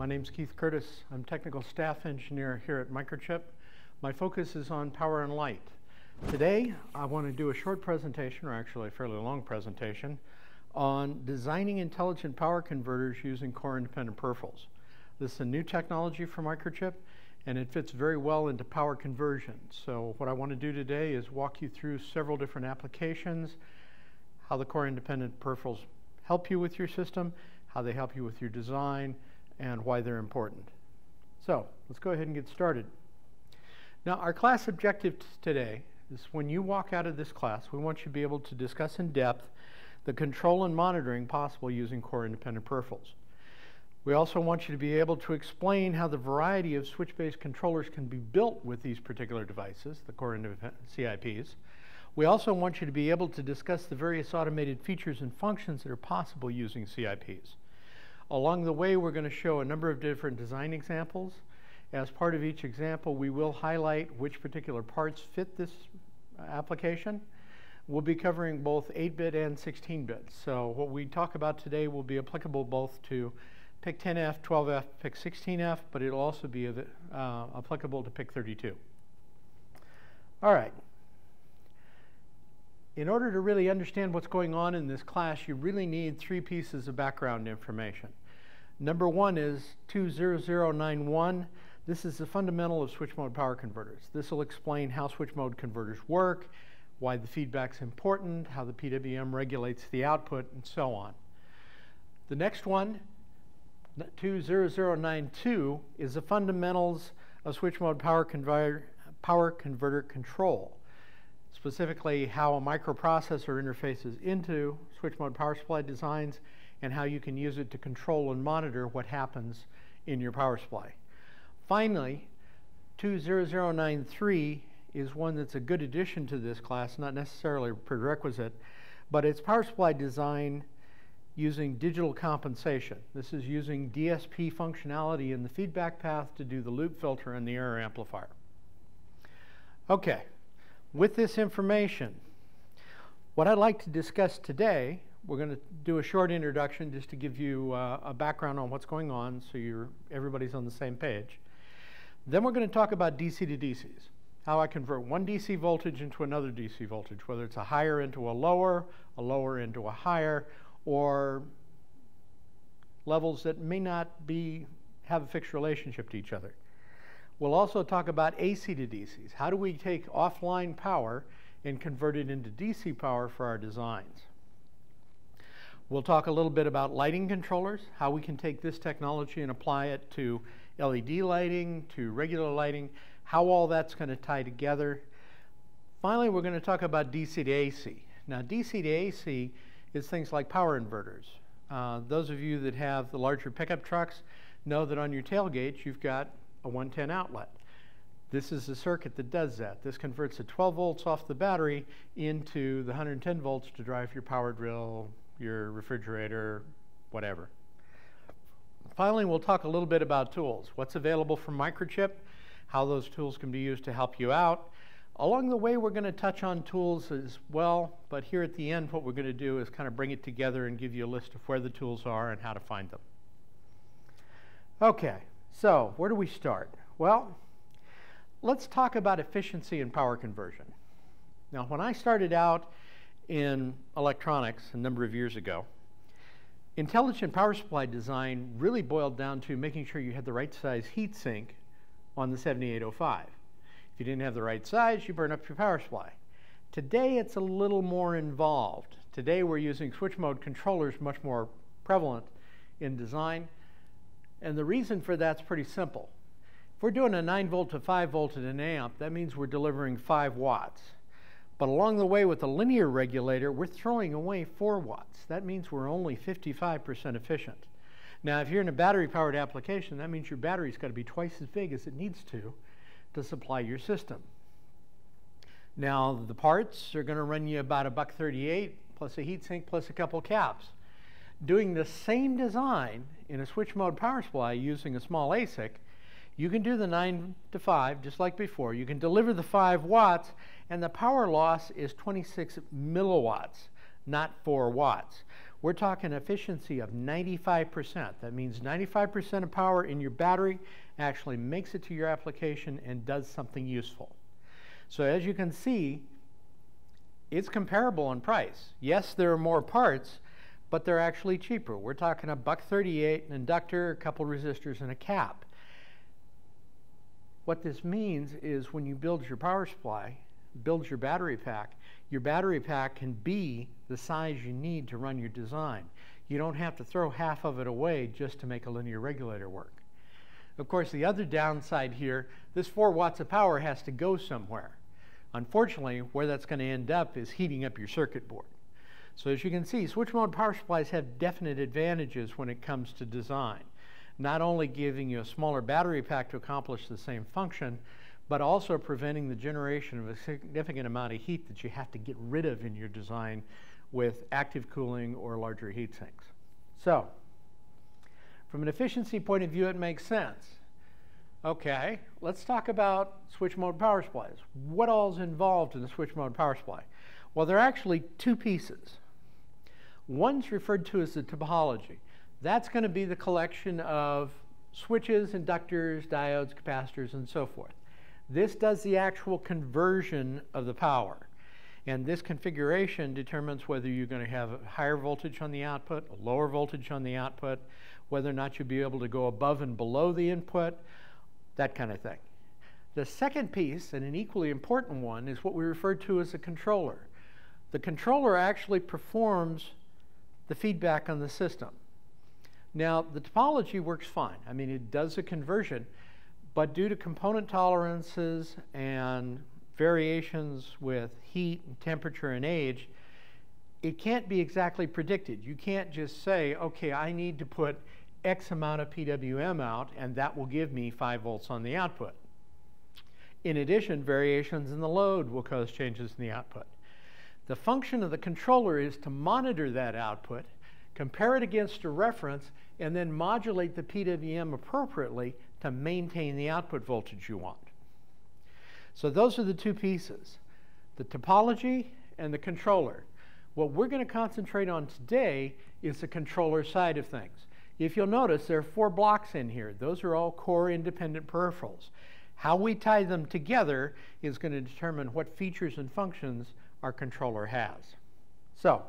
name's Keith Curtis. I'm Technical Staff Engineer here at Microchip. My focus is on power and light. Today, I want to do a short presentation, or actually a fairly long presentation, on designing intelligent power converters using core-independent peripherals. This is a new technology for Microchip, and it fits very well into power conversion. So what I want to do today is walk you through several different applications, how the core-independent peripherals help you with your system, how they help you with your design, and why they're important. So let's go ahead and get started. Now, our class objective today is when you walk out of this class, we want you to be able to discuss in depth the control and monitoring possible using core-independent peripherals. We also want you to be able to explain how the variety of switch-based controllers can be built with these particular devices, the core-independent CIPs. We also want you to be able to discuss the various automated features and functions that are possible using CIPs. Along the way, we're going to show a number of different design examples. As part of each example, we will highlight which particular parts fit this application. We'll be covering both 8-bit and 16-bit. So what we talk about today will be applicable both to PIC10F, 12F, PIC16F, but it'll also be applicable to PIC32. All right. In order to really understand what's going on in this class, you really need three pieces of background information. Number one is 20091. This is the fundamental of switch mode power converters. This will explain how switch mode converters work, why the feedback's important, how the PWM regulates the output, and so on. The next one, 20092, is the fundamentals of switch mode power converter control. Specifically, how a microprocessor interfaces into switch mode power supply designs and how you can use it to control and monitor what happens in your power supply. Finally, 20093 is one that's a good addition to this class, not necessarily a prerequisite, but it's power supply design using digital compensation. This is using DSP functionality in the feedback path to do the loop filter and the error amplifier. Okay. With this information, what I'd like to discuss today, we're going to do a short introduction just to give you a background on what's going on so everybody's on the same page. Then we're going to talk about DC to DCs, how I convert one DC voltage into another DC voltage, whether it's a higher into a lower into a higher, or levels that may not have a fixed relationship to each other. We'll also talk about AC to DCs. How do we take offline power and convert it into DC power for our designs? We'll talk a little bit about lighting controllers, how we can take this technology and apply it to LED lighting, to regular lighting, how all that's going to tie together. Finally, we're going to talk about DC to AC. Now, DC to AC is things like power inverters. Those of you that have the larger pickup trucks know that on your tailgate you've got a 110 outlet. This is the circuit that does that. This converts the 12 volts off the battery into the 110 volts to drive your power drill, your refrigerator, whatever. Finally, we'll talk a little bit about tools. What's available from Microchip, how those tools can be used to help you out. Along the way, we're going to touch on tools as well, but here at the end, what we're going to do is kind of bring it together and give you a list of where the tools are and how to find them. Okay. So, where do we start? Well, let's talk about efficiency and power conversion. Now, when I started out in electronics a number of years ago, intelligent power supply design really boiled down to making sure you had the right size heat sink on the 7805. If you didn't have the right size, you burn up your power supply. Today, it's a little more involved. Today, we're using switch mode controllers, much more prevalent in design. And the reason for that's pretty simple. If we're doing a 9 volt to 5 volt at an amp, that means we're delivering 5 watts. But along the way with a linear regulator, we're throwing away 4 watts. That means we're only 55% efficient. Now, if you're in a battery-powered application, that means your battery's got to be twice as big as it needs to supply your system. Now, the parts are going to run you about $1.38 plus a heatsink plus a couple caps. Doing the same design in a switch mode power supply using a small ASIC, you can do the 9 to 5 just like before. You can deliver the 5 watts, and the power loss is 26 milliwatts, not 4 watts. we're talking efficiency of 95%. That means 95% of power in your battery actually makes it to your application and does something useful. So as you can see, it's comparable in price. Yes, there are more parts, but they're actually cheaper. We're talking $1.38, an inductor, a couple resistors, and a cap. What this means is when you build your power supply, build your battery pack can be the size you need to run your design. You don't have to throw half of it away just to make a linear regulator work. Of course, the other downside here, this 4 watts of power has to go somewhere. Unfortunately, where that's going to end up is heating up your circuit board. So as you can see, switch mode power supplies have definite advantages when it comes to design. Not only giving you a smaller battery pack to accomplish the same function, but also preventing the generation of a significant amount of heat that you have to get rid of in your design with active cooling or larger heat sinks. So, from an efficiency point of view, it makes sense. Okay, let's talk about switch mode power supplies. What all is involved in the switch mode power supply? Well, there are actually 2 pieces. One's referred to as the topology. That's going to be the collection of switches, inductors, diodes, capacitors, and so forth. This does the actual conversion of the power. And this configuration determines whether you're going to have a higher voltage on the output, a lower voltage on the output, whether or not you'll be able to go above and below the input, that kind of thing. The second piece, and an equally important one, is what we refer to as a controller. The controller actually performs the feedback on the system. Now, the topology works fine. I mean, it does a conversion, but due to component tolerances and variations with heat and temperature and age, it can't be exactly predicted. You can't just say, okay, I need to put X amount of PWM out, and that will give me 5 volts on the output. In addition, variations in the load will cause changes in the output. The function of the controller is to monitor that output, compare it against a reference, and then modulate the PWM appropriately to maintain the output voltage you want. So those are the 2 pieces, the topology and the controller. What we're going to concentrate on today is the controller side of things. If you'll notice, there are 4 blocks in here. Those are all core independent peripherals. How we tie them together is going to determine what features and functions our controller has. So,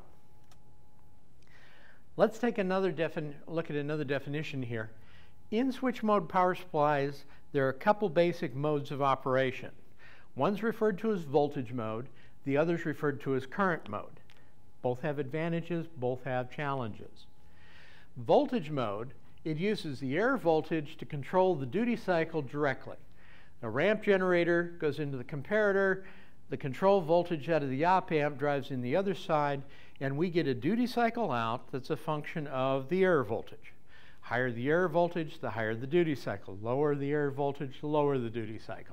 let's take another look at another definition here. In switch mode power supplies, there are a couple basic modes of operation. One's referred to as voltage mode, the other's referred to as current mode. Both have advantages, both have challenges. Voltage mode, it uses the air voltage to control the duty cycle directly. A ramp generator goes into the comparator, the control voltage out of the op amp drives in the other side, and we get a duty cycle out that's a function of the air voltage. Higher the air voltage, the higher the duty cycle. Lower the air voltage, the lower the duty cycle.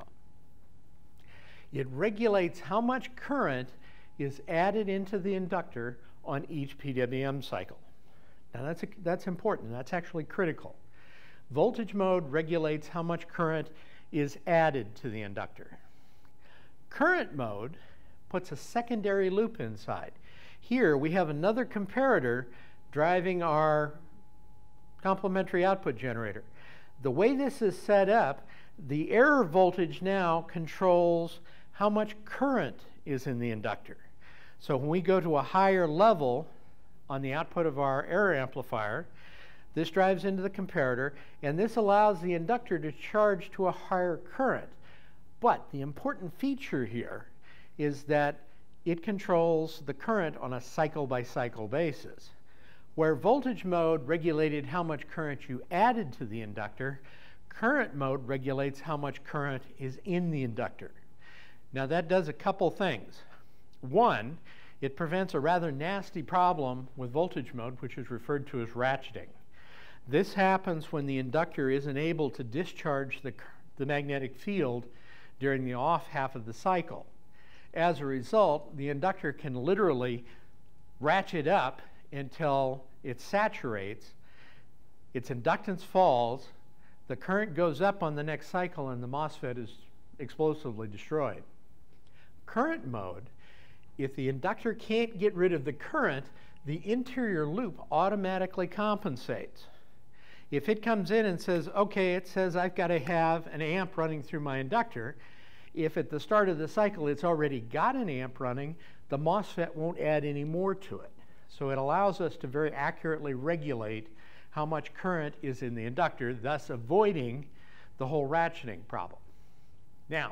It regulates how much current is added into the inductor on each PWM cycle. Now that's important. That's actually critical. Voltage mode regulates how much current is added to the inductor. Current mode puts a secondary loop inside. Here we have another comparator driving our complementary output generator. The way this is set up, the error voltage now controls how much current is in the inductor. So when we go to a higher level on the output of our error amplifier, this drives into the comparator, and this allows the inductor to charge to a higher current. But the important feature here is that it controls the current on a cycle-by-cycle basis. Where voltage mode regulated how much current you added to the inductor, current mode regulates how much current is in the inductor. Now that does a couple things. One, it prevents a rather nasty problem with voltage mode, which is referred to as ratcheting. This happens when the inductor isn't able to discharge the magnetic field during the off half of the cycle. As a result, the inductor can literally ratchet up until it saturates, its inductance falls, the current goes up on the next cycle, and the MOSFET is explosively destroyed. Current mode if the inductor can't get rid of the current, the interior loop automatically compensates. If it comes in and says, okay, it says I've got to have an amp running through my inductor, if at the start of the cycle it's already got an amp running, the MOSFET won't add any more to it. So it allows us to very accurately regulate how much current is in the inductor, thus avoiding the whole ratcheting problem. Now,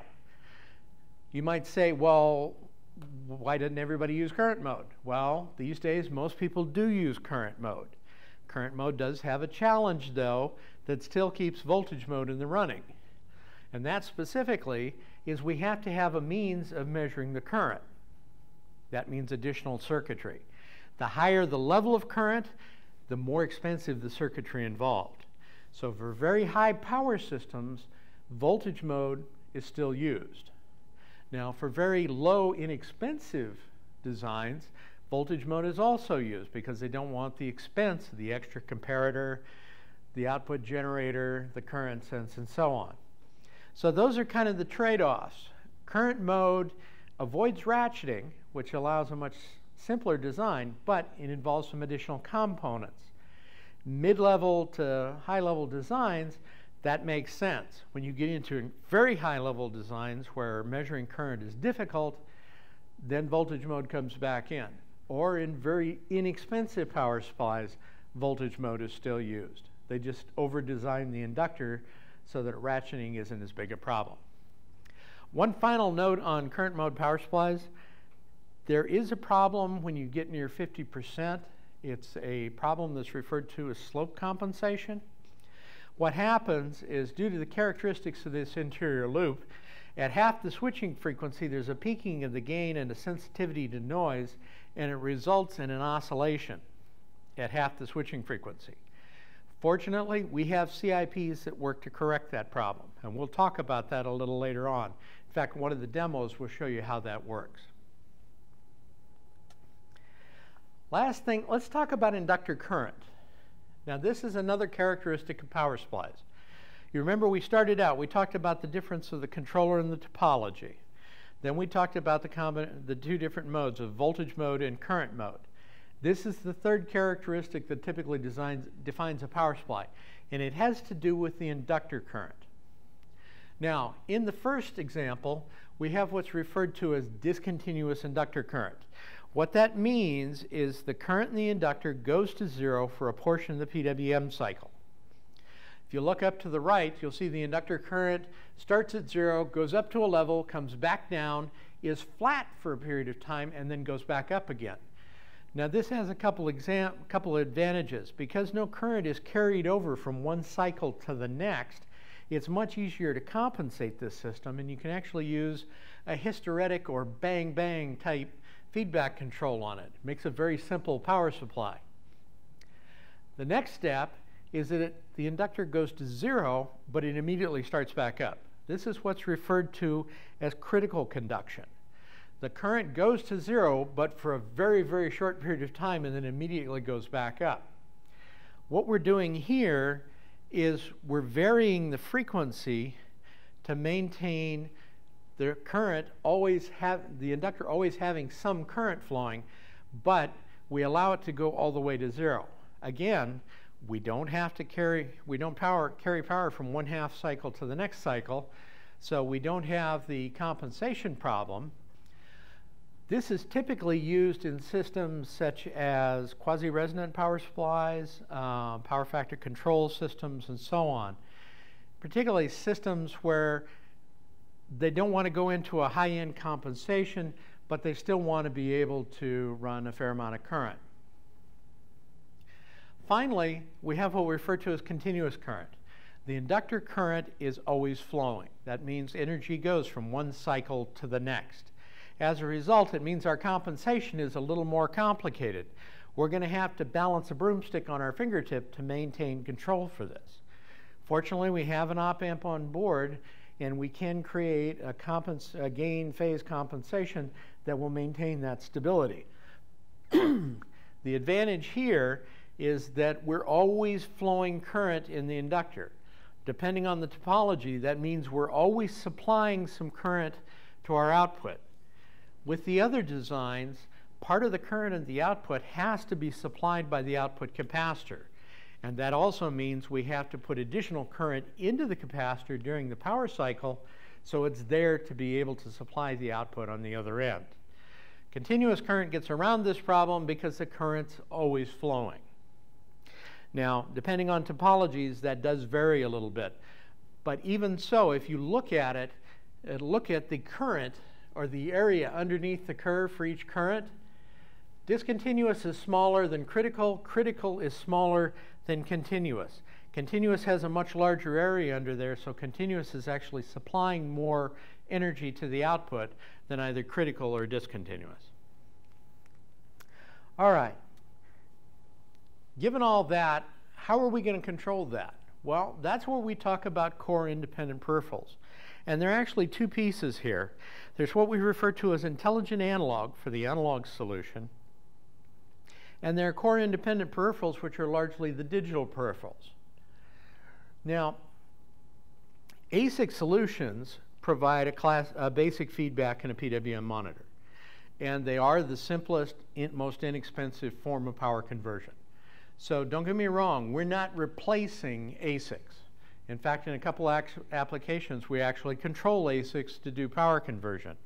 you might say, well, why doesn't everybody use current mode? Well, these days most people do use current mode. Current mode does have a challenge, though, that still keeps voltage mode in the running. And that specifically is we have to have a means of measuring the current. That means additional circuitry. The higher the level of current, the more expensive the circuitry involved. So for very high power systems, voltage mode is still used. Now, for very low, inexpensive designs, voltage mode is also used because they don't want the expense of the extra comparator, the output generator, the current sense, and so on. So those are kind of the trade-offs. Current mode avoids ratcheting, which allows a much simpler design, but it involves some additional components. Mid-level to high-level designs, that makes sense. When you get into very high-level designs where measuring current is difficult, then voltage mode comes back in. Or in very inexpensive power supplies, voltage mode is still used. They just over-design the inductor so that ratcheting isn't as big a problem. One final note on current mode power supplies. There is a problem when you get near 50%. It's a problem that's referred to as slope compensation. What happens is, due to the characteristics of this interior loop, at half the switching frequency, there's a peaking of the gain and a sensitivity to noise, and it results in an oscillation at half the switching frequency. Fortunately, we have CIPs that work to correct that problem, and we'll talk about that a little later on. In fact, one of the demos will show you how that works. Last thing, let's talk about inductor current. Now, this is another characteristic of power supplies. You remember we started out, we talked about the difference of the controller and the topology. Then we talked about the two different modes of voltage mode and current mode. This is the third characteristic that typically defines a power supply, and it has to do with the inductor current. Now, in the first example, we have what's referred to as discontinuous inductor current. What that means is the current in the inductor goes to zero for a portion of the PWM cycle. If you look up to the right, you'll see the inductor current starts at zero, goes up to a level, comes back down, is flat for a period of time, and then goes back up again. Now, this has a couple advantages. Because no current is carried over from one cycle to the next, it's much easier to compensate this system, and you can actually use a hysteretic or bang-bang type feedback control on it. It makes a very simple power supply. The next step is that the inductor goes to zero, but it immediately starts back up. This is what's referred to as critical conduction. The current goes to zero, but for a very, very short period of time, and then immediately goes back up. What we're doing here is we're varying the frequency to maintain the current the inductor always having some current flowing, but we allow it to go all the way to zero. Again, we don't have to carry power from one half cycle to the next cycle, so we don't have the compensation problem. This is typically used in systems such as quasi-resonant power supplies, power factor control systems, and so on. Particularly systems where they don't want to go into a high-end compensation, but they still want to be able to run a fair amount of current. Finally, we have what we refer to as continuous current. The inductor current is always flowing. That means energy goes from one cycle to the next. As a result, it means our compensation is a little more complicated. We're going to have to balance a broomstick on our fingertip to maintain control for this. Fortunately, we have an op-amp on board, and we can create a gain phase compensation that will maintain that stability. The advantage here is that we're always flowing current in the inductor. Depending on the topology, that means we're always supplying some current to our output. with the other designs, part of the current at the output has to be supplied by the output capacitor. And that also means we have to put additional current into the capacitor during the power cycle so it's there to be able to supply the output on the other end. Continuous current gets around this problem because the current's always flowing. Now, depending on topologies, that does vary a little bit. But even so, if you look at it, look at the current or the area underneath the curve for each current, discontinuous is smaller than critical. Critical is smaller than continuous. Continuous has a much larger area under there, so continuous is actually supplying more energy to the output than either critical or discontinuous. All right. Given all that, how are we going to control that? Well, that's where we talk about core independent peripherals. And there are actually two pieces here. There's what we refer to as intelligent analog for the analog solution. And there are core independent peripherals, which are largely the digital peripherals. Now, ASIC solutions provide a basic feedback and a PWM monitor. And they are the simplest, most inexpensive form of power conversion. So don't get me wrong, we're not replacing ASICs. In fact, in a couple applications, we actually control ASICs to do power conversion.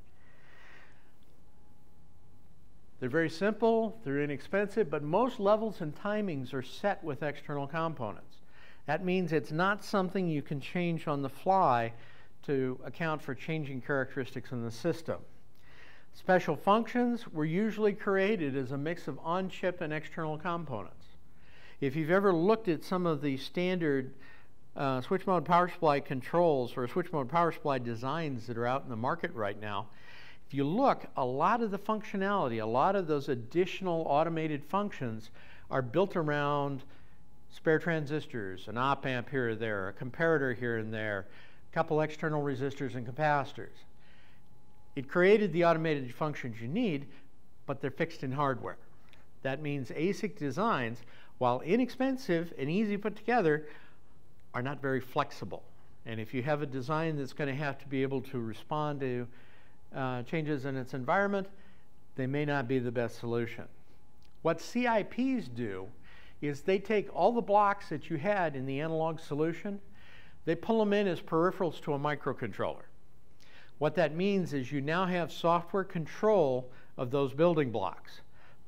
They're very simple, they're inexpensive, but most levels and timings are set with external components. That means it's not something you can change on the fly to account for changing characteristics in the system. Special functions were usually created as a mix of on-chip and external components. If you've ever looked at some of the standard switch mode power supply controls or switch mode power supply designs that are out in the market right now, if you look, a lot of the functionality, a lot of those additional automated functions are built around spare transistors, an op-amp here or there, a comparator here and there, a couple external resistors and capacitors. It created the automated functions you need, but they're fixed in hardware. That means ASIC designs, while inexpensive and easy to put together, are not very flexible. And if you have a design that's going to have to be able to respond to changes in its environment, they may not be the best solution. What CIPs do is they take all the blocks that you had in the analog solution, they pull them in as peripherals to a microcontroller. What that means is you now have software control of those building blocks.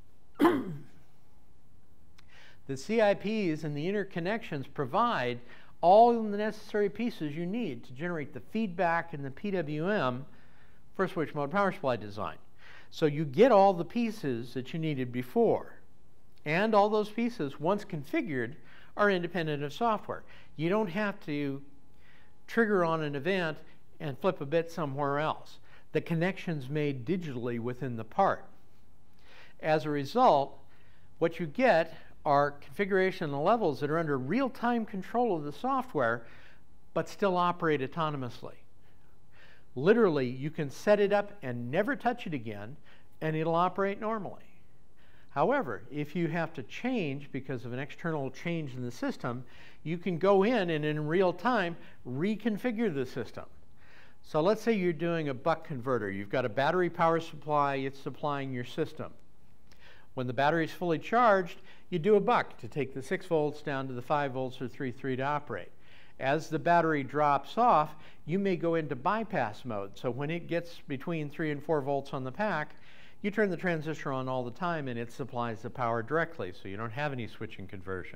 The CIPs and the interconnections provide all the necessary pieces you need to generate the feedback and the PWM for switch mode power supply design. So you get all the pieces that you needed before. And all those pieces, once configured, are independent of software. You don't have to trigger on an event and flip a bit somewhere else. The connection's made digitally within the part. As a result, what you get are configuration levels that are under real-time control of the software, but still operate autonomously. Literally, you can set it up and never touch it again, and it'll operate normally. However, if you have to change because of an external change in the system, you can go in and in real time reconfigure the system. So let's say you're doing a buck converter. You've got a battery power supply, it's supplying your system. When the battery is fully charged, you do a buck to take the 6 volts down to the 5 volts or 3.3 to operate. As the battery drops off, you may go into bypass mode. So when it gets between 3 and 4 volts on the pack, you turn the transistor on all the time and it supplies the power directly, so you don't have any switching conversion.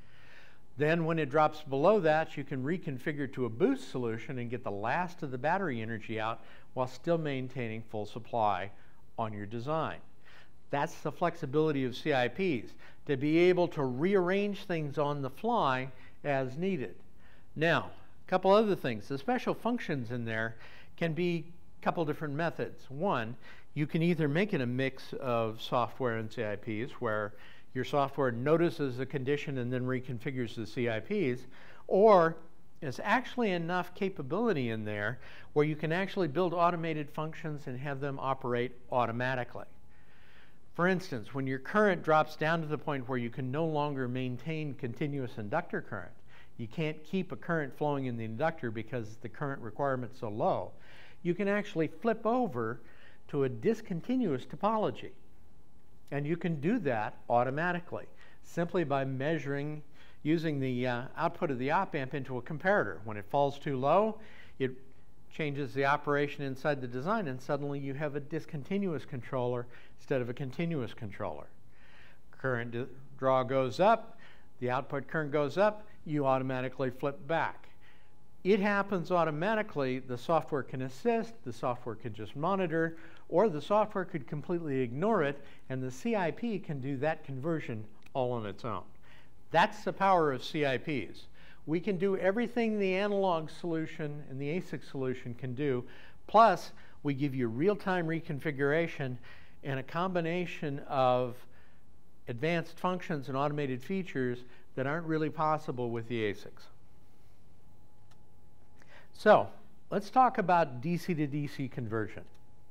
Then when it drops below that, you can reconfigure to a boost solution and get the last of the battery energy out while still maintaining full supply on your design. That's the flexibility of CIPs, to be able to rearrange things on the fly as needed. Now, a couple other things. The special functions in there can be a couple different methods. One, you can either make it a mix of software and CIPs, where your software notices a condition and then reconfigures the CIPs, or there's actually enough capability in there where you can actually build automated functions and have them operate automatically. For instance, when your current drops down to the point where you can no longer maintain continuous inductor current, you can't keep a current flowing in the inductor because the current requirement's so low, you can actually flip over to a discontinuous topology. And you can do that automatically simply by measuring, using the output of the op-amp into a comparator. When it falls too low, it changes the operation inside the design, and suddenly you have a discontinuous controller instead of a continuous controller. Current draw goes up, the output current goes up, you automatically flip back. It happens automatically. The software can assist, the software can just monitor, or the software could completely ignore it, and the CIP can do that conversion all on its own. That's the power of CIPs. We can do everything the analog solution and the ASIC solution can do, plus we give you real-time reconfiguration and a combination of advanced functions and automated features that aren't really possible with the ASICs. So let's talk about DC to DC conversion.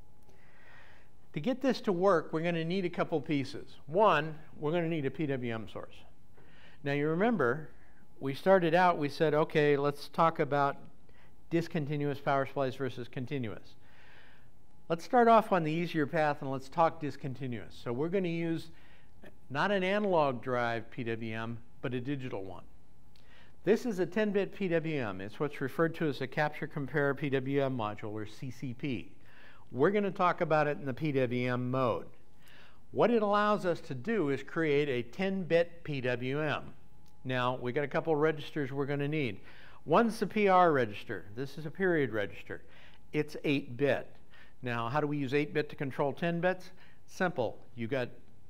To get this to work, we're going to need a couple pieces. One, we're going to need a PWM source. Now you remember, we started out, we said, okay, let's talk about discontinuous power supplies versus continuous. Let's start off on the easier path and let's talk discontinuous. So we're going to use not an analog drive PWM, but a digital one. This is a 10-bit PWM. It's what's referred to as a Capture Compare PWM module, or CCP. We're going to talk about it in the PWM mode. What it allows us to do is create a 10-bit PWM. Now, we got a couple registers we're going to need. One's the PR register. This is a period register. It's 8-bit. Now, how do we use 8-bit to control 10 bits? Simple. You got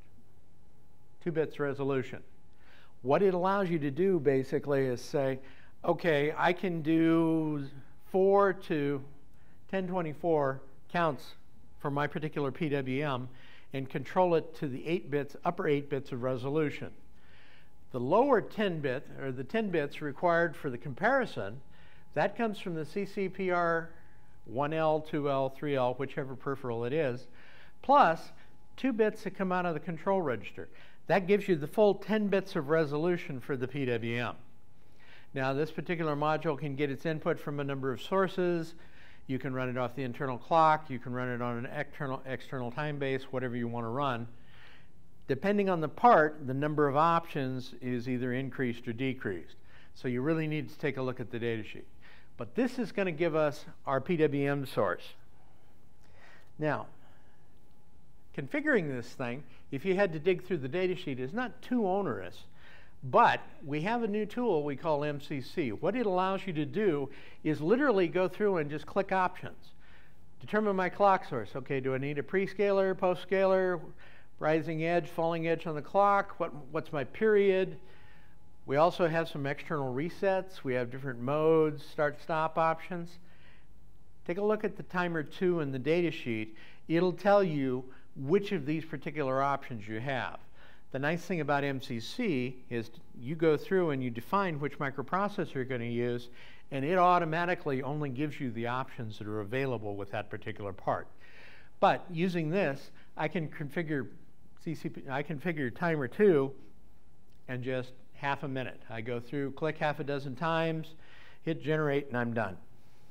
2 bits resolution. What it allows you to do basically is say, okay, I can do 4 to 1024 counts for my particular PWM and control it to the 8 bits, upper 8 bits of resolution. The lower 10-bit, or the 10 bits required for the comparison, that comes from the CCPR 1L, 2L, 3L, whichever peripheral it is, plus 2 bits that come out of the control register. That gives you the full 10 bits of resolution for the PWM. Now, this particular module can get its input from a number of sources. You can run it off the internal clock. You can run it on an external time base, whatever you want to run. Depending on the part, the number of options is either increased or decreased. So you really need to take a look at the datasheet. But this is going to give us our PWM source. Now, configuring this thing, if you had to dig through the datasheet, is not too onerous. But we have a new tool we call MCC. What it allows you to do is literally go through and just click options. Determine my clock source. Okay, do I need a prescaler, postscaler, rising edge, falling edge on the clock? What's my period? We also have some external resets. We have different modes, start-stop options. Take a look at the timer 2 in the datasheet. It'll tell you which of these particular options you have. The nice thing about MCC is you go through and you define which microprocessor you're going to use, and it automatically only gives you the options that are available with that particular part. But using this, I can configure timer 2 in just half a minute. I go through, click half a dozen times, hit generate, and I'm done.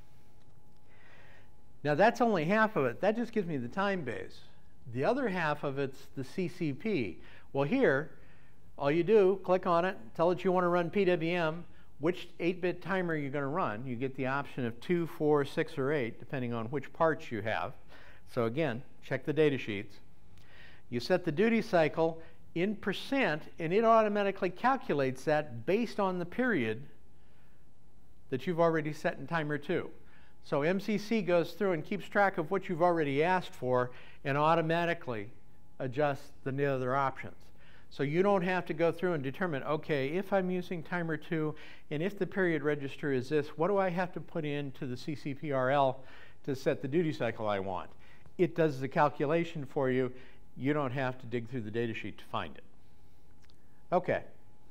Now that's only half of it. That just gives me the time base. The other half of it's the CCP. Well, here, all you do, click on it, tell it you want to run PWM, which 8-bit timer you're going to run. You get the option of 2, 4, 6, or 8, depending on which parts you have. So again, check the data sheets. You set the duty cycle in percent, and it automatically calculates that based on the period that you've already set in timer 2. So MCC goes through and keeps track of what you've already asked for and automatically adjusts the other options. So you don't have to go through and determine, okay, if I'm using timer 2 and if the period register is this, what do I have to put into the CCPRL to set the duty cycle I want? It does the calculation for you. You don't have to dig through the datasheet to find it. Okay.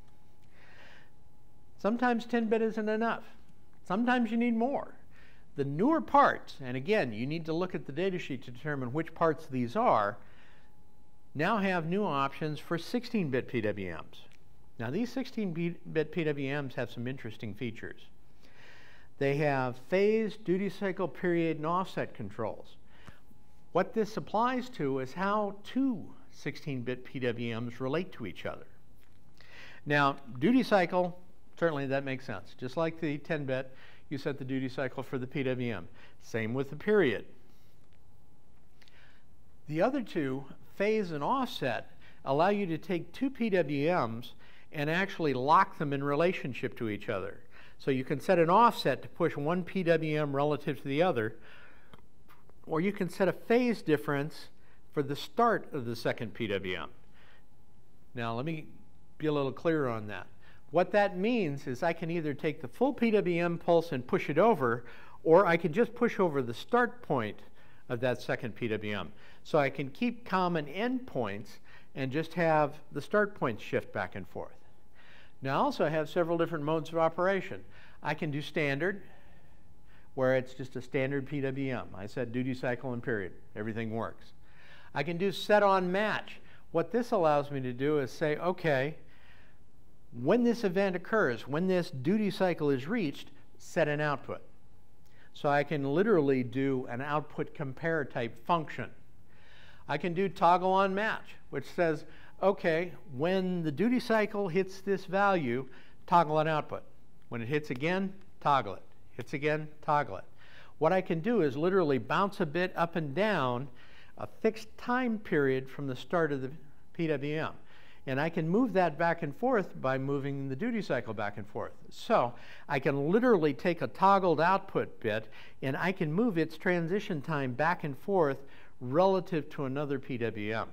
Sometimes 10-bit isn't enough. Sometimes you need more. The newer parts, and again, you need to look at the datasheet to determine which parts these are, now have new options for 16-bit PWMs. Now, these 16-bit PWMs have some interesting features. They have phase, duty cycle, period, and offset controls. What this applies to is how two 16-bit PWMs relate to each other. Now, duty cycle, certainly that makes sense. Just like the 10-bit, you set the duty cycle for the PWM. Same with the period. The other two, phase and offset, allow you to take two PWMs and actually lock them in relationship to each other. So you can set an offset to push one PWM relative to the other, or you can set a phase difference for the start of the second PWM. Now let me be a little clearer on that. What that means is I can either take the full PWM pulse and push it over, or I can just push over the start point of that second PWM. So I can keep common endpoints and just have the start points shift back and forth. Now I also have several different modes of operation. I can do standard, where it's just a standard PWM. I set duty cycle and period. Everything works. I can do set on match. What this allows me to do is say, okay, when this event occurs, when this duty cycle is reached, set an output. So I can literally do an output compare type function. I can do toggle on match, which says, okay, when the duty cycle hits this value, toggle an output. When it hits again, toggle it. Hits again, toggle it. What I can do is literally bounce a bit up and down a fixed time period from the start of the PWM. And I can move that back and forth by moving the duty cycle back and forth. So I can literally take a toggled output bit and I can move its transition time back and forth relative to another PWM.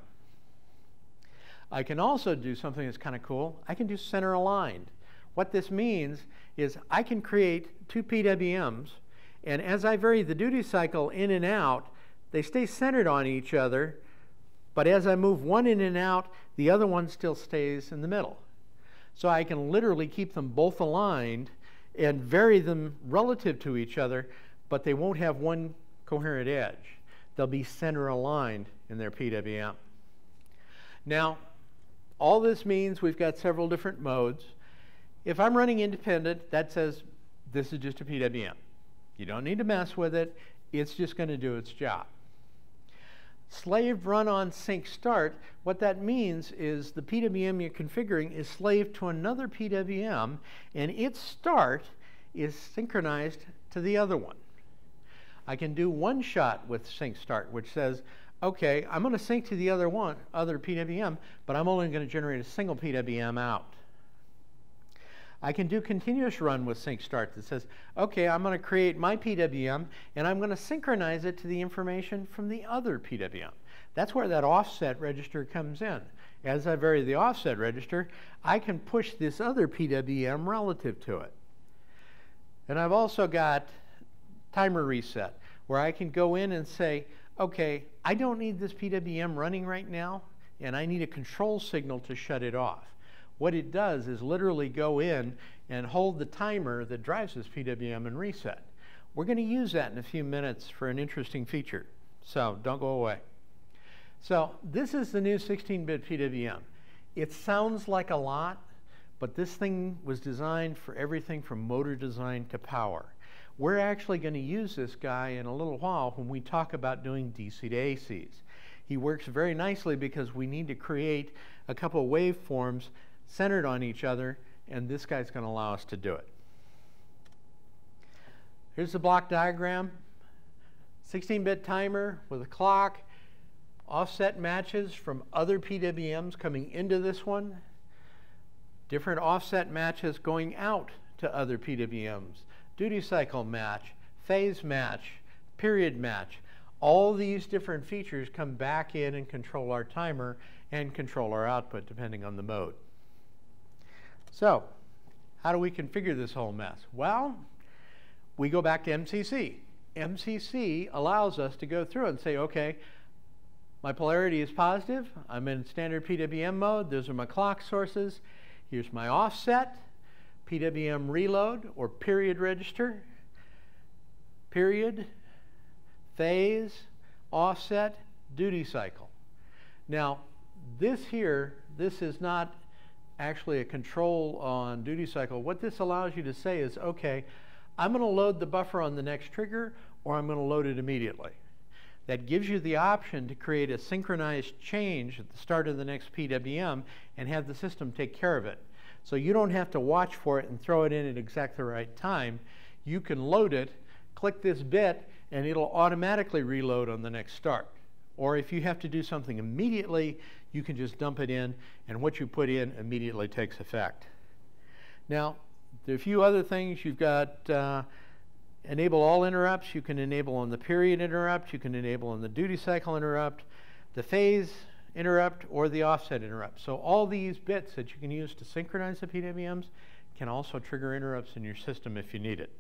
I can also do something that's kind of cool. I can do center aligned. What this means is I can create two PWMs, and as I vary the duty cycle in and out, they stay centered on each other, but as I move one in and out, the other one still stays in the middle. So I can literally keep them both aligned and vary them relative to each other, but they won't have one coherent edge. They'll be center aligned in their PWM. Now, all this means we've got several different modes. If I'm running independent, that says this is just a PWM. You don't need to mess with it. It's just going to do its job. Slave run on sync start, what that means is the PWM you're configuring is slave to another PWM, and its start is synchronized to the other one. I can do one shot with sync start, which says, okay, I'm going to sync to the other PWM, but I'm only going to generate a single PWM out. I can do continuous run with sync start that says, okay, I'm going to create my PWM and I'm going to synchronize it to the information from the other PWM. That's where that offset register comes in. As I vary the offset register, I can push this other PWM relative to it. And I've also got timer reset, where I can go in and say, okay, I don't need this PWM running right now, and I need a control signal to shut it off. What it does is literally go in and hold the timer that drives this PWM and reset. We're going to use that in a few minutes for an interesting feature, so don't go away. So this is the new 16-bit PWM. It sounds like a lot, but this thing was designed for everything from motor design to power. We're actually going to use this guy in a little while when we talk about doing DC to ACs. He works very nicely because we need to create a couple of waveforms centered on each other, and this guy's going to allow us to do it. Here's the block diagram. 16-bit timer with a clock, offset matches from other PWMs coming into this one, different offset matches going out to other PWMs, duty cycle match, phase match, period match. All these different features come back in and control our timer and control our output depending on the mode. So, how do we configure this whole mess? Well, we go back to MCC. MCC allows us to go through and say, okay, my polarity is positive. I'm in standard PWM mode. Those are my clock sources. Here's my offset, PWM reload or period register, period, phase, offset, duty cycle. Now, this is not actually a control on duty cycle. What this allows you to say is, okay, I'm going to load the buffer on the next trigger, or I'm going to load it immediately. that gives you the option to create a synchronized change at the start of the next PWM and have the system take care of it. So you don't have to watch for it and throw it in at exactly the right time. You can load it, click this bit, and it'll automatically reload on the next start. Or if you have to do something immediately, you can just dump it in, and what you put in immediately takes effect. Now, there are a few other things. You've got enable all interrupts. You can enable on the period interrupt. You can enable on the duty cycle interrupt, the phase interrupt, or the offset interrupt. So all these bits that you can use to synchronize the PWMs can also trigger interrupts in your system if you need it.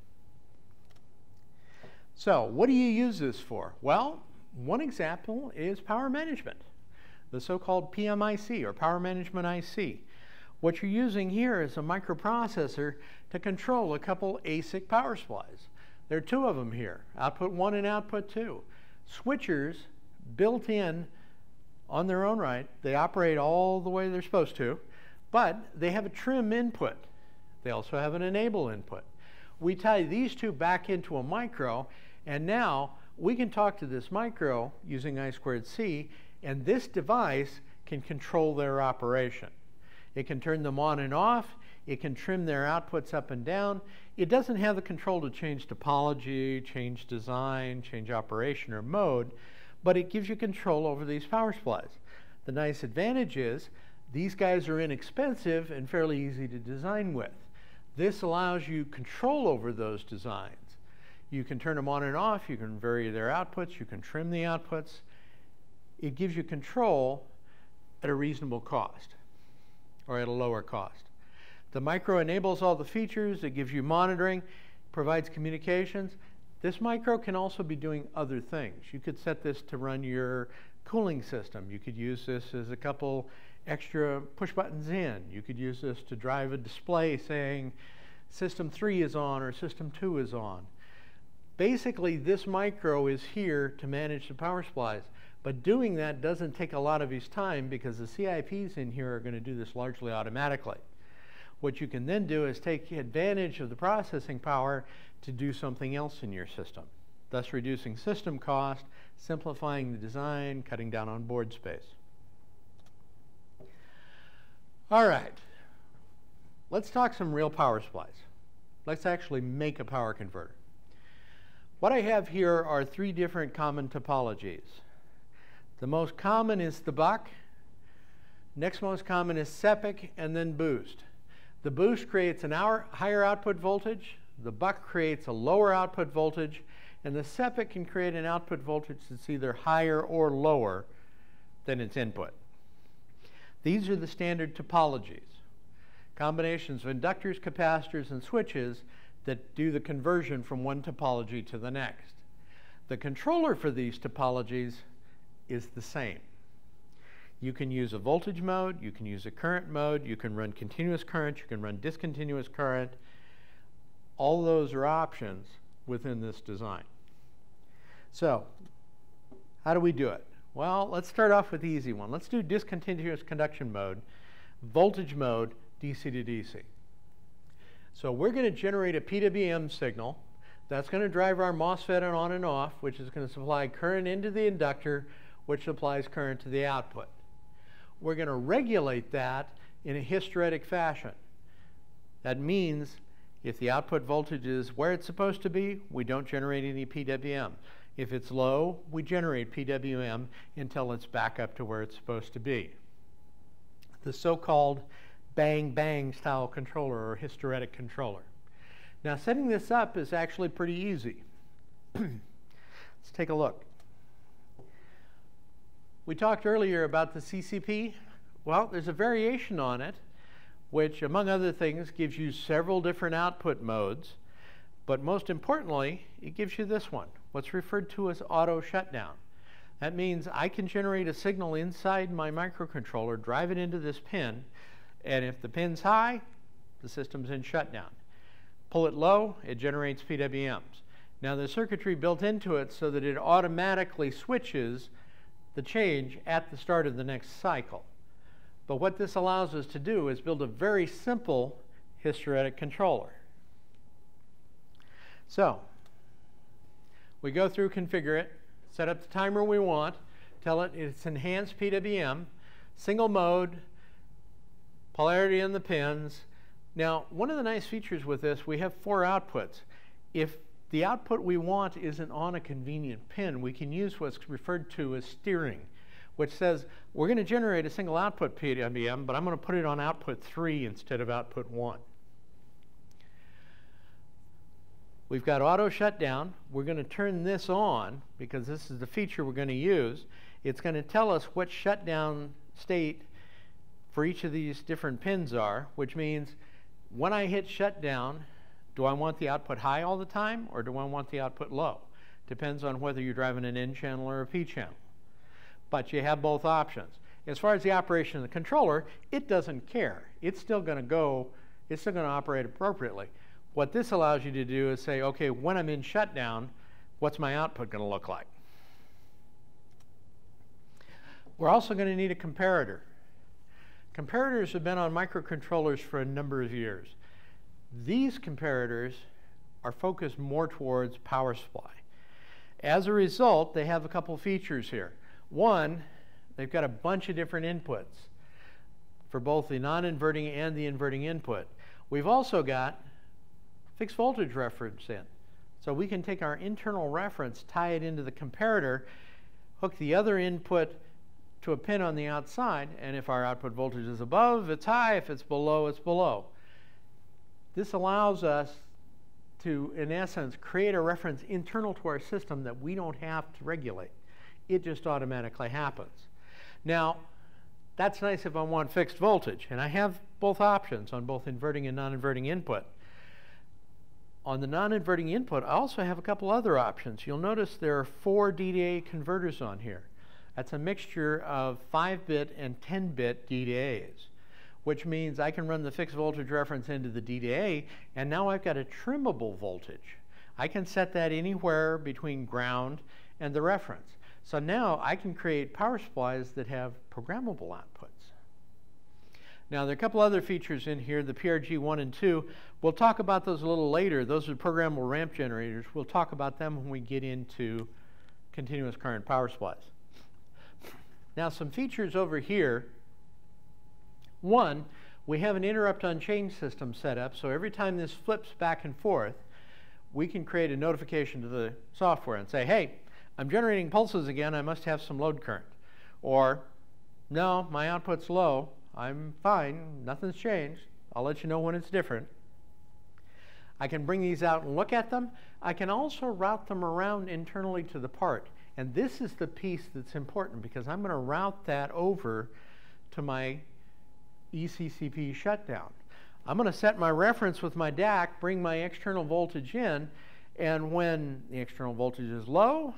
So what do you use this for? Well, one example is power management, the so-called PMIC, or power management IC. What you're using here is a microprocessor to control a couple ASIC power supplies. There are two of them here, output 1 and output 2. Switchers built in on their own right. They operate all the way they're supposed to, but they have a trim input. They also have an enable input. We tie these two back into a micro, and now we can talk to this micro using I2C, and this device can control their operation. It can turn them on and off. It can trim their outputs up and down. It doesn't have the control to change topology, change design, change operation or mode, but it gives you control over these power supplies. The nice advantage is these guys are inexpensive and fairly easy to design with. This allows you control over those designs. You can turn them on and off. You can vary their outputs. You can trim the outputs. It gives you control at a reasonable cost, or at a lower cost. The micro enables all the features. It gives you monitoring, provides communications. This micro can also be doing other things. You could set this to run your cooling system. You could use this as a couple extra push buttons in. You could use this to drive a display saying system 3 is on or system 2 is on. Basically, this micro is here to manage the power supplies, but doing that doesn't take a lot of his time because the CIPs in here are going to do this largely automatically. What you can then do is take advantage of the processing power to do something else in your system, thus reducing system cost, simplifying the design, cutting down on board space. All right, let's talk some real power supplies. Let's actually make a power converter. What I have here are 3 different common topologies. The most common is the buck, next most common is SEPIC, and then boost. The boost creates an higher output voltage, the buck creates a lower output voltage, and the SEPIC can create an output voltage that's either higher or lower than its input. These are the standard topologies, combinations of inductors, capacitors, and switches that do the conversion from one topology to the next. The controller for these topologies is the same. You can use a voltage mode, you can use a current mode, you can run continuous current, you can run discontinuous current. All those are options within this design. So, how do we do it? Well, let's start off with the easy one. Let's do discontinuous conduction mode, voltage mode, DC to DC. So we're going to generate a PWM signal. That's going to drive our MOSFET on and off, which is going to supply current into the inductor, which supplies current to the output. We're going to regulate that in a hysteretic fashion. That means if the output voltage is where it's supposed to be, we don't generate any PWM. If it's low, we generate PWM until it's back up to where it's supposed to be. The so-called bang-bang style controller or hysteretic controller. Now, setting this up is actually pretty easy. Let's take a look. We talked earlier about the CCP. Well, there's a variation on it, which, among other things, gives you several different output modes. But most importantly, it gives you this one, what's referred to as auto shutdown. That means I can generate a signal inside my microcontroller, drive it into this pin, and if the pin's high, the system's in shutdown. Pull it low, it generates PWMs. Now, there's circuitry built into it so that it automatically switches the change at the start of the next cycle. But what this allows us to do is build a very simple hysteretic controller. So, we go through configure it, set up the timer we want, tell it it's enhanced PWM, single mode, polarity in the pins. Now, one of the nice features with this, we have 4 outputs. If the output we want isn't on a convenient pin, we can use what's referred to as steering, which says we're going to generate a single output PWM, but I'm going to put it on output 3 instead of output 1. We've got auto shutdown. We're going to turn this on because this is the feature we're going to use. It's going to tell us what shutdown state for each of these different pins are, which means when I hit shutdown, do I want the output high all the time or do I want the output low? Depends on whether you're driving an N channel or a P channel. But you have both options. As far as the operation of the controller, it doesn't care. It's still going to operate appropriately. What this allows you to do is say, okay, when I'm in shutdown, what's my output going to look like? We're also going to need a comparator. Comparators have been on microcontrollers for a number of years. These comparators are focused more towards power supply. As a result, they have a couple features here. One, they've got a bunch of different inputs for both the non-inverting and the inverting input. We've also got fixed voltage reference in. So we can take our internal reference, tie it into the comparator, hook the other input to a pin on the outside, and if our output voltage is above, it's high. If it's below, it's below. This allows us to, in essence, create a reference internal to our system that we don't have to regulate. It just automatically happens. Now, that's nice if I want fixed voltage, and I have both options on both inverting and non-inverting input. On the non-inverting input, I also have a couple other options. You'll notice there are 4 DDA converters on here. That's a mixture of 5-bit and 10-bit DDAs, which means I can run the fixed voltage reference into the DDA, and now I've got a trimmable voltage. I can set that anywhere between ground and the reference. So now I can create power supplies that have programmable outputs. Now, there are a couple other features in here, the PRG1 and 2. We'll talk about those a little later. Those are programmable ramp generators. We'll talk about them when we get into continuous current power supplies. Now, some features over here. One, we have an interrupt unchained system set up, so every time this flips back and forth, we can create a notification to the software and say, hey, I'm generating pulses again, I must have some load current. Or, no, my output's low, I'm fine, nothing's changed, I'll let you know when it's different. I can bring these out and look at them. I can also route them around internally to the part. And this is the piece that's important because I'm going to route that over to my ECCP shutdown. I'm going to set my reference with my DAC, bring my external voltage in, and when the external voltage is low,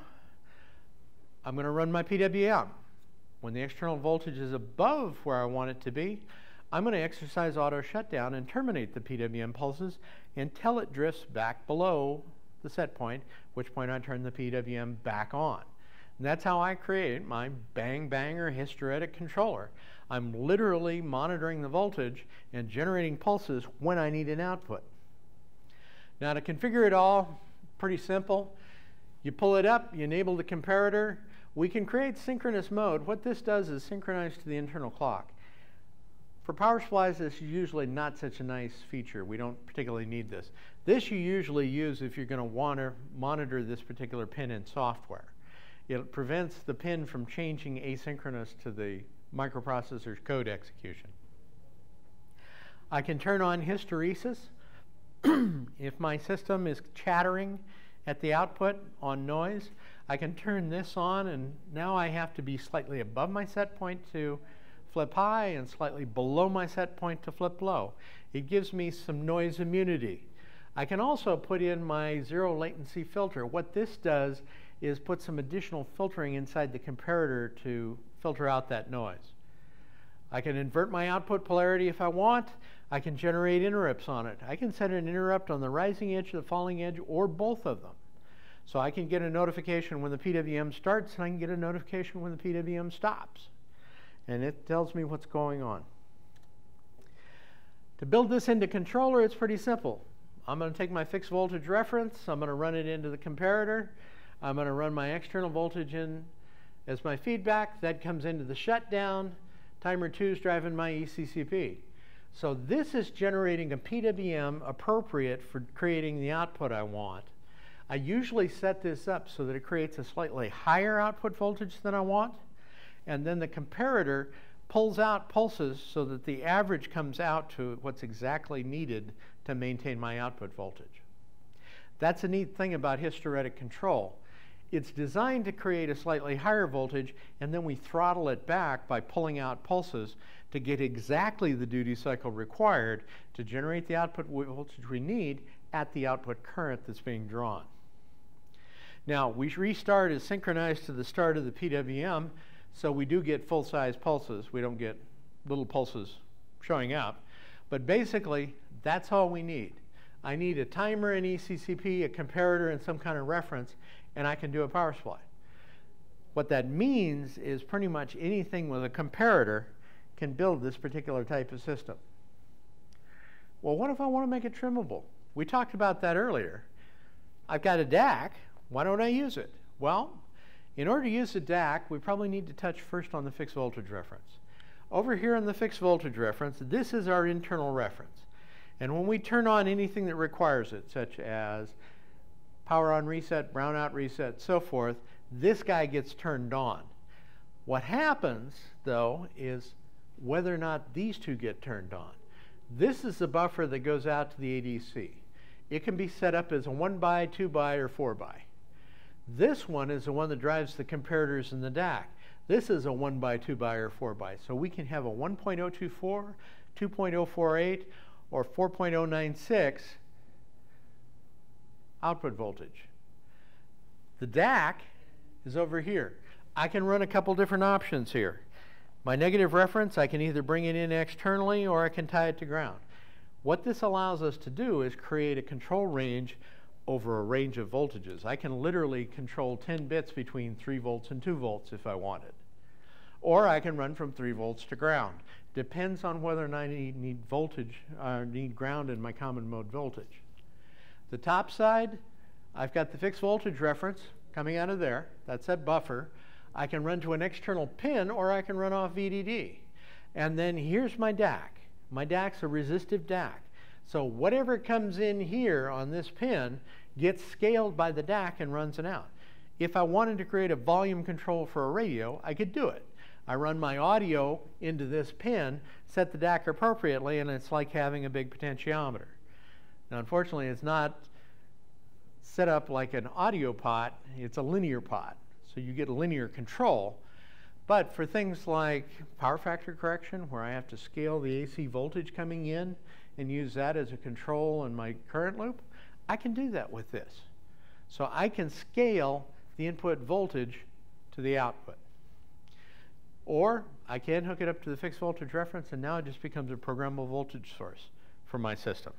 I'm going to run my PWM. When the external voltage is above where I want it to be, I'm going to exercise auto shutdown and terminate the PWM pulses until it drifts back below the set point, which point I turn the PWM back on. And that's how I create my bang-banger hysteretic controller. I'm literally monitoring the voltage and generating pulses when I need an output. Now, to configure it all, pretty simple. You pull it up, you enable the comparator. We can create synchronous mode. What this does is synchronize to the internal clock. For power supplies, this is usually not such a nice feature. We don't particularly need this. This you usually use if you're going to want to monitor this particular pin in software. It prevents the pin from changing asynchronous to the microprocessor's code execution. I can turn on hysteresis. If my system is chattering at the output on noise, I can turn this on, and now I have to be slightly above my set point to flip high and slightly below my set point to flip low. It gives me some noise immunity. I can also put in my zero latency filter. What this does is put some additional filtering inside the comparator to filter out that noise. I can invert my output polarity if I want. I can generate interrupts on it. I can set an interrupt on the rising edge, the falling edge, or both of them. So I can get a notification when the PWM starts, and I can get a notification when the PWM stops. And it tells me what's going on. To build this into controller, it's pretty simple. I'm going to take my fixed voltage reference. I'm going to run it into the comparator. I'm going to run my external voltage in as my feedback. That comes into the shutdown. Timer 2 is driving my ECCP. So this is generating a PWM appropriate for creating the output I want. I usually set this up so that it creates a slightly higher output voltage than I want, and then the comparator pulls out pulses so that the average comes out to what's exactly needed to maintain my output voltage. That's a neat thing about hysteretic control. It's designed to create a slightly higher voltage, and then we throttle it back by pulling out pulses to get exactly the duty cycle required to generate the output voltage we need at the output current that's being drawn. Now, we restart is synchronized to the start of the PWM, so we do get full-size pulses. We don't get little pulses showing up. But basically, that's all we need. I need a timer, an ECCP, a comparator, and some kind of reference, and I can do a power supply. What that means is pretty much anything with a comparator can build this particular type of system. Well, what if I want to make it trimmable? We talked about that earlier. I've got a DAC. Why don't I use it? Well, in order to use a DAC, we probably need to touch first on the fixed voltage reference. Over here in the fixed voltage reference, this is our internal reference. And when we turn on anything that requires it, such as power on reset, brownout reset, so forth, this guy gets turned on. What happens, though, is whether or not these two get turned on. This is the buffer that goes out to the ADC. It can be set up as a 1-by, 2-by, or 4-by. This one is the one that drives the comparators in the DAC. This is a 1-by, 2-by, or 4-by. So we can have a 1.024, 2.048, or 4.096 output voltage. The DAC is over here. I can run a couple different options here. My negative reference, I can either bring it in externally or I can tie it to ground. What this allows us to do is create a control range over a range of voltages. I can literally control 10 bits between 3 volts and 2 volts if I wanted. Or I can run from 3 volts to ground. Depends on whether or not I need voltage, need ground in my common mode voltage. The top side, I've got the fixed voltage reference coming out of there. That's that buffer. I can run to an external pin or I can run off VDD. And then here's my DAC. My DAC's a resistive DAC. So whatever comes in here on this pin gets scaled by the DAC and runs it out. If I wanted to create a volume control for a radio, I could do it. I run my audio into this pin, set the DAC appropriately, and it's like having a big potentiometer. Now, unfortunately, it's not set up like an audio pot. It's a linear pot. So you get a linear control. But for things like power factor correction, where I have to scale the AC voltage coming in and use that as a control in my current loop, I can do that with this. So I can scale the input voltage to the output. Or I can hook it up to the fixed voltage reference, and now it just becomes a programmable voltage source for my system.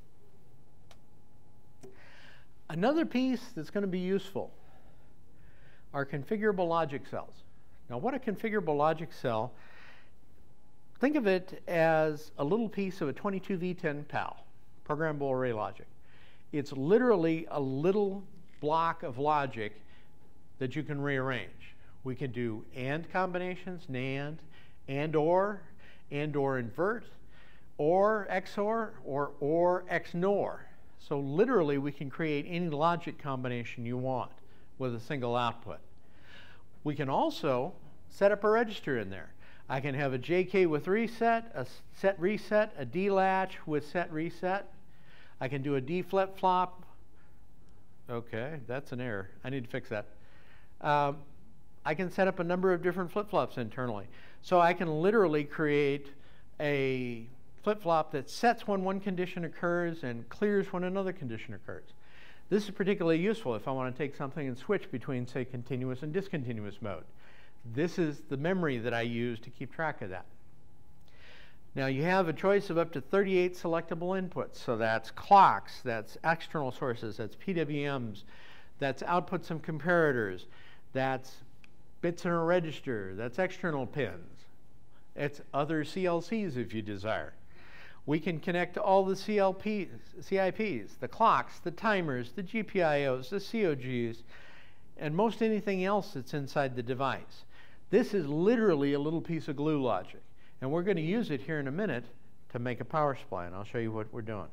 Another piece that's going to be useful are configurable logic cells. Now, what a configurable logic cell, think of it as a little piece of a 22V10 PAL, programmable array logic. It's literally a little block of logic that you can rearrange. We can do AND combinations, NAND, and/or invert, or XOR, or XNOR. So literally, we can create any logic combination you want with a single output. We can also set up a register in there. I can have a JK with reset, a set reset, a D latch with set reset. I can do a D flip-flop. Okay, that's an error. I need to fix that. I can set up a number of different flip-flops internally. So I can literally create a flip-flop that sets when one condition occurs and clears when another condition occurs. This is particularly useful if I want to take something and switch between, say, continuous and discontinuous mode. This is the memory that I use to keep track of that. Now, you have a choice of up to 38 selectable inputs. So that's clocks, that's external sources, that's PWMs, that's outputs and comparators, that's bits in a register, that's external pins. It's other CLCs if you desire. We can connect all the CIPs, the clocks, the timers, the GPIOs, the COGs, and most anything else that's inside the device. This is literally a little piece of glue logic, and we're going to use it here in a minute to make a power supply, and I'll show you what we're doing.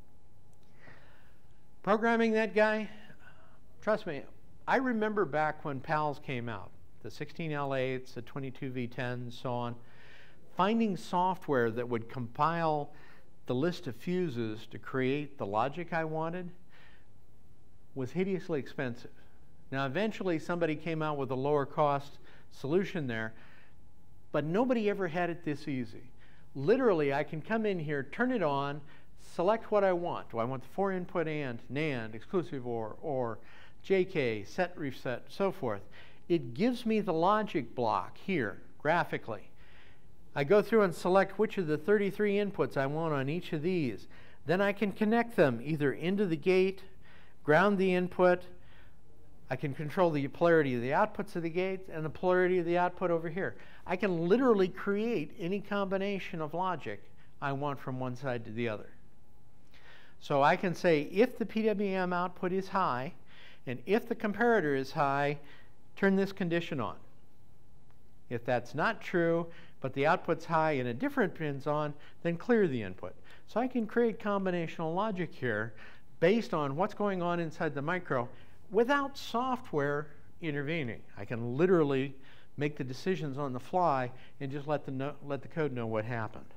Programming that guy, trust me, I remember back when PALs came out, the 16L8s, the 22V10s, so on, finding software that would compile the list of fuses to create the logic I wanted was hideously expensive. Now eventually somebody came out with a lower cost solution there, but nobody ever had it this easy. Literally, I can come in here, turn it on, select what I want. Do I want the 4-input AND, NAND, exclusive or JK, set, reset, so forth. It gives me the logic block here, graphically. I go through and select which of the 33 inputs I want on each of these. Then I can connect them either into the gate, ground the input. I can control the polarity of the outputs of the gate and the polarity of the output over here. I can literally create any combination of logic I want from one side to the other. So I can say if the PWM output is high and if the comparator is high, turn this condition on. If that's not true, but the output's high and a different pin's on, then clear the input. So I can create combinational logic here based on what's going on inside the micro without software intervening. I can literally make the decisions on the fly and just let the code know what happened.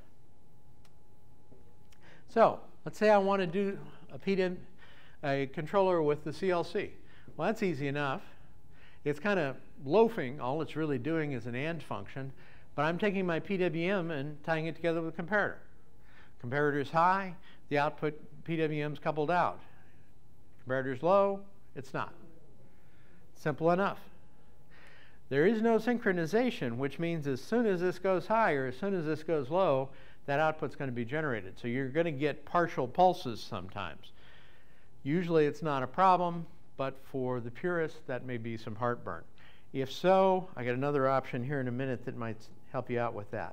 So let's say I want to do a controller with the CLC. Well, that's easy enough. It's kind of loafing. All it's really doing is an AND function, but I'm taking my PWM and tying it together with a comparator. Comparator is high, the output PWM is coupled out. Comparator is low, it's not. Simple enough. There is no synchronization, which means as soon as this goes high or as soon as this goes low, that output's going to be generated. So you're going to get partial pulses sometimes. Usually it's not a problem, but for the purists, that may be some heartburn. If so, I got another option here in a minute that might help you out with that.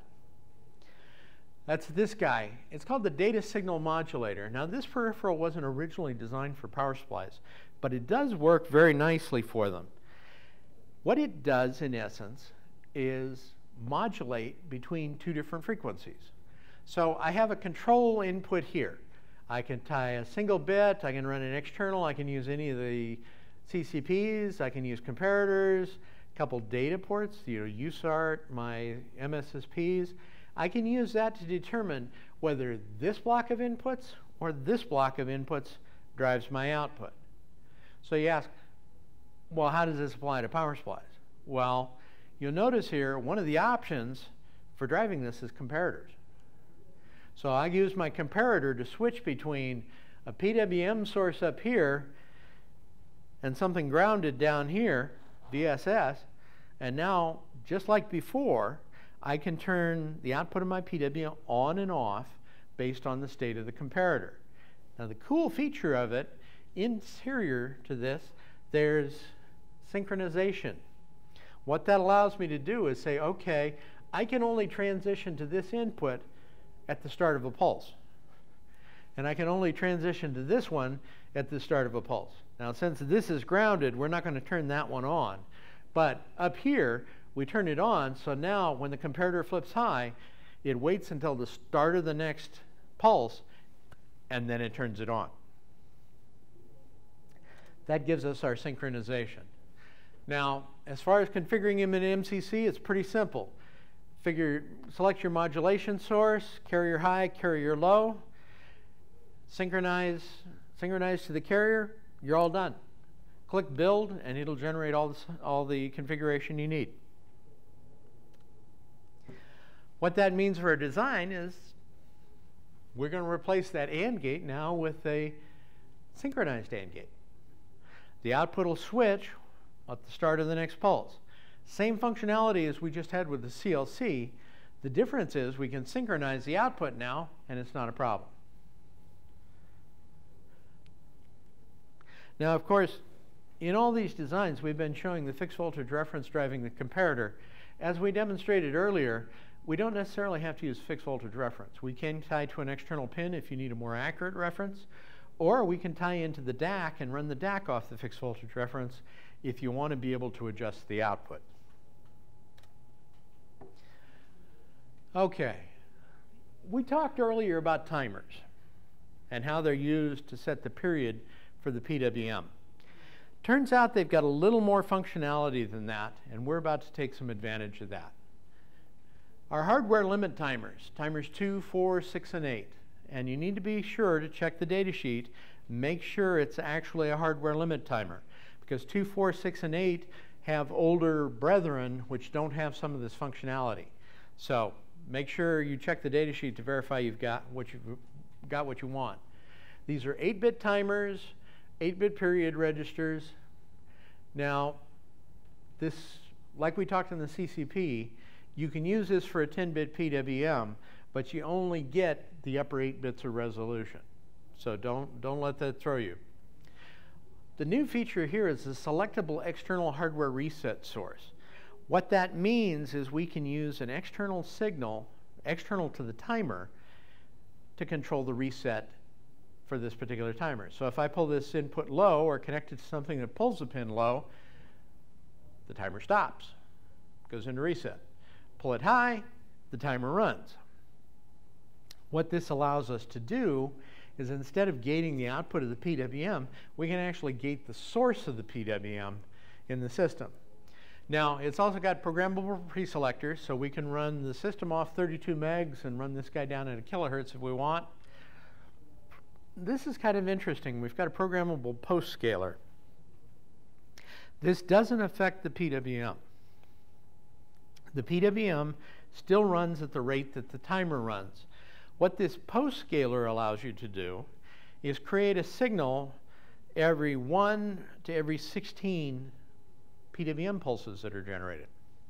That's this guy. It's called the data signal modulator. Now this peripheral wasn't originally designed for power supplies, but it does work very nicely for them. What it does, in essence, is modulate between two different frequencies. So I have a control input here. I can tie a single bit, I can run an external, I can use any of the CCPs, I can use comparators, a couple data ports, USART, my MSSPs. I can use that to determine whether this block of inputs or this block of inputs drives my output. So you ask, well, how does this apply to power supplies? Well, you'll notice here, one of the options for driving this is comparators. So I use my comparator to switch between a PWM source up here and something grounded down here, DSS, and now, just like before, I can turn the output of my PWM on and off based on the state of the comparator. Now the cool feature of it, interior to this, there's synchronization. What that allows me to do is say, okay, I can only transition to this input at the start of a pulse. And I can only transition to this one at the start of a pulse. Now since this is grounded, we're not going to turn that one on. But up here, we turn it on, so now when the comparator flips high, it waits until the start of the next pulse, and then it turns it on. That gives us our synchronization. Now, as far as configuring them in MCC, it's pretty simple. Select your modulation source, carrier high, carrier low, synchronize to the carrier, you're all done. Click build and it'll generate all the configuration you need. What that means for a design is we're going to replace that AND gate now with a synchronized AND gate. The output will switch at the start of the next pulse. Same functionality as we just had with the CLC. The difference is we can synchronize the output now, and it's not a problem. Now, of course, in all these designs, we've been showing the fixed voltage reference driving the comparator. As we demonstrated earlier, we don't necessarily have to use fixed voltage reference. We can tie to an external pin if you need a more accurate reference, or we can tie into the DAC and run the DAC off the fixed voltage reference if you want to be able to adjust the output. Okay, we talked earlier about timers and how they're used to set the period for the PWM. Turns out they've got a little more functionality than that, and we're about to take some advantage of that. Our hardware limit timers, timers 2, 4, 6, and 8, and you need to be sure to check the data sheet, make sure it's actually a hardware limit timer, because 2, 4, 6, and 8 have older brethren which don't have some of this functionality. So make sure you check the data sheet to verify you've got what you want. These are 8-bit timers, 8-bit period registers. Now, this, like we talked in the CCP, you can use this for a 10-bit PWM, but you only get the upper 8 bits of resolution. So don't let that throw you. The new feature here is the selectable external hardware reset source. What that means is we can use an external signal, external to the timer, to control the reset for this particular timer. So if I pull this input low or connect it to something that pulls the pin low, the timer stops, goes into reset. Pull it high, the timer runs. What this allows us to do is instead of gating the output of the PWM, we can actually gate the source of the PWM in the system. Now, it's also got programmable preselectors, so we can run the system off 32 megs and run this guy down at a kilohertz if we want. This is kind of interesting. We've got a programmable post scaler. This doesn't affect the PWM. The PWM still runs at the rate that the timer runs. What this post scaler allows you to do is create a signal every 1 to every 16 PWM pulses that are generated.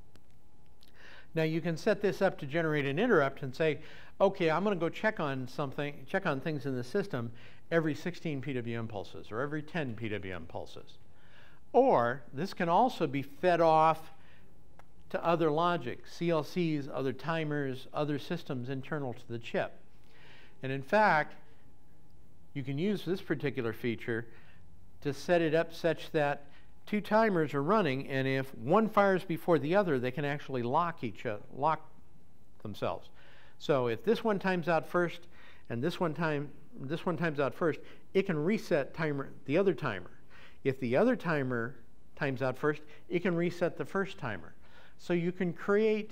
Now you can set this up to generate an interrupt and say, okay, I'm going to go check on things in the system every 16 PWM pulses or every 10 PWM pulses. Or this can also be fed off to other logic, CLCs, other timers, other systems internal to the chip. And in fact, you can use this particular feature to set it up such that 2 timers are running, and if one fires before the other, they can actually lock themselves. So if this one times out first and this one times out first, it can reset the other timer. If the other timer times out first, it can reset the first timer. So you can create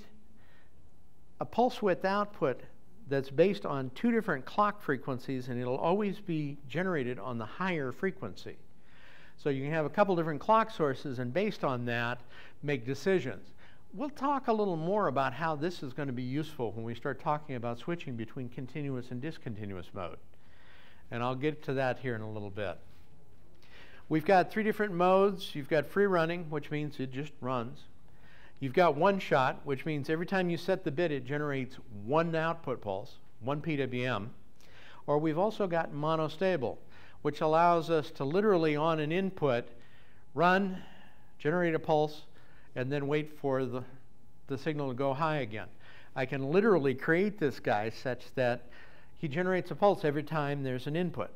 a pulse width output that's based on 2 different clock frequencies, and it'll always be generated on the higher frequency. So you can have a couple different clock sources, and based on that, make decisions. We'll talk a little more about how this is going to be useful when we start talking about switching between continuous and discontinuous mode. And I'll get to that here in a little bit. We've got 3 different modes. You've got free running, which means it just runs. You've got one shot, which means every time you set the bit, it generates 1 output pulse, 1 PWM. Or we've also got monostable, which allows us to literally on an input run, generate a pulse, and then wait for the signal to go high again. I can literally create this guy such that he generates a pulse every time there's an input.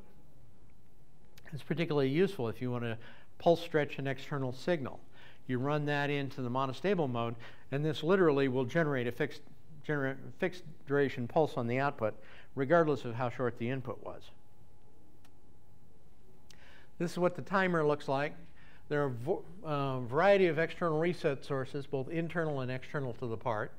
It's particularly useful if you want to pulse stretch an external signal. You run that into the monostable mode, and this literally will generate a fixed duration pulse on the output, regardless of how short the input was. This is what the timer looks like. There are a variety of external reset sources, both internal and external to the part.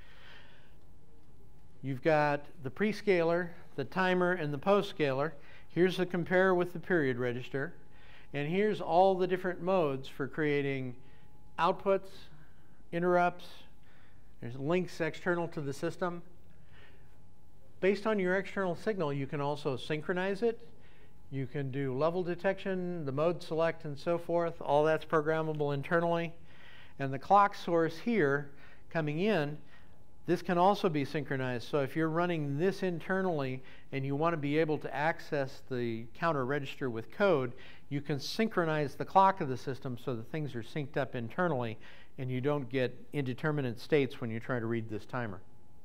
You've got the prescaler, the timer, and the postscaler. Here's the compare with the period register. And here's all the different modes for creating outputs, interrupts. There's links external to the system. Based on your external signal, you can also synchronize it. You can do level detection, the mode select, and so forth. All that's programmable internally. And the clock source here coming in, this can also be synchronized. So if you're running this internally and you want to be able to access the counter register with code, you can synchronize the clock of the system so that things are synced up internally and you don't get indeterminate states when you try to read this timer.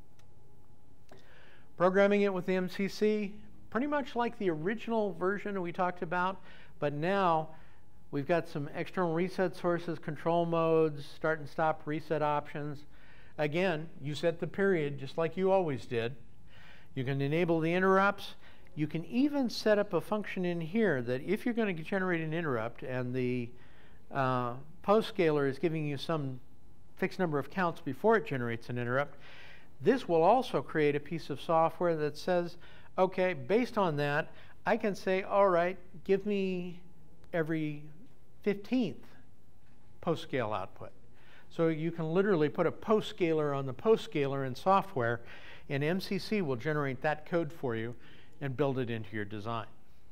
Programming it with the MCC, pretty much like the original version we talked about, but now We've got some external reset sources, control modes, start and stop reset options. Again, you set the period just like you always did. You can enable the interrupts. You can even set up a function in here that if you're going to generate an interrupt and the post scaler is giving you some fixed number of counts before it generates an interrupt, this will also create a piece of software that says, okay, based on that, I can say, all right, give me every 15th post scale output. So you can literally put a post scaler on the post scaler in software, and MCC will generate that code for you and build it into your design.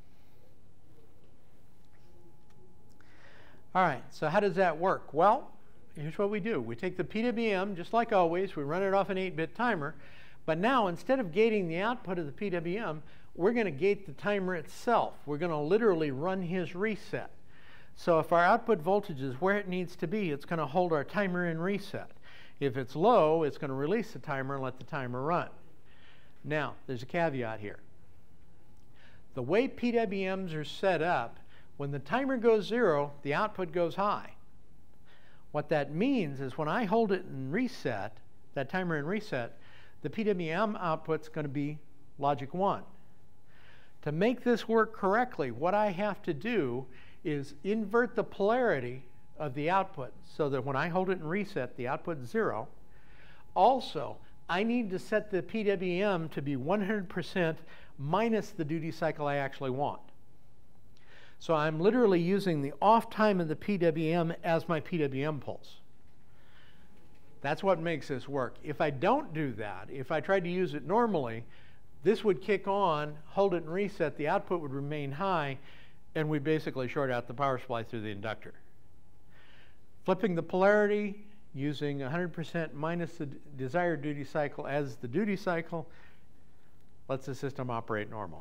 All right, so how does that work? Well, here's what we do. We take the PWM, just like always, we run it off an 8-bit timer, but now instead of gating the output of the PWM, we're going to gate the timer itself. We're going to literally run his reset. So if our output voltage is where it needs to be, it's going to hold our timer in reset. If it's low, it's going to release the timer and let the timer run. Now, there's a caveat here. The way PWMs are set up, when the timer goes 0, the output goes high. What that means is when I hold it in reset, that timer in reset, the PWM output's going to be logic 1. To make this work correctly, what I have to do is invert the polarity of the output so that when I hold it in reset, the output's 0. Also, I need to set the PWM to be 100% minus the duty cycle I actually want. So I'm literally using the off time of the PWM as my PWM pulse. That's what makes this work. If I don't do that, if I tried to use it normally, this would kick on, hold it and reset, the output would remain high, and we basically short out the power supply through the inductor. Flipping the polarity, using 100% minus the desired duty cycle as the duty cycle, lets the system operate normally.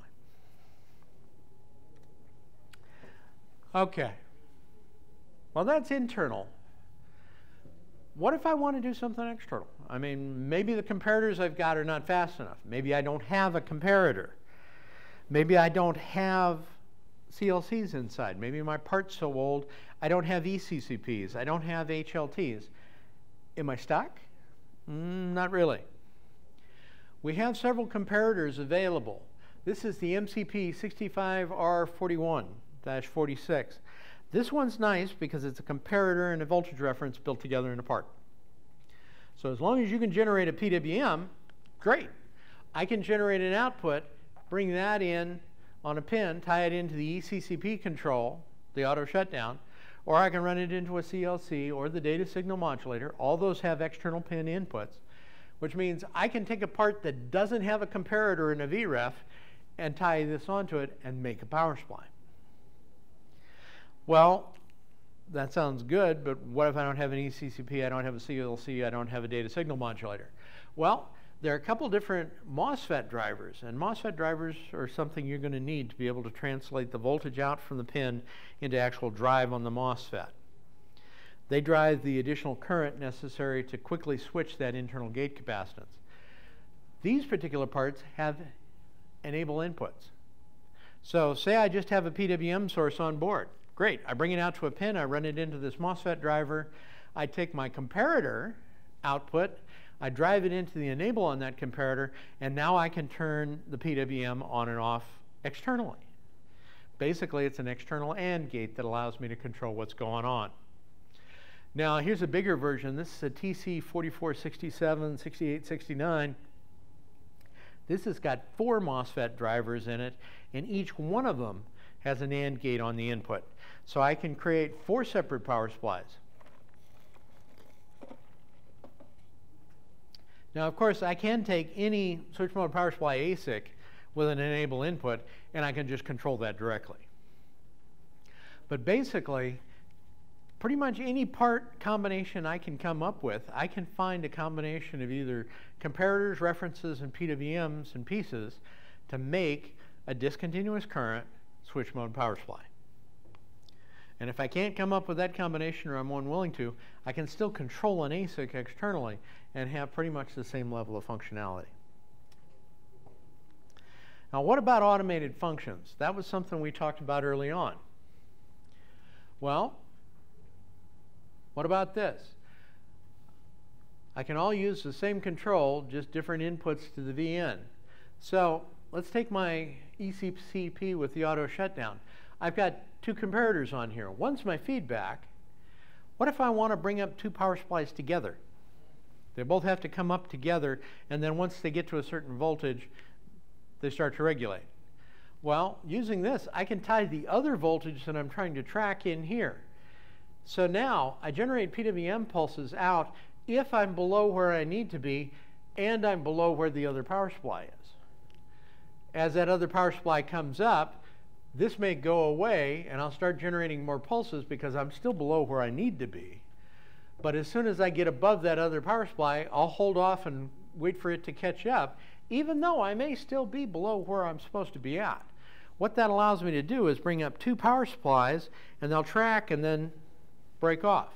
Okay. Well, that's internal. What if I want to do something external? I mean, maybe the comparators I've got are not fast enough. Maybe I don't have a comparator. Maybe I don't have CLCs inside. Maybe my part's so old, I don't have eCCPs. I don't have HLTs. Am I stuck? Not really. We have several comparators available. This is the MCP 65R41-46. This one's nice because it's a comparator and a voltage reference built together in a part. So as long as you can generate a PWM, great. I can generate an output, bring that in on a pin, tie it into the eCCP control, the auto shutdown, or I can run it into a CLC or the data signal modulator. All those have external pin inputs, which means I can take a part that doesn't have a comparator in a VREF and tie this onto it and make a power supply. Well, that sounds good, but what if I don't have an eCCP, I don't have a CLC, I don't have a data signal modulator? Well, there are a couple different MOSFET drivers, and MOSFET drivers are something you're going to need to be able to translate the voltage out from the pin into actual drive on the MOSFET. They drive the additional current necessary to quickly switch that internal gate capacitance. These particular parts have enable inputs. So say I just have a PWM source on board. Great, I bring it out to a pin, I run it into this MOSFET driver, I take my comparator output, I drive it into the enable on that comparator, and now I can turn the PWM on and off externally. Basically, it's an external AND gate that allows me to control what's going on. Now, here's a bigger version. This is a TC4467, 6869. This has got 4 MOSFET drivers in it, and each one of them has an AND gate on the input. So I can create 4 separate power supplies. Now, of course, I can take any switch mode power supply ASIC with an enable input, and I can just control that directly. But basically, pretty much any part combination I can come up with, I can find a combination of either comparators, references, and PWMs and pieces to make a discontinuous current switch mode power supply. And if I can't come up with that combination or I'm unwilling to, I can still control an ASIC externally and have pretty much the same level of functionality. Now, what about automated functions? That was something we talked about early on. Well, what about this? I can all use the same control, just different inputs to the VN. So let's take my ECCP with the auto shutdown. I've got two comparators on here. One's my feedback. What if I want to bring up two power supplies together? They both have to come up together, and then once they get to a certain voltage, they start to regulate. Well, using this, I can tie the other voltage that I'm trying to track in here. So now I generate PWM pulses out if I'm below where I need to be and I'm below where the other power supply is. As that other power supply comes up, this may go away and I'll start generating more pulses because I'm still below where I need to be. But as soon as I get above that other power supply, I'll hold off and wait for it to catch up, even though I may still be below where I'm supposed to be at. What that allows me to do is bring up two power supplies and they'll track and then break off.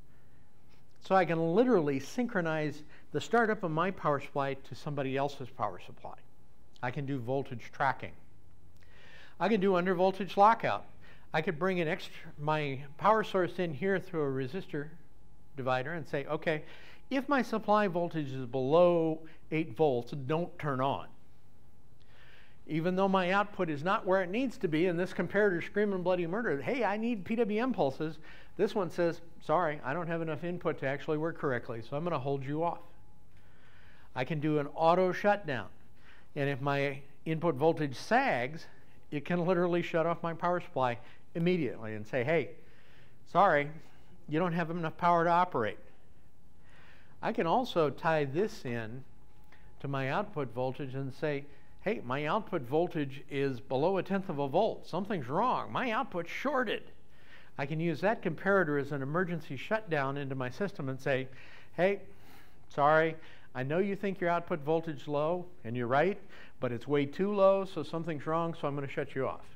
So I can literally synchronize the startup of my power supply to somebody else's power supply. I can do voltage tracking. I can do under voltage lockout. I could bring my power source in here through a resistor divider and say, okay, if my supply voltage is below 8 volts, don't turn on. Even though my output is not where it needs to be, and this comparator screaming bloody murder, hey, I need PWM pulses, this one says, sorry, I don't have enough input to actually work correctly, so I'm going to hold you off. I can do an auto shutdown, and if my input voltage sags, it can literally shut off my power supply immediately and say, hey, sorry, you don't have enough power to operate. I can also tie this in to my output voltage and say, hey, my output voltage is below 1/10 of a volt. Something's wrong. My output's shorted. I can use that comparator as an emergency shutdown into my system and say, hey, sorry, I know you think your output voltage is low, and you're right, but it's way too low, so something's wrong, so I'm going to shut you off.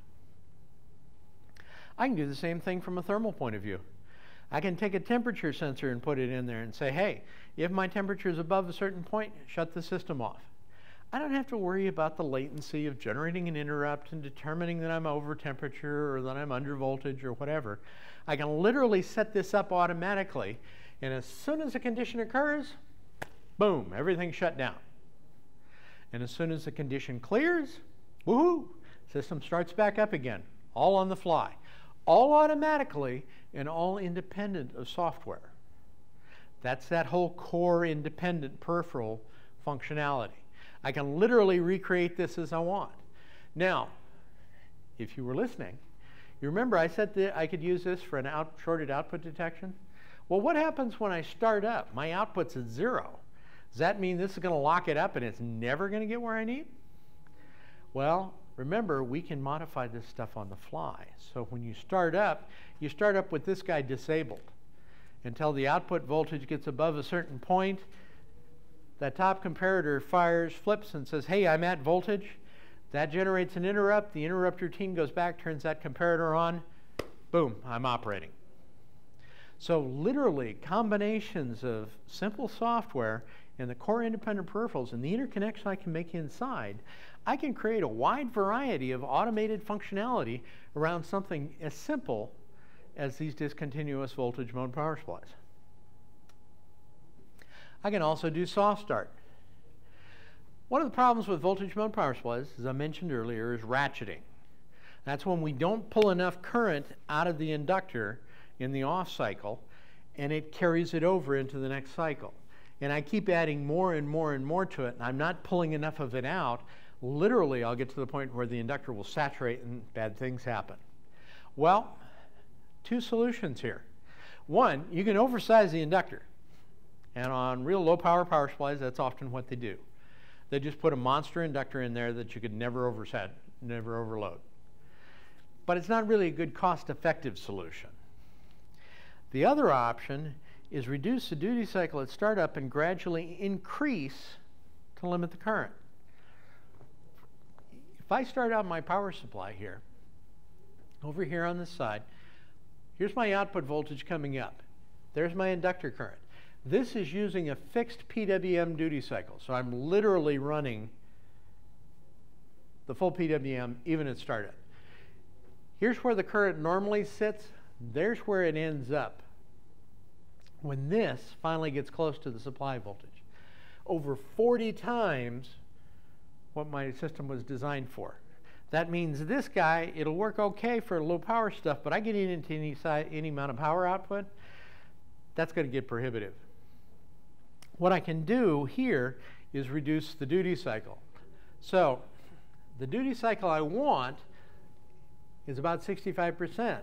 I can do the same thing from a thermal point of view. I can take a temperature sensor and put it in there and say, hey, if my temperature is above a certain point, shut the system off. I don't have to worry about the latency of generating an interrupt and determining that I'm over temperature or that I'm under voltage or whatever. I can literally set this up automatically, and as soon as a condition occurs, boom, everything's shut down. And as soon as the condition clears, woohoo, system starts back up again, all on the fly, all automatically and all independent of software. That's that whole core independent peripheral functionality. I can literally recreate this as I want. Now, if you were listening, you remember I said that I could use this for an shorted output detection? Well, what happens when I start up? My output's at 0. Does that mean this is going to lock it up and it's never going to get where I need? Well, remember, we can modify this stuff on the fly. So when you start up with this guy disabled until the output voltage gets above a certain point. That top comparator fires, flips, and says, hey, I'm at voltage. That generates an interrupt. The interrupt routine goes back, turns that comparator on. Boom, I'm operating. So literally, combinations of simple software and the core independent peripherals and the interconnection I can make inside, I can create a wide variety of automated functionality around something as simple as these discontinuous voltage mode power supplies. I can also do soft start. One of the problems with voltage mode power supplies, as I mentioned earlier, is ratcheting. That's when we don't pull enough current out of the inductor in the off cycle, and it carries it over into the next cycle. And I keep adding more and more and more to it, and I'm not pulling enough of it out. Literally, I'll get to the point where the inductor will saturate and bad things happen. Well, two solutions here. One, you can oversize the inductor. And on real low power supplies, that's often what they do. They just put a monster inductor in there that you could never overload. But it's not really a good cost-effective solution. The other option is reduce the duty cycle at startup and gradually increase to limit the current. If I start out my power supply here, over here on this side, here's my output voltage coming up. There's my inductor current. This is using a fixed PWM duty cycle, so I'm literally running the full PWM even at startup. Here's where the current normally sits. There's where it ends up when this finally gets close to the supply voltage. Over 40 times what my system was designed for. That means this guy, it'll work okay for low power stuff, but I get into any amount of power output, that's going to get prohibitive. What I can do here is reduce the duty cycle. So the duty cycle I want is about 65%.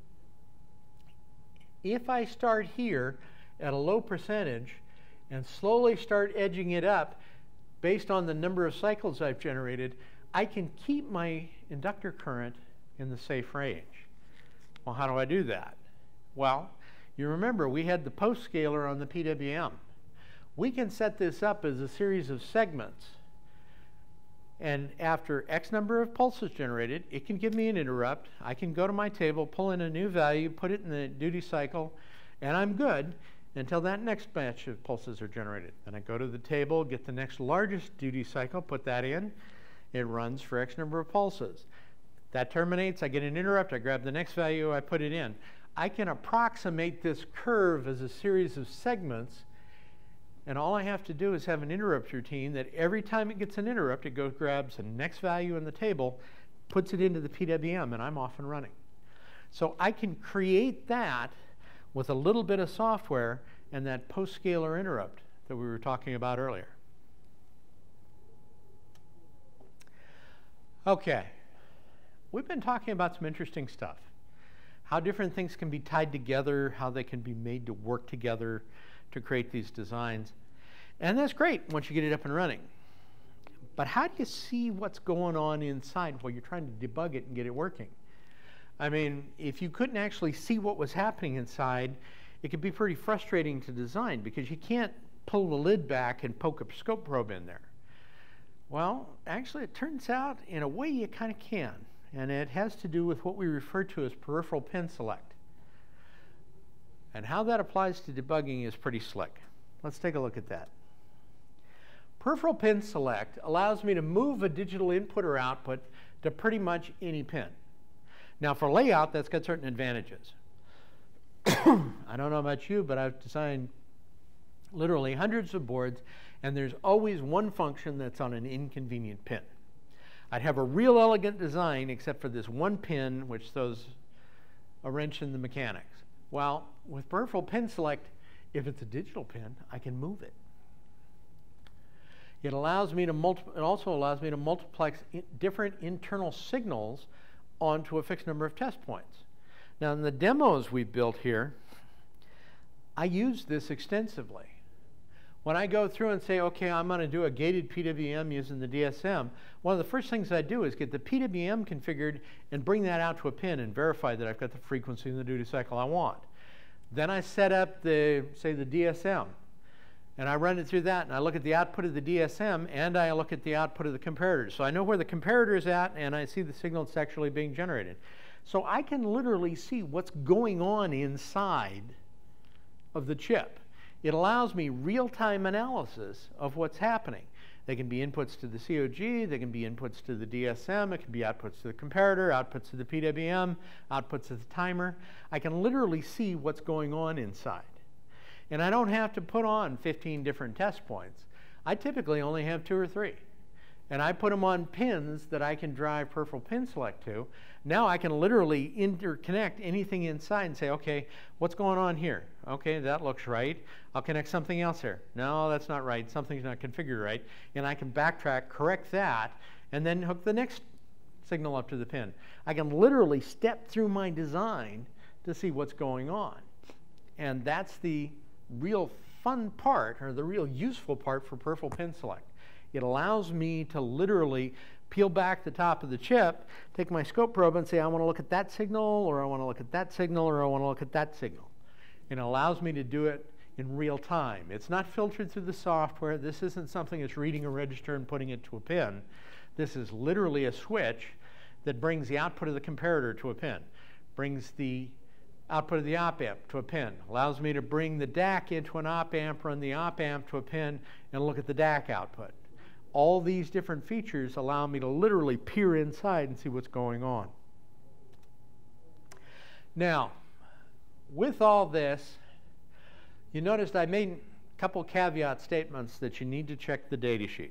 If I start here at a low percentage and slowly start edging it up based on the number of cycles I've generated, I can keep my inductor current in the safe range. Well, how do I do that? Well, you remember we had the post scaler on the PWM. We can set this up as a series of segments. And after X number of pulses generated, it can give me an interrupt. I can go to my table, pull in a new value, put it in the duty cycle, and I'm good until that next batch of pulses are generated. Then I go to the table, get the next largest duty cycle, put that in. It runs for X number of pulses. That terminates, I get an interrupt, I grab the next value, I put it in. I can approximate this curve as a series of segments, and all I have to do is have an interrupt routine that every time it gets an interrupt, it goes grabs the next value in the table, puts it into the PWM, and I'm off and running. So I can create that with a little bit of software and that post-scaler interrupt that we were talking about earlier. Okay, we've been talking about some interesting stuff. How different things can be tied together, how they can be made to work together to create these designs. And that's great once you get it up and running. But how do you see what's going on inside while you're trying to debug it and get it working? I mean, if you couldn't actually see what was happening inside, it could be pretty frustrating to design because you can't pull the lid back and poke a scope probe in there. Well, actually, it turns out in a way you kind of can. And it has to do with what we refer to as peripheral pin select. And how that applies to debugging is pretty slick. Let's take a look at that. Peripheral pin select allows me to move a digital input or output to pretty much any pin. Now for layout, that's got certain advantages. I don't know about you, but I've designed literally hundreds of boards, and there's always one function that's on an inconvenient pin. I'd have a real elegant design except for this one pin which throws a wrench in the mechanics. Well, with peripheral pin select, if it's a digital pin, I can move it. It also allows me to multiplex different internal signals onto a fixed number of test points. Now, in the demos we built here, I use this extensively. When I go through and say, okay, I'm going to do a gated PWM using the DSM, one of the first things I do is get the PWM configured and bring that out to a pin and verify that I've got the frequency and the duty cycle I want. Then I set up the, say, the DSM, and I run it through that, and I look at the output of the DSM, and I look at the output of the comparator. So I know where the comparator is at, and I see the signal that's actually being generated. So I can literally see what's going on inside of the chip. It allows me real-time analysis of what's happening. They can be inputs to the COG, they can be inputs to the DSM, it can be outputs to the comparator, outputs to the PWM, outputs to the timer. I can literally see what's going on inside. And I don't have to put on 15 different test points. I typically only have 2 or 3. And I put them on pins that I can drive peripheral pin select to. Now I can literally interconnect anything inside and say, okay, what's going on here? Okay, that looks right. I'll connect something else here. No, that's not right. Something's not configured right. And I can backtrack, correct that, and then hook the next signal up to the pin. I can literally step through my design to see what's going on. And that's the real fun part, or the real useful part for peripheral pin select. It allows me to literally peel back the top of the chip, take my scope probe and say, I want to look at that signal, or I want to look at that signal, or I want to look at that signal. And it allows me to do it in real time. It's not filtered through the software. This isn't something that's reading a register and putting it to a pin. This is literally a switch that brings the output of the comparator to a pin, brings the output of the op-amp to a pin, allows me to bring the DAC into an op-amp, run the op-amp to a pin, and look at the DAC output. All these different features allow me to literally peer inside and see what's going on. Now, with all this, you noticed I made a couple caveat statements that you need to check the data sheet.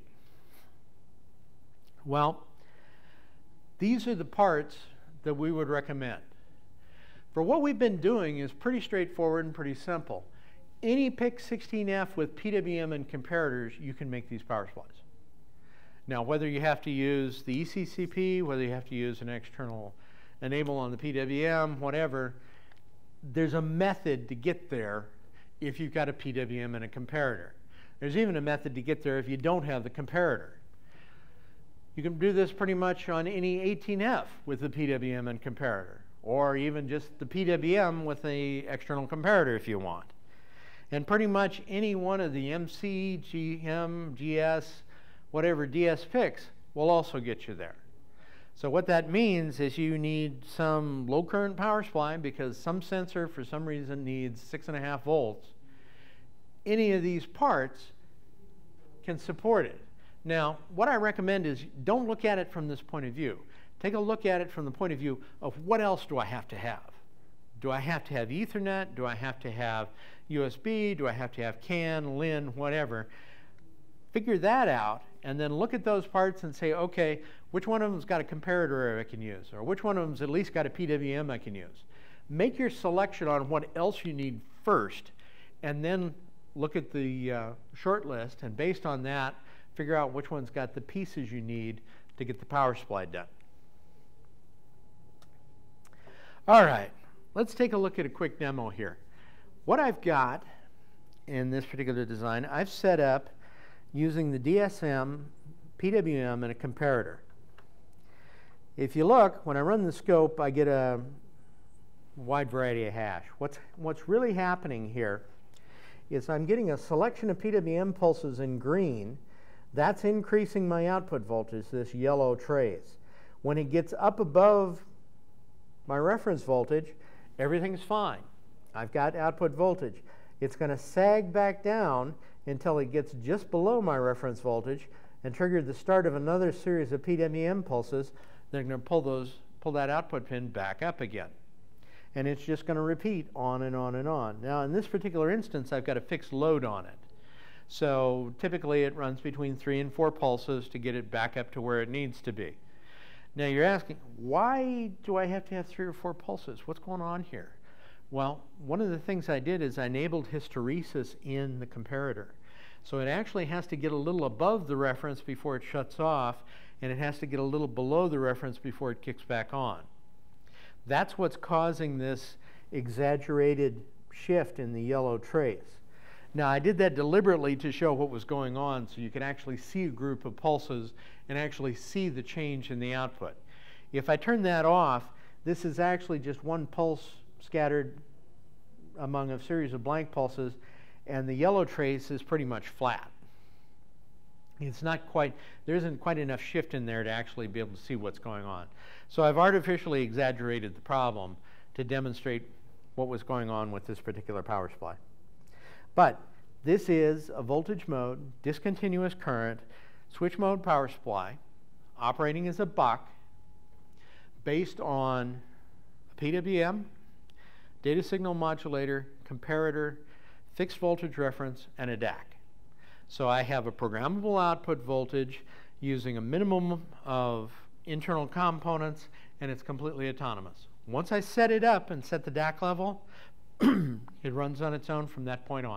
Well, these are the parts that we would recommend. For what we've been doing is pretty straightforward and pretty simple. Any PIC16F with PWM and comparators, you can make these power supplies. Now, whether you have to use the ECCP, whether you have to use an external enable on the PWM, whatever, there's a method to get there if you've got a PWM and a comparator. There's even a method to get there if you don't have the comparator. You can do this pretty much on any 18F with the PWM and comparator, or even just the PWM with the external comparator if you want. And pretty much any one of the MC, GM, GS, whatever DS picks will also get you there. So what that means is you need some low current power supply because some sensor for some reason needs 6.5 volts. Any of these parts can support it. Now, what I recommend is don't look at it from this point of view. Take a look at it from the point of view of what else do I have to have? Do I have to have Ethernet? Do I have to have USB? Do I have to have CAN, LIN, whatever? Figure that out and then look at those parts and say, okay, which one of them's got a comparator I can use? Or which one of them's at least got a PWM I can use? Make your selection on what else you need first, and then look at the short list, and based on that, figure out which one's got the pieces you need to get the power supply done. All right, let's take a look at a quick demo here. What I've got in this particular design, I've set up using the DSM, PWM, and a comparator. If you look, when I run the scope, I get a wide variety of hash. What's really happening here is I'm getting a selection of PWM pulses in green. That's increasing my output voltage, this yellow trace. When it gets up above my reference voltage, everything's fine. I've got output voltage. It's going to sag back down until it gets just below my reference voltage and trigger the start of another series of PWM pulses. They're going to pull that output pin back up again. And it's just going to repeat on and on and on. Now, in this particular instance, I've got a fixed load on it. So typically it runs between 3 and 4 pulses to get it back up to where it needs to be. Now you're asking, why do I have to have 3 or 4 pulses? What's going on here? Well, one of the things I did is I enabled hysteresis in the comparator. So it actually has to get a little above the reference before it shuts off, and it has to get a little below the reference before it kicks back on. That's what's causing this exaggerated shift in the yellow trace. Now, I did that deliberately to show what was going on so you can actually see a group of pulses and actually see the change in the output. If I turn that off, this is actually just one pulse scattered among a series of blank pulses, and the yellow trace is pretty much flat. It's not quite, there isn't quite enough shift in there to actually be able to see what's going on. So I've artificially exaggerated the problem to demonstrate what was going on with this particular power supply. But this is a voltage mode, discontinuous current, switch mode power supply, operating as a buck, based on a PWM, data signal modulator, comparator, fixed voltage reference, and a DAC. So I have a programmable output voltage using a minimum of internal components, and it's completely autonomous. Once I set it up and set the DAC level, it runs on its own from that point on.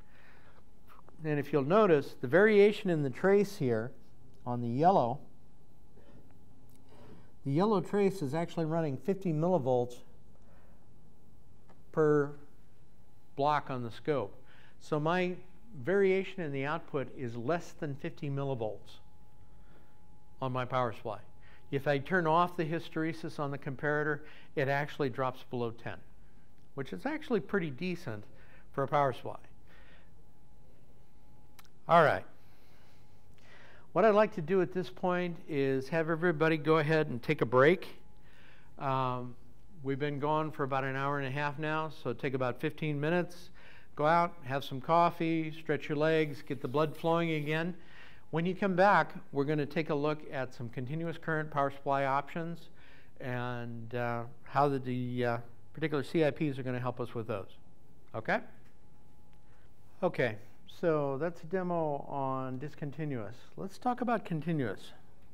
And if you'll notice, the variation in the trace here on the yellow trace is actually running 50 millivolts per block on the scope. So my variation in the output is less than 50 millivolts on my power supply. If I turn off the hysteresis on the comparator, it actually drops below 10, which is actually pretty decent for a power supply. All right. What I'd like to do at this point is have everybody go ahead and take a break. We've been gone for about an hour and a half now, so take about 15 minutes. Go out, have some coffee, stretch your legs, get the blood flowing again. When you come back, we're going to take a look at some continuous current power supply options and how the particular CIPs are going to help us with those. Okay? Okay, so that's a demo on discontinuous. Let's talk about continuous.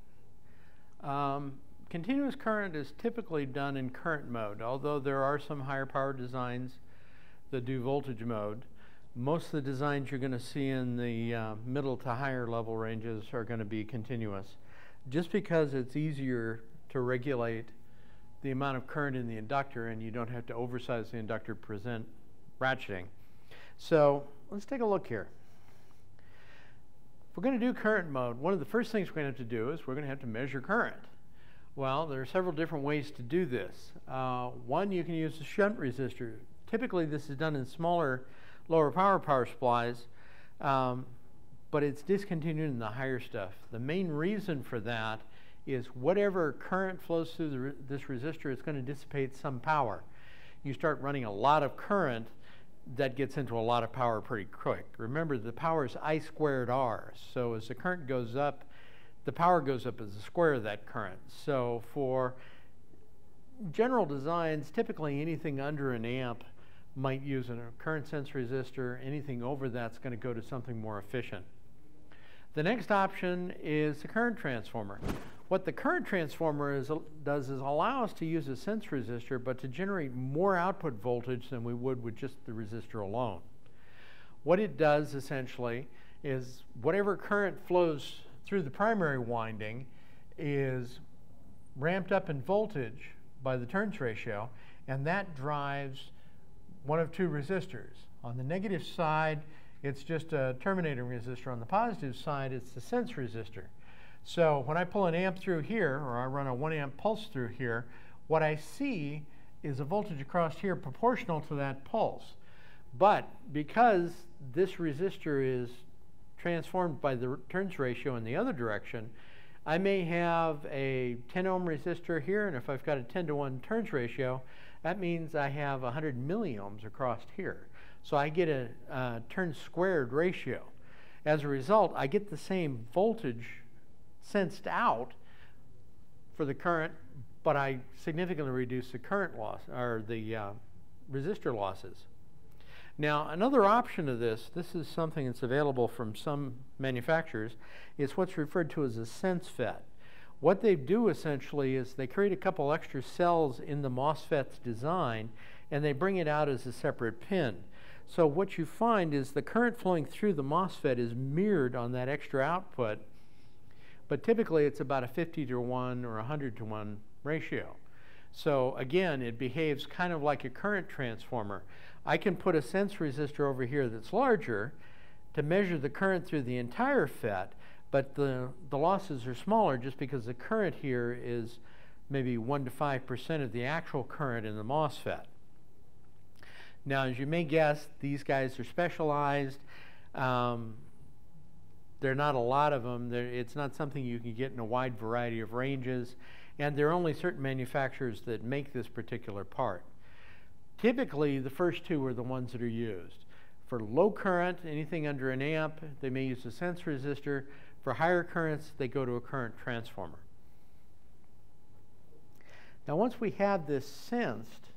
Continuous current is typically done in current mode, although there are some higher power designs that do voltage mode. Most of the designs you're going to see in the middle to higher level ranges are going to be continuous, just because it's easier to regulate the amount of current in the inductor, and you don't have to oversize the inductor to present ratcheting. So let's take a look here. If we're going to do current mode, one of the first things we're going to have to do is we're going to have to measure current. Well, there are several different ways to do this. One, you can use a shunt resistor. Typically, this is done in smaller, lower power supplies, but it's discontinued in the higher stuff. The main reason for that is whatever current flows through this resistor, it's going to dissipate some power. You start running a lot of current, that gets into a lot of power pretty quick. Remember, the power is I squared R. So as the current goes up, the power goes up as the square of that current. So for general designs, typically anything under an amp might use a current sense resistor. Anything over that's going to go to something more efficient. The next option is the current transformer. What the current transformer does is allow us to use a sense resistor, but to generate more output voltage than we would with just the resistor alone. What it does essentially is whatever current flows through the primary winding is ramped up in voltage by the turns ratio, and that drives one of two resistors. On the negative side, it's just a terminating resistor. On the positive side, it's the sense resistor. So when I pull an amp through here, or I run a 1 amp pulse through here, what I see is a voltage across here proportional to that pulse. But because this resistor is transformed by the turns ratio in the other direction, I may have a 10 ohm resistor here, and if I've got a 10-to-1 turns ratio, that means I have 100 milliohms across here. So I get a turns squared ratio. As a result, I get the same voltage sensed out for the current, but I significantly reduce the current loss, or the resistor losses. Now, another option of this is something that's available from some manufacturers, is what's referred to as a sense FET. What they do essentially is they create a couple extra cells in the MOSFET's design, and they bring it out as a separate pin. So what you find is the current flowing through the MOSFET is mirrored on that extra output, but typically it's about a 50-to-1 or 100-to-1 ratio. So again, it behaves kind of like a current transformer. I can put a sense resistor over here that's larger to measure the current through the entire FET, but the losses are smaller just because the current here is maybe 1 to 5% of the actual current in the MOSFET. Now, as you may guess, these guys are specialized. There are not a lot of them. It's not something you can get in a wide variety of ranges, and there are only certain manufacturers that make this particular part. Typically, the first two are the ones that are used. For low current, anything under an amp, they may use a sense resistor. For higher currents, they go to a current transformer. Now, once we have this sensed,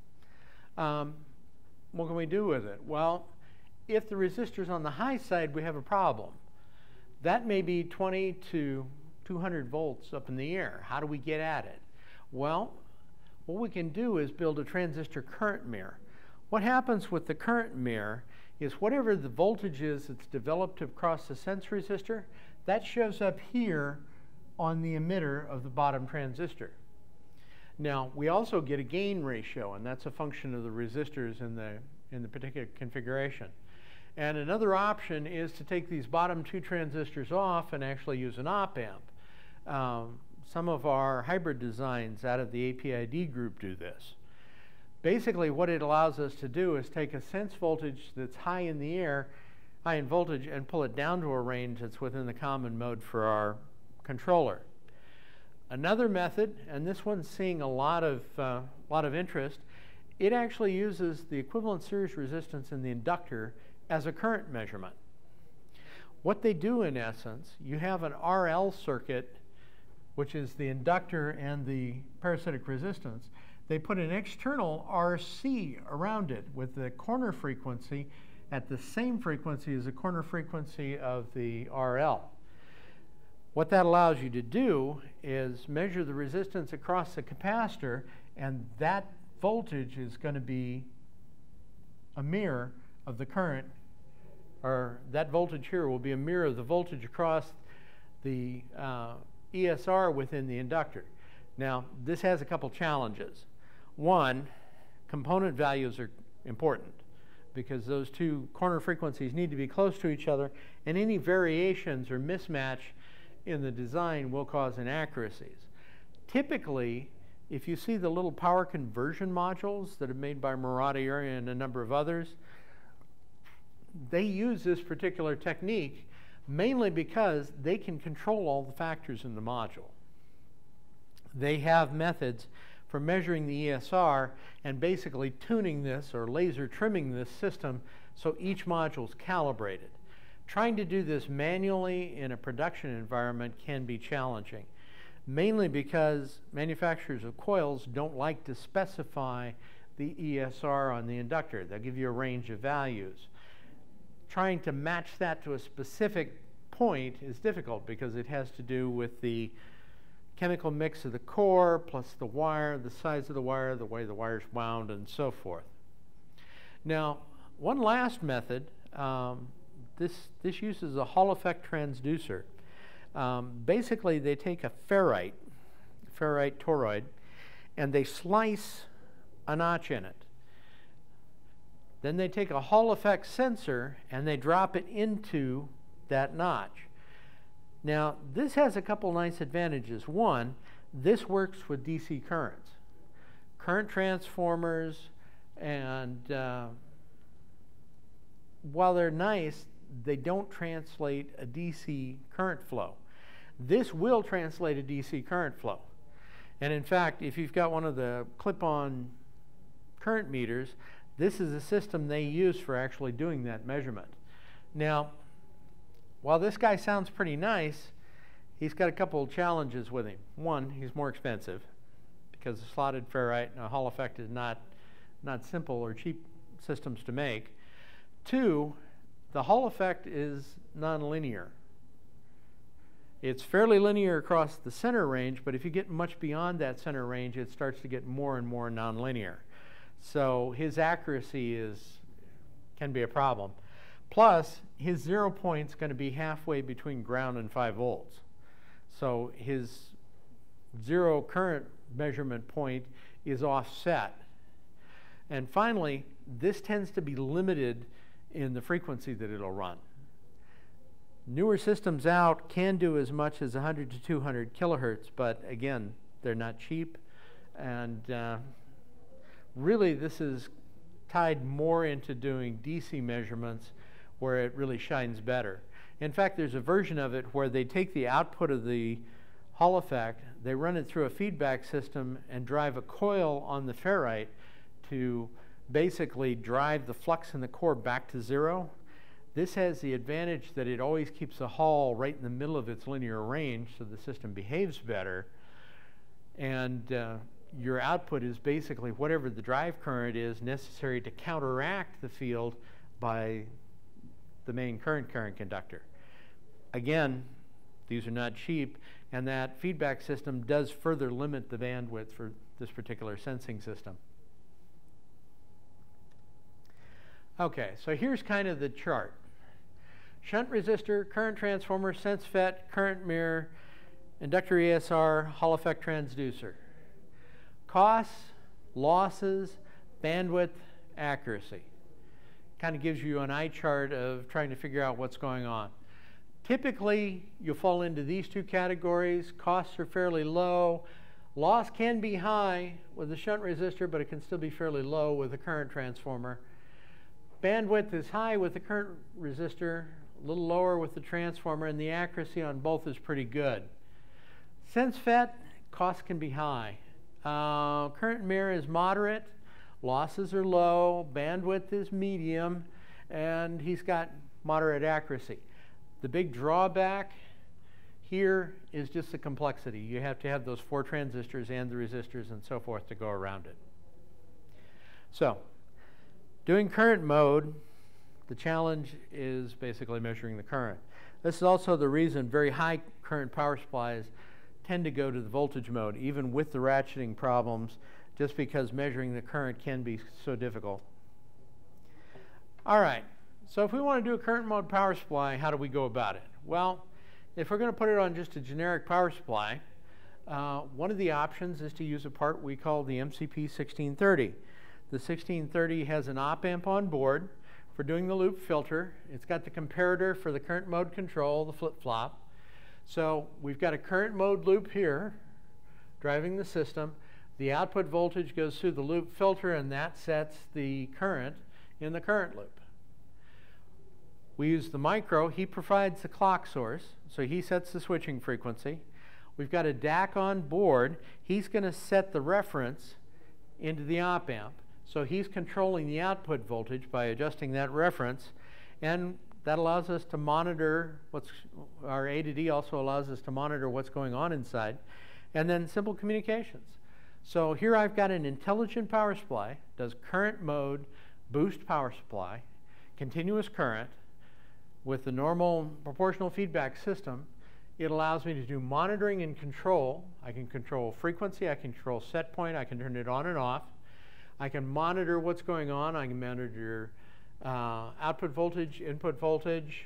what can we do with it? Well, if the resistor's on the high side, we have a problem. That may be 20 to 200 volts up in the air. How do we get at it? Well, what we can do is build a transistor current mirror. What happens with the current mirror is whatever the voltage is that's developed across the sense resistor, that shows up here on the emitter of the bottom transistor. Now, we also get a gain ratio, and that's a function of the resistors in the particular configuration. And another option is to take these bottom two transistors off and actually use an op-amp. Some of our hybrid designs out of the APID group do this. Basically, what it allows us to do is take a sense voltage that's high in the air, high in voltage, and pull it down to a range that's within the common mode for our controller. Another method, and this one's seeing a lot of interest, it actually uses the equivalent series resistance in the inductor as a current measurement. What they do in essence, you have an RL circuit, which is the inductor and the parasitic resistance. they put an external RC around it with the corner frequency at the same frequency as the corner frequency of the RL. What that allows you to do is measure the resistance across the capacitor, and that voltage is going to be a mirror of the current, or that voltage here will be a mirror of the voltage across the ESR within the inductor. Now, this has a couple challenges. One, component values are important because those two corner frequencies need to be close to each other, and any variations or mismatch in the design will cause inaccuracies. Typically, if you see the little power conversion modules that are made by Murata and a number of others, they use this particular technique mainly because they can control all the factors in the module. They have methods for measuring the ESR and basically tuning this or laser trimming this system so each module is calibrated. Trying to do this manually in a production environment can be challenging, mainly because manufacturers of coils don't like to specify the ESR on the inductor. They'll give you a range of values. Trying to match that to a specific point is difficult because it has to do with the chemical mix of the core plus the wire, the size of the way the wire's wound, and so forth. Now, one last method, this uses a Hall effect transducer. Basically, they take a ferrite toroid, and they slice a notch in it. Then they take a Hall effect sensor and they drop it into that notch. Now, this has a couple nice advantages. One, this works with DC currents. Current transformers, and while they're nice, they don't translate a DC current flow. This will translate a DC current flow. And in fact, if you've got one of the clip-on current meters, this is a system they use for actually doing that measurement. Now, while this guy sounds pretty nice, he's got a couple of challenges with him. One, he's more expensive because the slotted ferrite and a Hall effect is not simple or cheap systems to make. Two, the Hall effect is nonlinear. It's fairly linear across the center range, but if you get much beyond that center range, it starts to get more and more nonlinear. So his accuracy can be a problem. Plus, his 0 point's going to be halfway between ground and 5 volts. So his zero current measurement point is offset. And finally, this tends to be limited in the frequency that it'll run. Newer systems out can do as much as 100 to 200 kilohertz, but again, they're not cheap. And really, this is tied more into doing DC measurements where it really shines better. In fact, there's a version of it where they take the output of the Hall effect, they run it through a feedback system and drive a coil on the ferrite to basically drive the flux in the core back to zero. This has the advantage that it always keeps the Hall right in the middle of its linear range, so the system behaves better. And your output is basically whatever the drive current is necessary to counteract the field by the main current conductor. Again, these are not cheap, and that feedback system does further limit the bandwidth for this particular sensing system. Okay, so here's kind of the chart. Shunt resistor, current transformer, sense FET, current mirror, inductor ESR, Hall effect transducer. Costs, losses, bandwidth, accuracy. Kind of gives you an eye chart of trying to figure out what's going on. Typically, you'll fall into these two categories. Costs are fairly low. Loss can be high with the shunt resistor, but it can still be fairly low with the current transformer. Bandwidth is high with the current resistor, a little lower with the transformer, and the accuracy on both is pretty good. Sense FET, costs can be high. Current mirror is moderate, losses are low, bandwidth is medium, and he's got moderate accuracy. The big drawback, Here is just the complexity. You have to have those 4 transistors and the resistors and so forth to go around it. So, doing current mode, the challenge is basically measuring the current. This is also the reason very high current power supplies tend to go to the voltage mode, even with the ratcheting problems, just because measuring the current can be so difficult. All right, so if we want to do a current mode power supply, how do we go about it? Well, if we're going to put it on just a generic power supply, one of the options is to use a part we call the MCP 1630. The 1630 has an op-amp on board for doing the loop filter. It's got the comparator for the current mode control, the flip-flop. So we've got a current mode loop here driving the system. The output voltage goes through the loop filter, and that sets the current in the current loop. We use the micro. He provides the clock source, so he sets the switching frequency. We've got a DAC on board. He's going to set the reference into the op-amp. So he's controlling the output voltage by adjusting that reference, and that allows us to monitor our A to D also allows us to monitor what's going on inside, and then simple communications. So here I've got an intelligent power supply, does current mode, boost power supply, continuous current, with the normal proportional feedback system. It allows me to do monitoring and control. I can control frequency, I can control set point, I can turn it on and off. I can monitor what's going on. I can monitor output voltage, input voltage.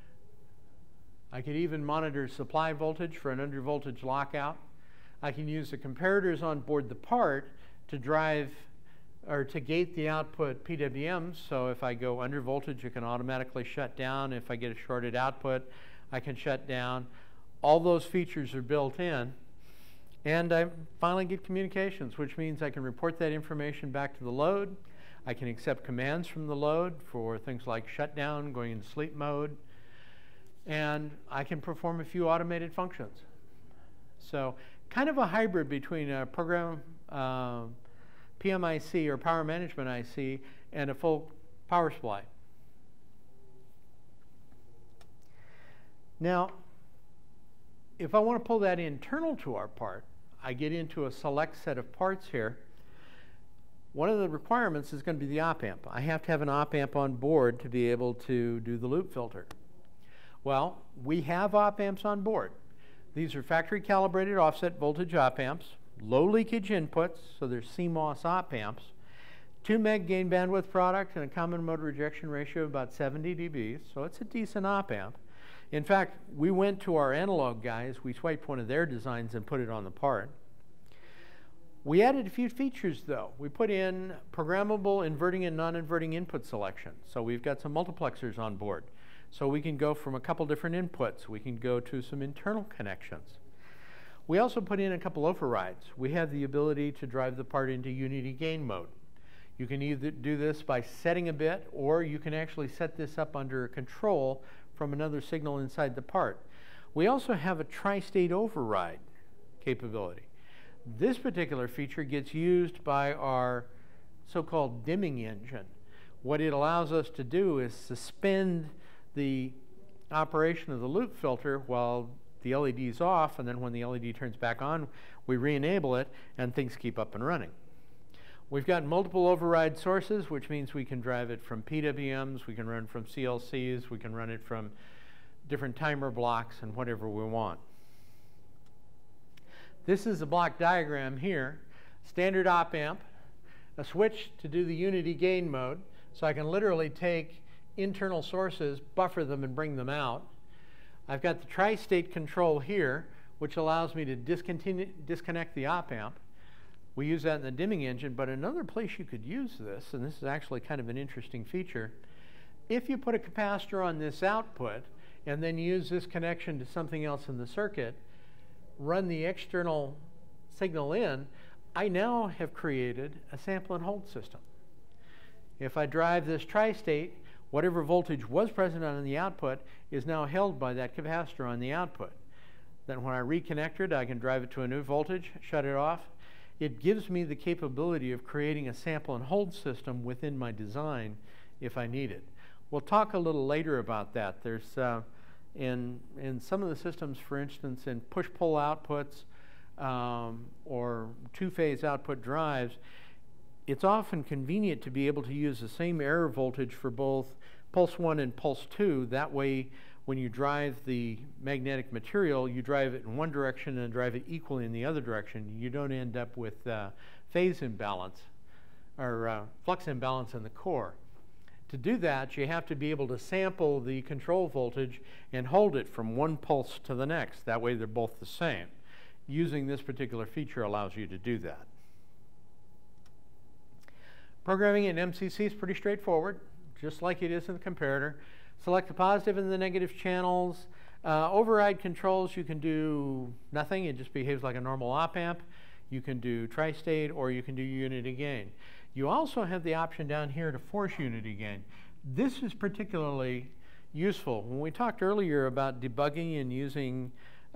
I could even monitor supply voltage for an under voltage lockout. I can use the comparators on board the part to drive or to gate the output PWMs. So if I go under voltage, it can automatically shut down. If I get a shorted output, I can shut down. All those features are built in. And I finally get communications, which means I can report that information back to the load. I can accept commands from the load for things like shutdown, going into sleep mode. And I can perform a few automated functions. So kind of a hybrid between a program PMIC or power management IC and a full power supply. Now, if I want to pull that internal to our part, I get into a select set of parts here. One of the requirements is going to be the op-amp. I have to have an op-amp on board to be able to do the loop filter. Well, we have op-amps on board. These are factory calibrated offset voltage op-amps, low leakage inputs, so they're CMOS op-amps, 2 meg gain bandwidth product, and a common mode rejection ratio of about 70 dB, so it's a decent op-amp. In fact, we went to our analog guys, we swiped one of their designs and put it on the part. We added a few features though. We put in programmable inverting and non-inverting input selection. So we've got some multiplexers on board. So we can go from a couple different inputs. We can go to some internal connections. We also put in a couple overrides. We have the ability to drive the part into unity gain mode. You can either do this by setting a bit, or you can actually set this up under control from another signal inside the part. We also have a tri-state override capability. This particular feature gets used by our so-called dimming engine. What it allows us to do is suspend the operation of the loop filter while the LED is off, and then when the LED turns back on, we re-enable it, and things keep up and running. We've got multiple override sources, which means we can drive it from PWMs, we can run from CLCs, we can run it from different timer blocks and whatever we want. This is a block diagram here. Standard op-amp, a switch to do the unity gain mode, so I can literally take internal sources, buffer them, and bring them out. I've got the tri-state control here, which allows me to disconnect the op-amp. We use that in the dimming engine, but another place you could use this, and this is actually kind of an interesting feature, if you put a capacitor on this output and then use this connection to something else in the circuit, run the external signal in, I now have created a sample and hold system. If I drive this tri-state, whatever voltage was present on the output is now held by that capacitor on the output. Then when I reconnect it, I can drive it to a new voltage, shut it off. It gives me the capability of creating a sample and hold system within my design if I need it. We'll talk a little later about that. There's In some of the systems, for instance, in push-pull outputs or two-phase output drives, it's often convenient to be able to use the same error voltage for both pulse 1 and pulse 2. That way, when you drive the magnetic material, you drive it in one direction and drive it equally in the other direction. You don't end up with phase imbalance or flux imbalance in the core. To do that, you have to be able to sample the control voltage and hold it from one pulse to the next. That way they're both the same. Using this particular feature allows you to do that. Programming in MCC is pretty straightforward, just like it is in the comparator. Select the positive and the negative channels. Override controls, you can do nothing. It just behaves like a normal op-amp. You can do tri-state or you can do unity gain. You also have the option down here to force unity gain. This is particularly useful. When we talked earlier about debugging and using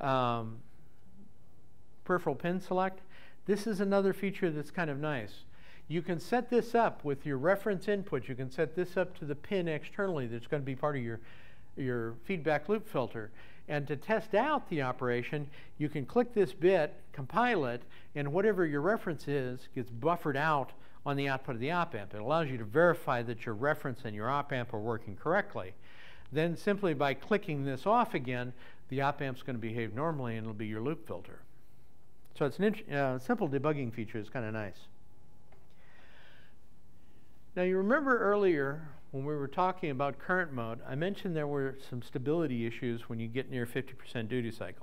peripheral pin select, this is another feature that's kind of nice. You can set this up with your reference input. You can set this up to the pin externally that's going to be part of your feedback loop filter. And to test out the operation, you can click this bit, compile it, and whatever your reference is gets buffered out on the output of the op-amp. It allows you to verify that your reference and your op-amp are working correctly. Then simply by clicking this off again, the op-amp's going to behave normally and it'll be your loop filter. So it's a simple debugging feature. It's kind of nice. Now you remember earlier when we were talking about current mode, I mentioned there were some stability issues when you get near 50% duty cycle.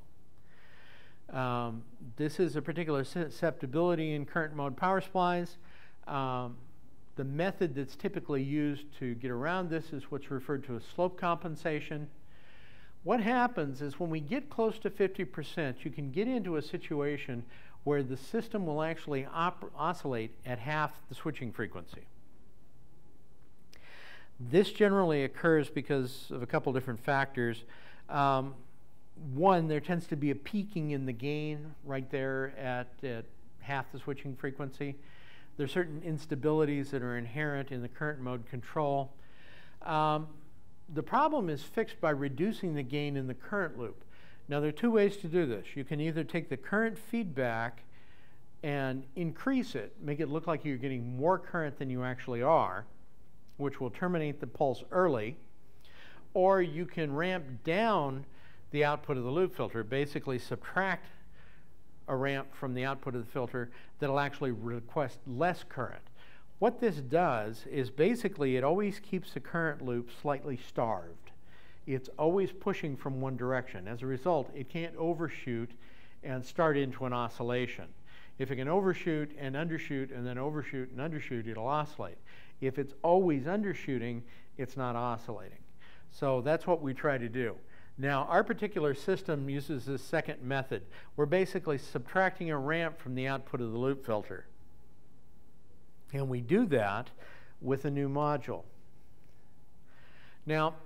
This is a particular susceptibility in current mode power supplies. The method that's typically used to get around this is what's referred to as slope compensation. What happens is when we get close to 50%, you can get into a situation where the system will actually oscillate at half the switching frequency. This generally occurs because of a couple different factors. One, there tends to be a peaking in the gain right there at half the switching frequency. There are certain instabilities that are inherent in the current mode control. The problem is fixed by reducing the gain in the current loop. Now there are two ways to do this. You can either take the current feedback and increase it, make it look like you're getting more current than you actually are, which will terminate the pulse early, or you can ramp down the output of the loop filter, basically subtract a ramp from the output of the filter that'll actually request less current. What this does is basically it always keeps the current loop slightly starved. It's always pushing from one direction. As a result, it can't overshoot and start into an oscillation. If it can overshoot and undershoot and then overshoot and undershoot, it'll oscillate. If it's always undershooting, it's not oscillating. So that's what we try to do. Now, our particular system uses this second method. We're basically subtracting a ramp from the output of the loop filter. And we do that with a new module. Now,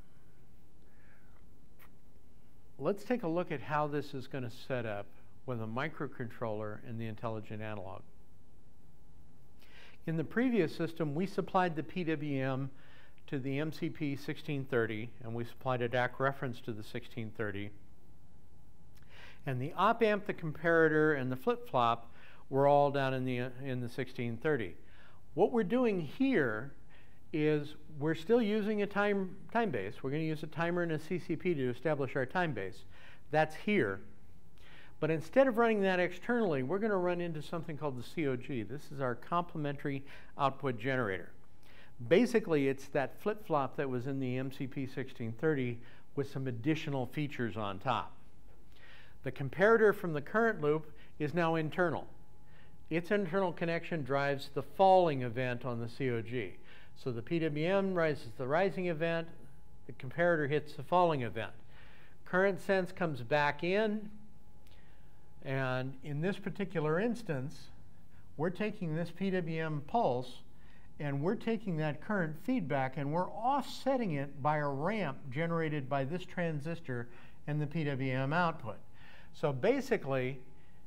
let's take a look at how this is going to set up with a microcontroller and the intelligent analog. In the previous system, we supplied the PWM to the MCP 1630, and we supplied a DAC reference to the 1630. And the op-amp, the comparator, and the flip-flop were all down in the 1630. What we're doing here is we're still using a time base. We're going to use a timer and a CCP to establish our time base. That's here. But instead of running that externally, we're going to run into something called the COG. This is our complementary output generator. Basically, it's that flip-flop that was in the MCP 1630 with some additional features on top. The comparator from the current loop is now internal. Its internal connection drives the falling event on the COG. So the PWM rises the rising event, the comparator hits the falling event. Current sense comes back in, and in this particular instance, we're taking this PWM pulse and we're taking that current feedback and we're offsetting it by a ramp generated by this transistor and the PWM output. So basically,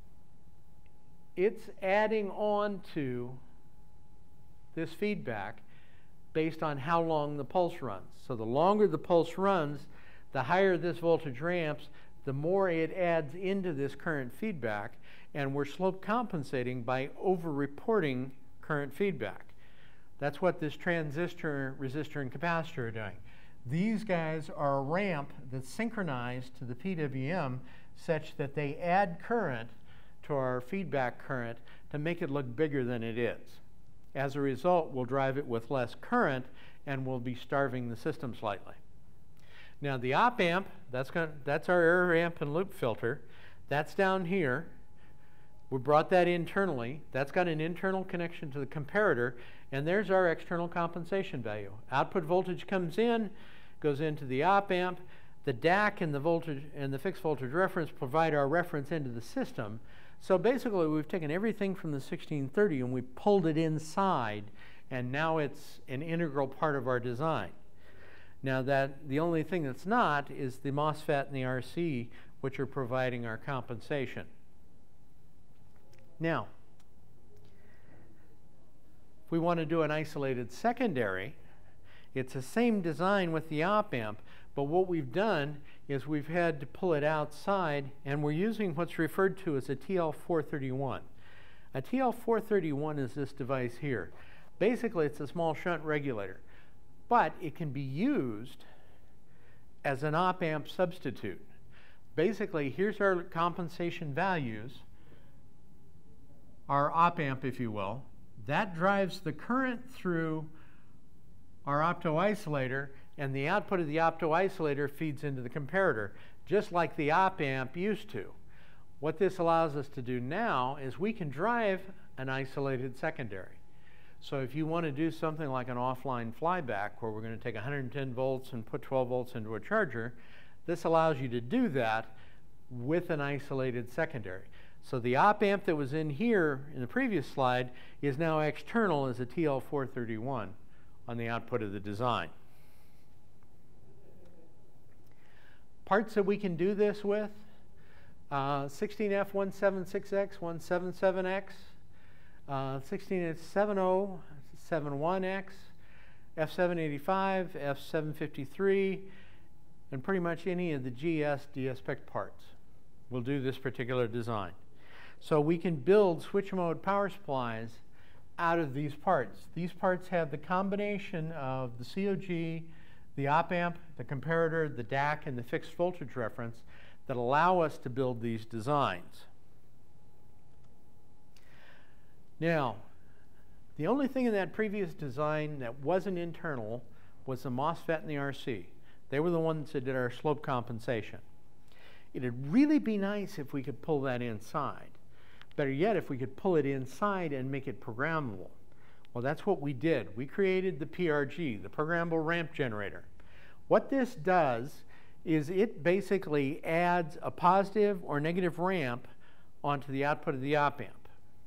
it's adding on to this feedback based on how long the pulse runs. So the longer the pulse runs, the higher this voltage ramps, the more it adds into this current feedback, and we're slope compensating by over-reporting current feedback. That's what this transistor, resistor, and capacitor are doing. These guys are a ramp that's synchronized to the PWM such that they add current to our feedback current to make it look bigger than it is. As a result, we'll drive it with less current and we'll be starving the system slightly. Now the op amp, that's our error amp and loop filter. That's down here. We brought that internally. That's got an internal connection to the comparator, and there's our external compensation value. Output voltage comes in, goes into the op amp. The DAC and the voltage and the fixed voltage reference provide our reference into the system. So basically, we've taken everything from the 1630 and we pulled it inside, and now it's an integral part of our design. Now the only thing that's not is the MOSFET and the RC, which are providing our compensation. Now, if we want to do an isolated secondary, it's the same design with the op amp, but what we've done is we've had to pull it outside, and we're using what's referred to as a TL431. A TL431 is this device here. Basically, it's a small shunt regulator, but it can be used as an op amp substitute. Basically, here's our compensation values, our op amp, if you will. That drives the current through our opto-isolator, and the output of the opto-isolator feeds into the comparator, just like the op amp used to. What this allows us to do now is we can drive an isolated secondary. So if you want to do something like an offline flyback where we're going to take 110 volts and put 12 volts into a charger, this allows you to do that with an isolated secondary. So the op amp that was in here in the previous slide is now external as a TL431 on the output of the design. Parts that we can do this with, 16F176X, 177X, 16F70, 71X, F785, F753, and pretty much any of the GS DS-PEC parts will do this particular design. So we can build switch mode power supplies out of these parts. These parts have the combination of the COG, the op amp, the comparator, the DAC, and the fixed voltage reference that allow us to build these designs. Now, the only thing in that previous design that wasn't internal was the MOSFET and the RC. They were the ones that did our slope compensation. It'd really be nice if we could pull that inside. Better yet, if we could pull it inside and make it programmable. Well, that's what we did. We created the PRG, the Programmable Ramp Generator. What this does is it basically adds a positive or negative ramp onto the output of the op amp.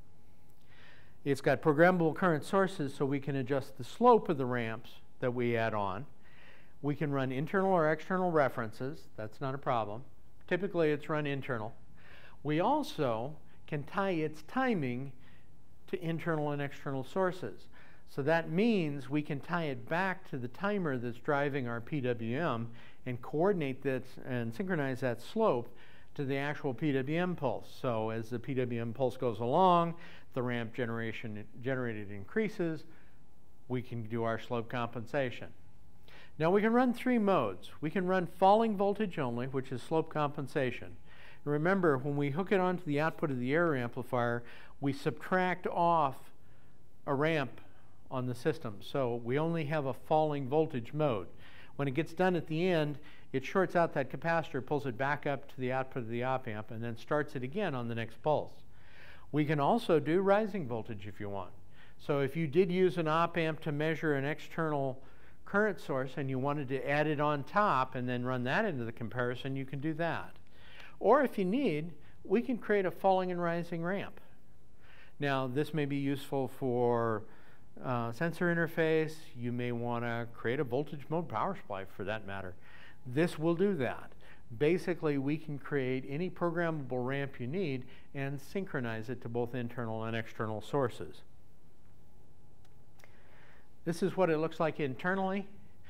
It's got programmable current sources, so we can adjust the slope of the ramps that we add on. We can run internal or external references. That's not a problem. Typically, it's run internal. We also can tie its timing to internal and external sources. So that means we can tie it back to the timer that's driving our PWM and coordinate that and synchronize that slope to the actual PWM pulse. So as the PWM pulse goes along, the ramp generated increases, we can do our slope compensation. Now we can run three modes. We can run falling voltage only, which is slope compensation. Remember, when we hook it onto the output of the error amplifier, we subtract off a ramp on the system. So we only have a falling voltage mode. When it gets done at the end, it shorts out that capacitor, pulls it back up to the output of the op amp, and then starts it again on the next pulse. We can also do rising voltage if you want. So if you did use an op amp to measure an external current source and you wanted to add it on top and then run that into the comparison, you can do that. Or if you need, we can create a falling and rising ramp. Now, this may be useful for sensor interface. You may want to create a voltage mode power supply for that matter. This will do that. Basically, we can create any programmable ramp you need and synchronize it to both internal and external sources. This is what it looks like internally.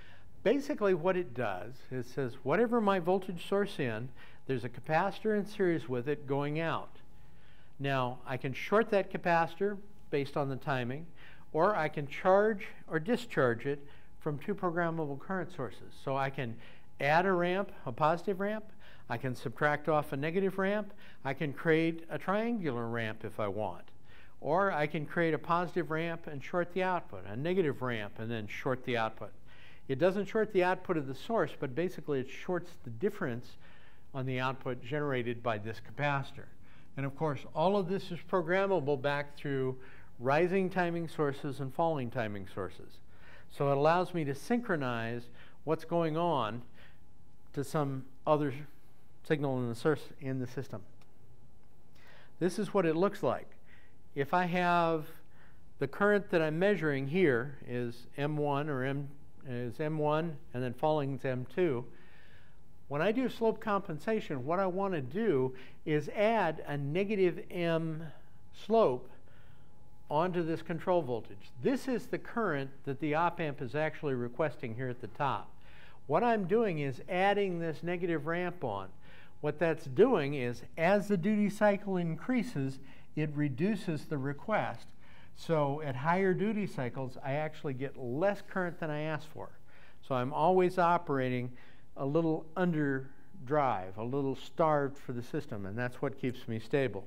Basically what it does is it says whatever my voltage source in, there's a capacitor in series with it going out. Now I can short that capacitor based on the timing, or I can charge or discharge it from two programmable current sources. So I can add a ramp, a positive ramp, I can subtract off a negative ramp, I can create a triangular ramp if I want. Or I can create a positive ramp and short the output, a negative ramp and then short the output. It doesn't short the output of the source, but basically it shorts the difference on the output generated by this capacitor. And of course, all of this is programmable back through rising timing sources and falling timing sources. So it allows me to synchronize what's going on to some other signal in the source in the system. This is what it looks like. If I have the current that I'm measuring here is M1 or M1 and then falling is M2. When I do slope compensation, what I want to do is add a negative M slope onto this control voltage. This is the current that the op-amp is actually requesting here at the top. What I'm doing is adding this negative ramp on. What that's doing is as the duty cycle increases, it reduces the request. So at higher duty cycles, I actually get less current than I asked for. So I'm always operating a little under drive, a little starved for the system, and that's what keeps me stable.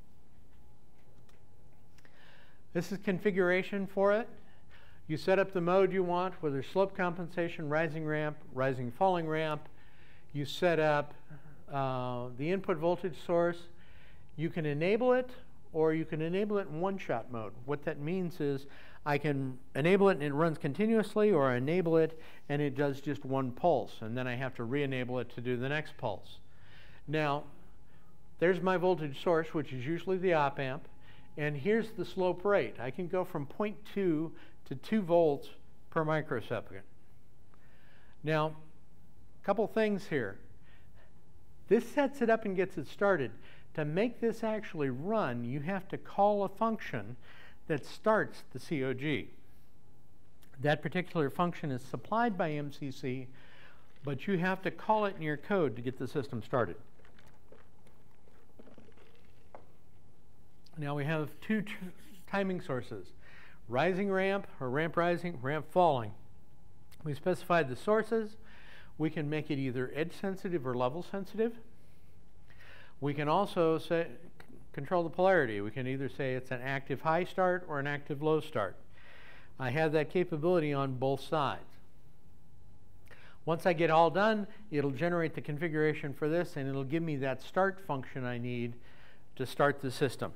This is configuration for it. You set up the mode you want, whether slope compensation, rising ramp, rising falling ramp. You set up the input voltage source. You can enable it, or you can enable it in one-shot mode. What that means is I can enable it and it runs continuously, or enable it and it does just one pulse, and then I have to re-enable it to do the next pulse. Now, there's my voltage source, which is usually the op-amp, and here's the slope rate. I can go from 0.2 to 2 volts per microsecond. Now, a couple things here. This sets it up and gets it started. To make this actually run, you have to call a function that starts the COG. That particular function is supplied by MCC, but you have to call it in your code to get the system started. Now we have two timing sources, rising ramp, or ramp rising, ramp falling. We specified the sources. We can make it either edge sensitive or level sensitive. We can also control the polarity. We can either say it's an active high start or an active low start. I have that capability on both sides. Once I get all done, it'll generate the configuration for this, and it'll give me that start function I need to start the system.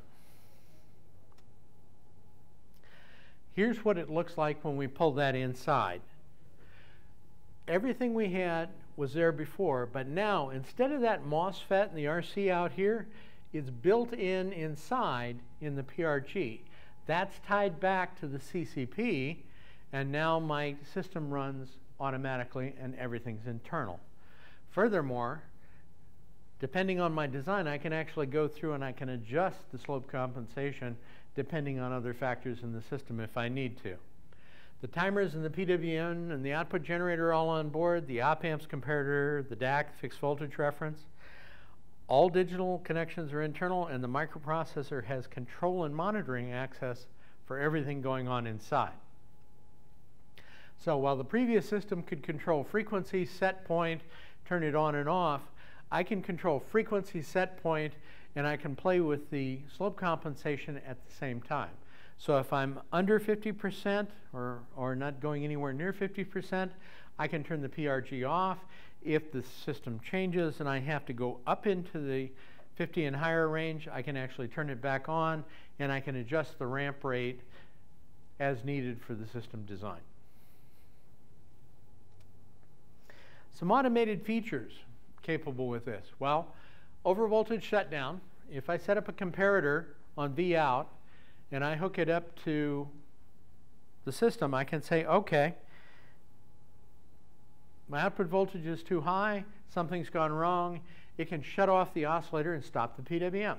Here's what it looks like when we pull that inside. Everything we had was there before, but now instead of that MOSFET and the RC out here, it's built in inside in the PRG. That's tied back to the CCP, and now my system runs automatically and everything's internal. Furthermore, depending on my design, I can actually go through and I can adjust the slope compensation depending on other factors in the system if I need to. The timers and the PWM and the output generator are all on board, the op-amps comparator, the DAC, fixed voltage reference. All digital connections are internal, and the microprocessor has control and monitoring access for everything going on inside. So while the previous system could control frequency, set point, turn it on and off, I can control frequency, set point, and I can play with the slope compensation at the same time. So if I'm under 50% or not going anywhere near 50%, I can turn the PRG off. If the system changes and I have to go up into the 50 and higher range, I can actually turn it back on, and I can adjust the ramp rate as needed for the system design. Some automated features capable with this. Well, overvoltage shutdown. If I set up a comparator on Vout and I hook it up to the system, I can say, okay, my output voltage is too high, something's gone wrong. It can shut off the oscillator and stop the PWM.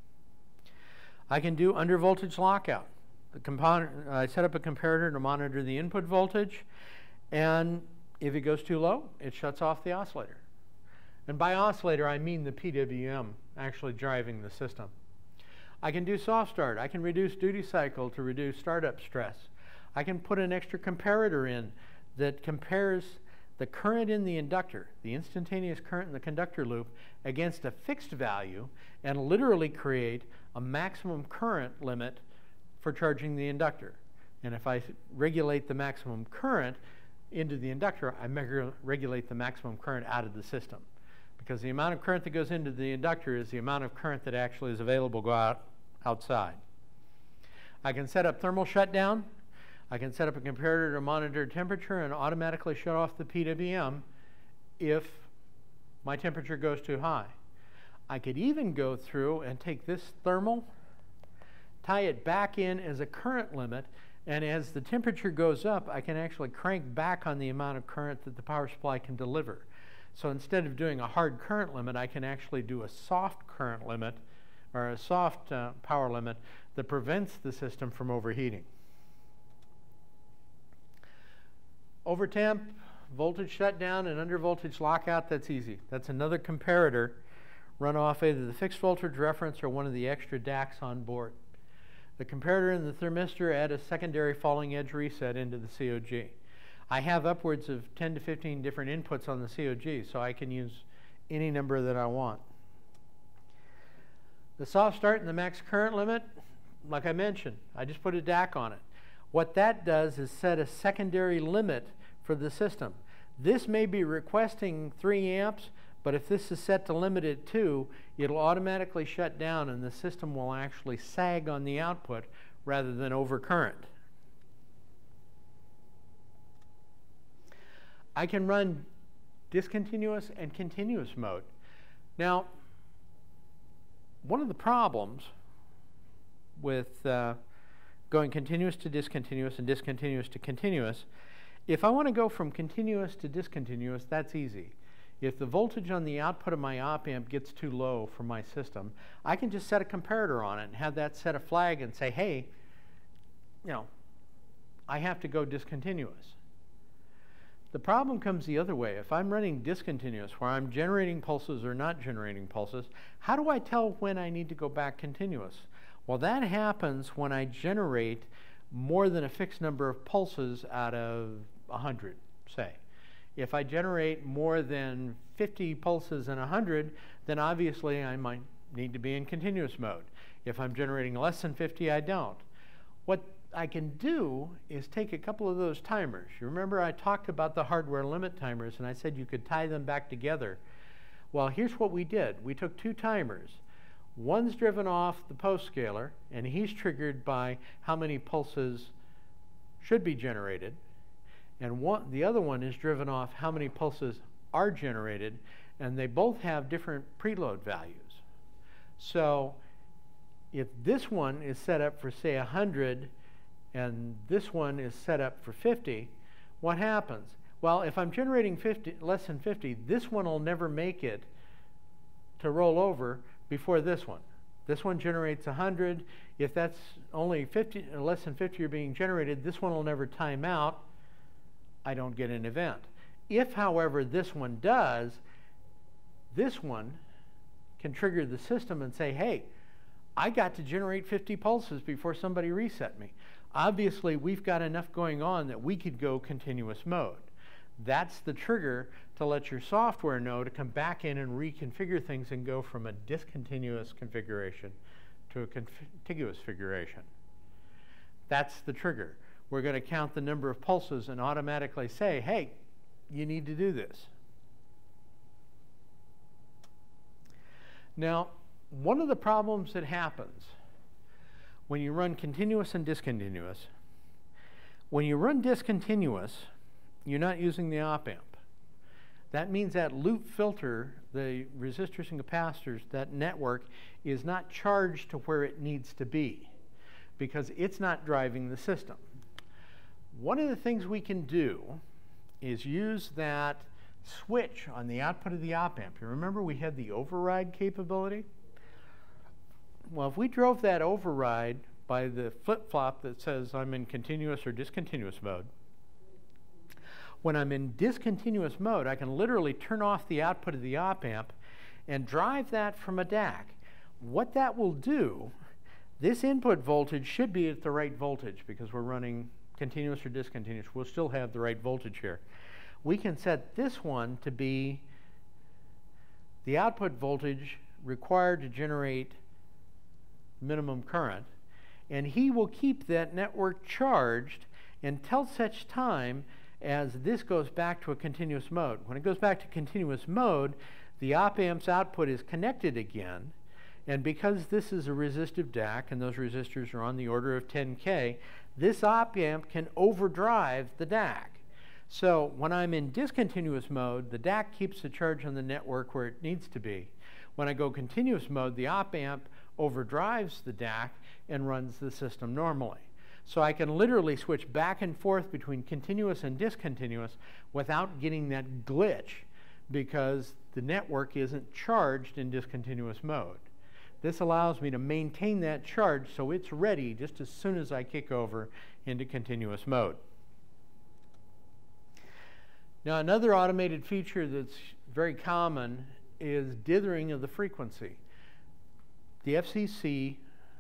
I can do undervoltage lockout. I set up a comparator to monitor the input voltage, and If it goes too low, it shuts off the oscillator. And by oscillator, I mean the PWM actually driving the system. I can do soft start. I can reduce duty cycle to reduce startup stress. I can put an extra comparator in that compares the current in the inductor, the instantaneous current in the conductor loop, against a fixed value and literally create a maximum current limit for charging the inductor. And if I regulate the maximum current into the inductor, I regulate the maximum current out of the system. Because the amount of current that goes into the inductor is the amount of current that actually is available to go outside. I can set up thermal shutdown. I can set up a comparator to monitor temperature and automatically shut off the PWM if my temperature goes too high. I could even go through and take this thermal, tie it back in as a current limit, and as the temperature goes up, I can actually crank back on the amount of current that the power supply can deliver. So instead of doing a hard current limit, I can actually do a soft current limit or a soft power limit that prevents the system from overheating. Over temp, voltage shutdown, and under voltage lockout, that's easy. That's another comparator run off either the fixed voltage reference or one of the extra DACs on board. The comparator and the thermistor add a secondary falling edge reset into the COG. I have upwards of 10 to 15 different inputs on the COG, so I can use any number that I want. The soft start and the max current limit, like I mentioned, I just put a DAC on it. What that does is set a secondary limit for the system. This may be requesting 3 amps, but if this is set to limit at 2, it'll automatically shut down and the system will actually sag on the output rather than overcurrent. I can run discontinuous and continuous mode. Now, one of the problems with going continuous to discontinuous and discontinuous to continuous, if I want to go from continuous to discontinuous, that's easy. If the voltage on the output of my op amp gets too low for my system, I can just set a comparator on it and have that set a flag and say, hey, you know, I have to go discontinuous. The problem comes the other way. If I'm running discontinuous, where I'm generating pulses or not generating pulses, how do I tell when I need to go back continuous? Well, that happens when I generate more than a fixed number of pulses out of 100, say. If I generate more than 50 pulses in 100, then obviously I might need to be in continuous mode. If I'm generating less than 50, I don't. What I can do is take a couple of those timers. You remember I talked about the hardware limit timers, and I said you could tie them back together. Well, here's what we did. We took 2 timers. One's driven off the post scaler, and he's triggered by how many pulses should be generated. And the other one is driven off how many pulses are generated, and they both have different preload values. So if this one is set up for, say, 100, and this one is set up for 50, what happens? Well, if I'm generating less than 50, this one will never make it to roll over before this one. This one generates 100. If that's only 50, or less than 50 are being generated, this one will never time out. I don't get an event. If, however, this one does, this one can trigger the system and say, hey, I got to generate 50 pulses before somebody reset me. Obviously, we've got enough going on that we could go continuous mode. That's the trigger to let your software know to come back in and reconfigure things and go from a discontinuous configuration to a contiguous configuration. That's the trigger. We're going to count the number of pulses and automatically say, hey, you need to do this. Now, one of the problems that happens when you run continuous and discontinuous, when you run discontinuous, you're not using the op amp. That means that loop filter, the resistors and capacitors, that network is not charged to where it needs to be because it's not driving the system. One of the things we can do is use that switch on the output of the op amp. You remember we had the override capability? Well, if we drove that override by the flip-flop that says I'm in continuous or discontinuous mode, when I'm in discontinuous mode, I can literally turn off the output of the op-amp and drive that from a DAC. What that will do, this input voltage should be at the right voltage because we're running continuous or discontinuous. We'll still have the right voltage here. We can set this one to be the output voltage required to generate minimum current, and he will keep that network charged until such time as this goes back to a continuous mode. When it goes back to continuous mode, the op-amp's output is connected again, and because this is a resistive DAC and those resistors are on the order of 10K, this op-amp can overdrive the DAC. So when I'm in discontinuous mode, the DAC keeps the charge on the network where it needs to be. When I go continuous mode, the op-amp overdrives the DAC and runs the system normally. So I can literally switch back and forth between continuous and discontinuous without getting that glitch because the network isn't charged in discontinuous mode. This allows me to maintain that charge so it's ready just as soon as I kick over into continuous mode. Now, another automated feature that's very common is dithering of the frequency. The FCC,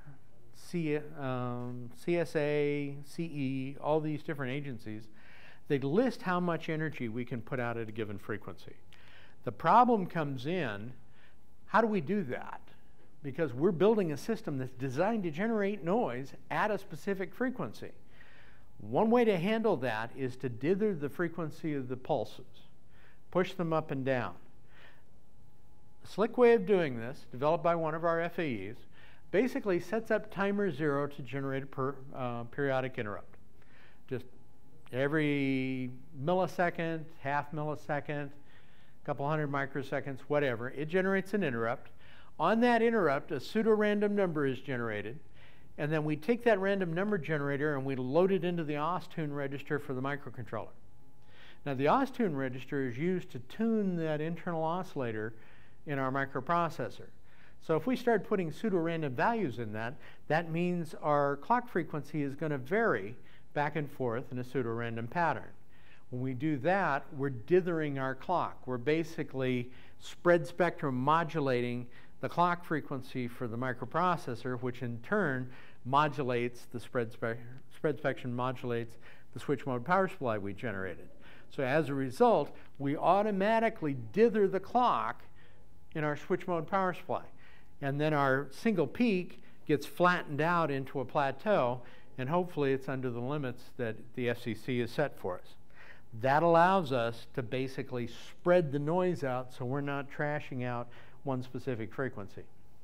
CSA, CE, all these different agencies, they list how much energy we can put out at a given frequency. The problem comes in, how do we do that? Because we're building a system that's designed to generate noise at a specific frequency. One way to handle that is to dither the frequency of the pulses, push them up and down. A slick way of doing this, developed by one of our FAEs, basically sets up timer 0 to generate a periodic interrupt. Just every millisecond, half millisecond, a couple hundred microseconds, whatever, it generates an interrupt. On that interrupt, a pseudo-random number is generated, and then we take that random number generator and we load it into the OS-tune register for the microcontroller. Now, the OS-tune register is used to tune that internal oscillator in our microprocessor. So if we start putting pseudo-random values in that, that means our clock frequency is going to vary back and forth in a pseudo-random pattern. When we do that, we're dithering our clock. We're basically spread spectrum modulating the clock frequency for the microprocessor, which in turn modulates the spread spectrum modulates the switch mode power supply we generated. So as a result, we automatically dither the clock in our switch mode power supply. And then our single peak gets flattened out into a plateau, and hopefully it's under the limits that the FCC has set for us. That allows us to basically spread the noise out so we're not trashing out one specific frequency.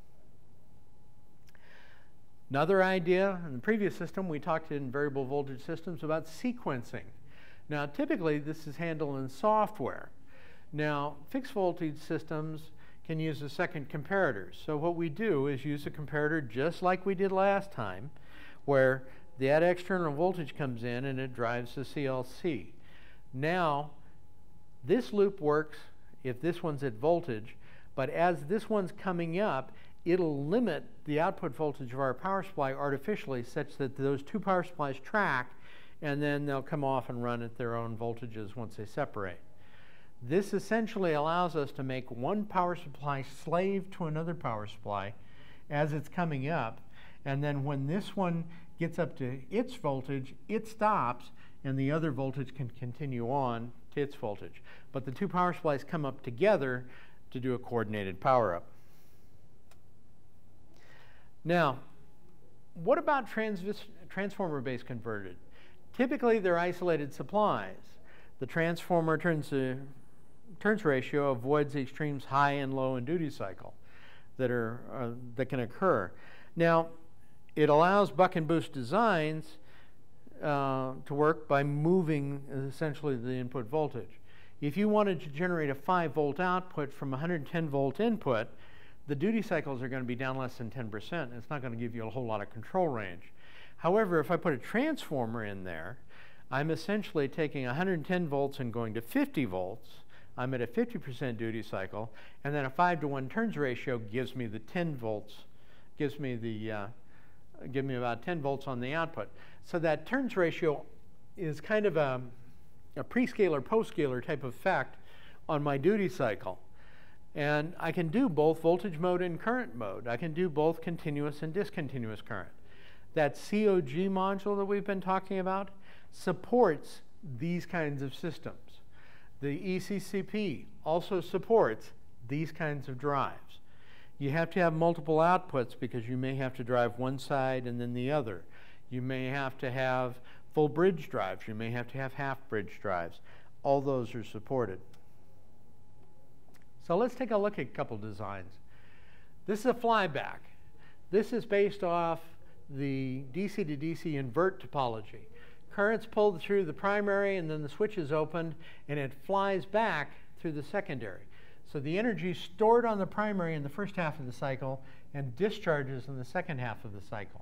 Another idea, in the previous system, we talked in variable voltage systems about sequencing. Now, typically, this is handled in software. Now, fixed voltage systems can use a second comparator. So what we do is use a comparator just like we did last time, where that external voltage comes in and it drives the CLC. Now, this loop works if this one's at voltage, but as this one's coming up, it'll limit the output voltage of our power supply artificially such that those two power supplies track, and then they'll come off and run at their own voltages once they separate. This essentially allows us to make one power supply slave to another power supply as it's coming up, and then when this one gets up to its voltage, it stops, and the other voltage can continue on to its voltage. But the two power supplies come up together to do a coordinated power-up. Now, what about transformer-based converted? Typically, they're isolated supplies. The transformer turns ratio avoids the extremes high and low in duty cycle that can occur. Now, it allows buck and boost designs to work by moving essentially the input voltage. If you wanted to generate a 5-volt output from a 110-volt input, the duty cycles are going to be down less than 10%. It's not going to give you a whole lot of control range. However, if I put a transformer in there, I'm essentially taking 110 volts and going to 50 volts. I'm at a 50% duty cycle, and then a 5-to-1 turns ratio gives me the 10 volts, gives me about 10 volts on the output. So that turns ratio is kind of a a prescaler, postscaler type effect on my duty cycle. And I can do both voltage mode and current mode. I can do both continuous and discontinuous current. That COG module that we've been talking about supports these kinds of systems. The ECCP also supports these kinds of drives. You have to have multiple outputs because you may have to drive one side and then the other. You may have to have full bridge drives. You may have to have half bridge drives. All those are supported. So let's take a look at a couple designs. This is a flyback. This is based off the DC to DC invert topology. Current's pulled through the primary and then the switch is opened and it flies back through the secondary. So the energy is stored on the primary in the first half of the cycle and discharges in the second half of the cycle.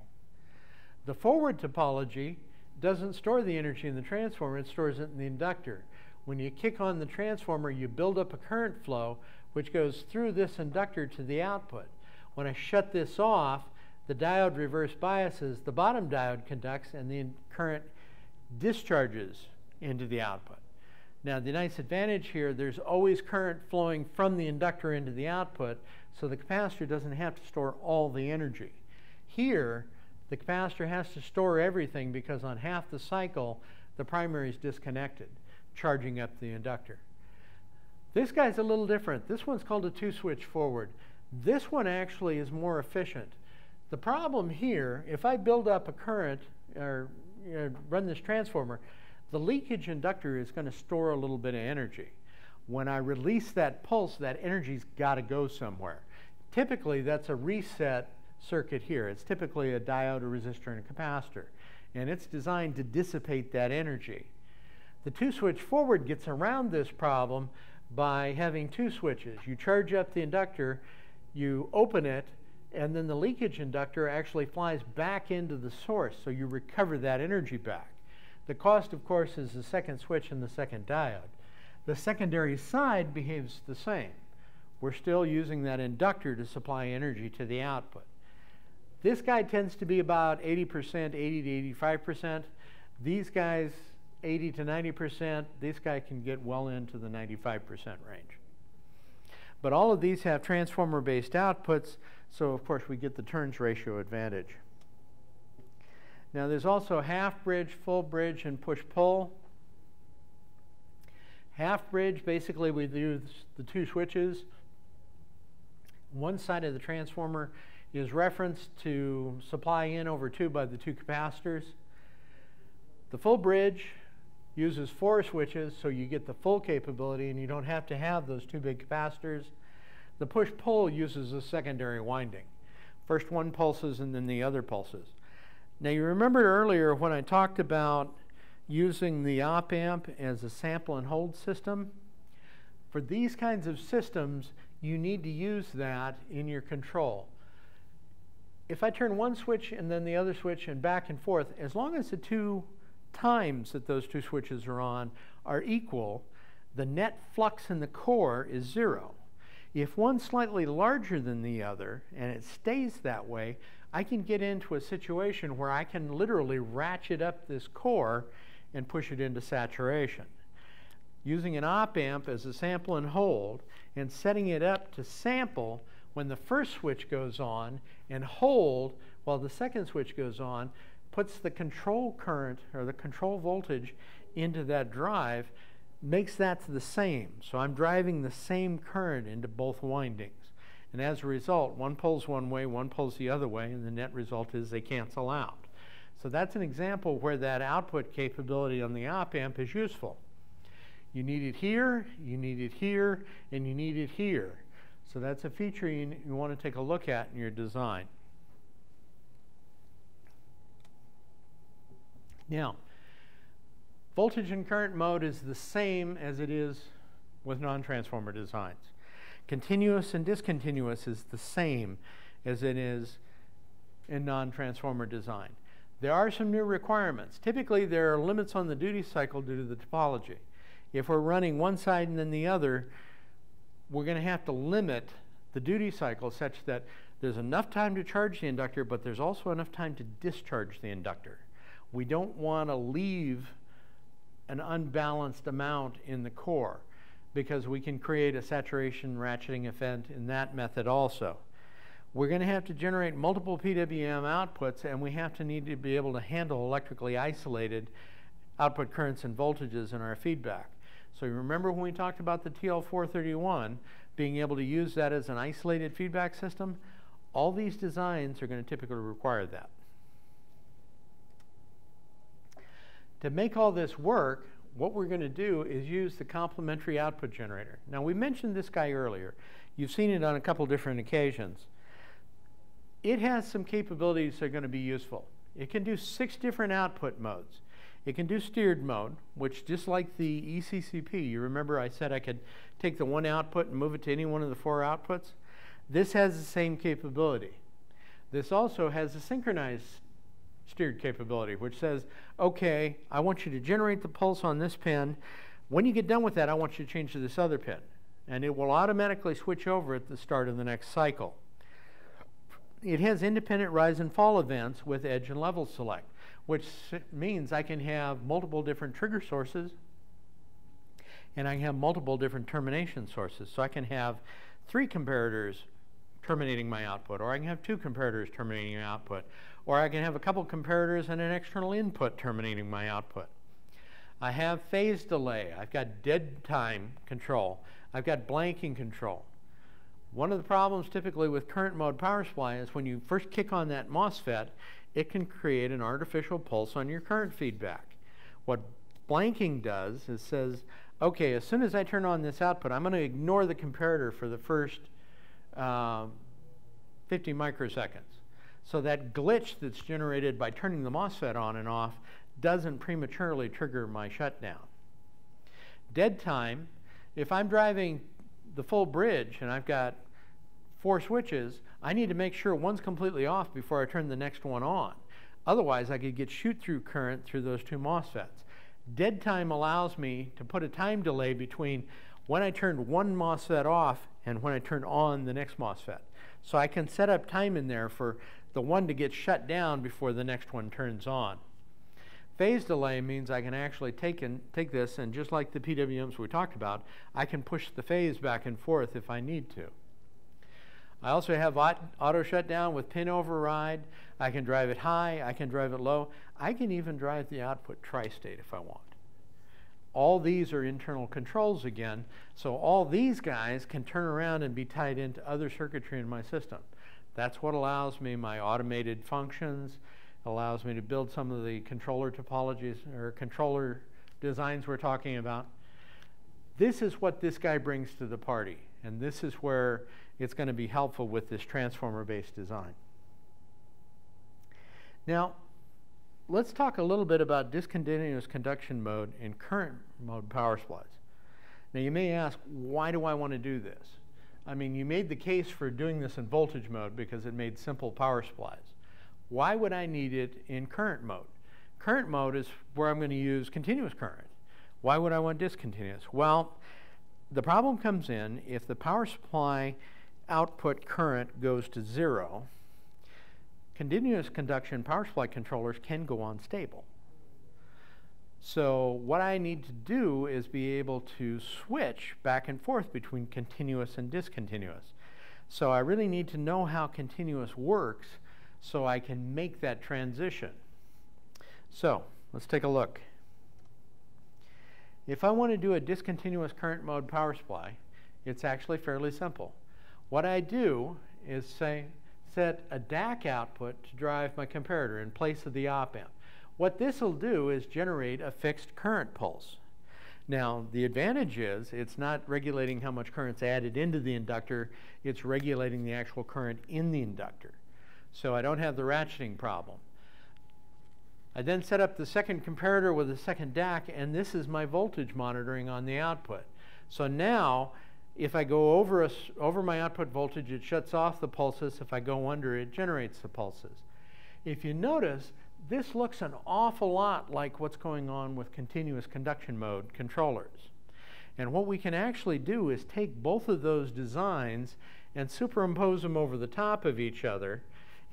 The forward topology doesn't store the energy in the transformer, it stores it in the inductor. When you kick on the transformer, you build up a current flow which goes through this inductor to the output. When I shut this off, the diode reverse biases, the bottom diode conducts, and the current discharges into the output. Now, the nice advantage here, there's always current flowing from the inductor into the output, so the capacitor doesn't have to store all the energy. Here, the capacitor has to store everything because on half the cycle, the primary is disconnected, charging up the inductor. This guy's a little different. This one's called a two-switch forward. This one actually is more efficient. The problem here, if I build up a current or run this transformer, the leakage inductor is going to store a little bit of energy. When I release that pulse, that energy's got to go somewhere. Typically, that's a reset circuit here. It's typically a diode, a resistor, and a capacitor. And it's designed to dissipate that energy. The two-switch forward gets around this problem by having two switches. You charge up the inductor, you open it, and then the leakage inductor actually flies back into the source, so you recover that energy back. The cost, of course, is the second switch and the second diode. The secondary side behaves the same. We're still using that inductor to supply energy to the output. This guy tends to be about 80%, 80 to 85%. These guys, 80 to 90%. This guy can get well into the 95% range. But all of these have transformer-based outputs, so of course we get the turns ratio advantage. Now there's also half bridge, full bridge, and push-pull. Half bridge, basically we use the two switches. One side of the transformer is referenced to supply in over 2 by the 2 capacitors. The full bridge uses 4 switches, so you get the full capability and you don't have to have those 2 big capacitors. The push-pull uses a secondary winding. First one pulses and then the other pulses. Now you remember earlier when I talked about using the op-amp as a sample and hold system? For these kinds of systems, you need to use that in your control. If I turn one switch and then the other switch and back and forth, as long as the 2 times that those 2 switches are on are equal, the net flux in the core is 0. If one's slightly larger than the other, and it stays that way, I can get into a situation where I can literally ratchet up this core and push it into saturation. Using an op-amp as a sample and hold, and setting it up to sample when the first switch goes on, and hold while the second switch goes on, puts the control current or the control voltage into that drive, makes that the same. So I'm driving the same current into both windings. And as a result, one pulls one way, one pulls the other way, and the net result is they cancel out. So that's an example where that output capability on the op-amp is useful. You need it here, you need it here, and you need it here. So that's a feature you want to take a look at in your design. Now, voltage and current mode is the same as it is with non-transformer designs. Continuous and discontinuous is the same as it is in non-transformer design. There are some new requirements. Typically, there are limits on the duty cycle due to the topology. If we're running one side and then the other, we're going to have to limit the duty cycle such that there's enough time to charge the inductor, but there's also enough time to discharge the inductor. We don't want to leave an unbalanced amount in the core, because we can create a saturation ratcheting event in that method also. We're going to have to generate multiple PWM outputs, and we have to need to be able to handle electrically isolated output currents and voltages in our feedback. So you remember when we talked about the TL431, being able to use that as an isolated feedback system? All these designs are going to typically require that. To make all this work, what we're going to do is use the complementary output generator. Now, we mentioned this guy earlier. You've seen it on a couple different occasions. It has some capabilities that are going to be useful. It can do 6 different output modes. It can do steered mode, which, just like the ECCP, you remember I said I could take the one output and move it to any one of the 4 outputs? This has the same capability. This also has a synchronized steered capability, which says, okay, I want you to generate the pulse on this pin. When you get done with that, I want you to change to this other pin. And it will automatically switch over at the start of the next cycle. It has independent rise and fall events with edge and level select, which means I can have multiple different trigger sources, and I can have multiple different termination sources. So I can have 3 comparators terminating my output, or I can have 2 comparators terminating my output, or I can have a couple comparators and an external input terminating my output. I have phase delay. I've got dead time control. I've got blanking control. One of the problems typically with current mode power supply is when you first kick on that MOSFET, it can create an artificial pulse on your current feedback. What blanking does is says, okay, as soon as I turn on this output, I'm going to ignore the comparator for the first 50 microseconds. So that glitch that's generated by turning the MOSFET on and off doesn't prematurely trigger my shutdown. Dead time, if I'm driving the full bridge and I've got 4 switches, I need to make sure one's completely off before I turn the next one on. Otherwise, I could get shoot-through current through those 2 MOSFETs. Dead time allows me to put a time delay between when I turned one MOSFET off and when I turned on the next MOSFET. So I can set up time in there for the one to get shut down before the next one turns on. Phase delay means I can actually take this, and just like the PWMs we talked about, I can push the phase back and forth if I need to. I also have auto shutdown with pin override. I can drive it high, I can drive it low. I can even drive the output tri-state if I want. All these are internal controls again, so all these guys can turn around and be tied into other circuitry in my system. That's what allows me my automated functions, allows me to build some of the controller topologies or controller designs we're talking about. This is what this guy brings to the party, and this is where it's going to be helpful with this transformer-based design. Now, let's talk a little bit about discontinuous conduction mode in current mode power supplies. Now, you may ask, why do I want to do this? I mean, you made the case for doing this in voltage mode because it made simple power supplies. Why would I need it in current mode? Current mode is where I'm going to use continuous current. Why would I want discontinuous? Well, the problem comes in if the power supply output current goes to 0, continuous conduction power supply controllers can go unstable. So what I need to do is be able to switch back and forth between continuous and discontinuous. So I really need to know how continuous works so I can make that transition. So let's take a look. If I want to do a discontinuous current mode power supply, it's actually fairly simple. What I do is set a DAC output to drive my comparator in place of the op-amp. What this will do is generate a fixed current pulse. Now, the advantage is it's not regulating how much current's added into the inductor, it's regulating the actual current in the inductor. So I don't have the ratcheting problem. I then set up the second comparator with a second DAC, and this is my voltage monitoring on the output. So now, if I go over my output voltage, it shuts off the pulses. If I go under, it generates the pulses. If you notice, this looks an awful lot like what's going on with continuous conduction mode controllers. And what we can actually do is take both of those designs and superimpose them over the top of each other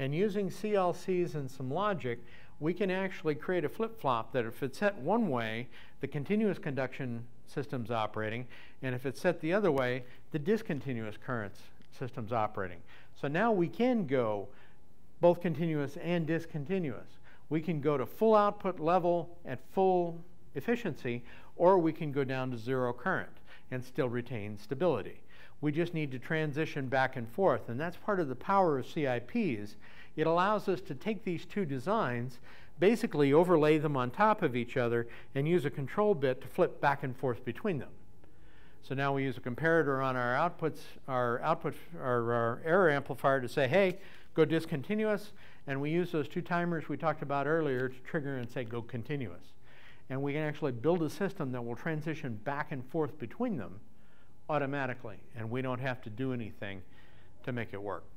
And using CLCs and some logic, we can actually create a flip-flop that if it's set one way, the continuous conduction system's operating, and if it's set the other way, the discontinuous current system's operating. So now we can go both continuous and discontinuous. We can go to full output level at full efficiency, or we can go down to zero current and still retain stability. We just need to transition back and forth, and that's part of the power of CIPs. It allows us to take these two designs, basically overlay them on top of each other, and use a control bit to flip back and forth between them. So now we use a comparator on our outputs, our error amplifier to say, hey, go discontinuous, and we use those two timers we talked about earlier to trigger and say go continuous. And we can actually build a system that will transition back and forth between them automatically, and we don't have to do anything to make it work.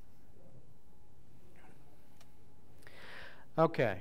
Okay.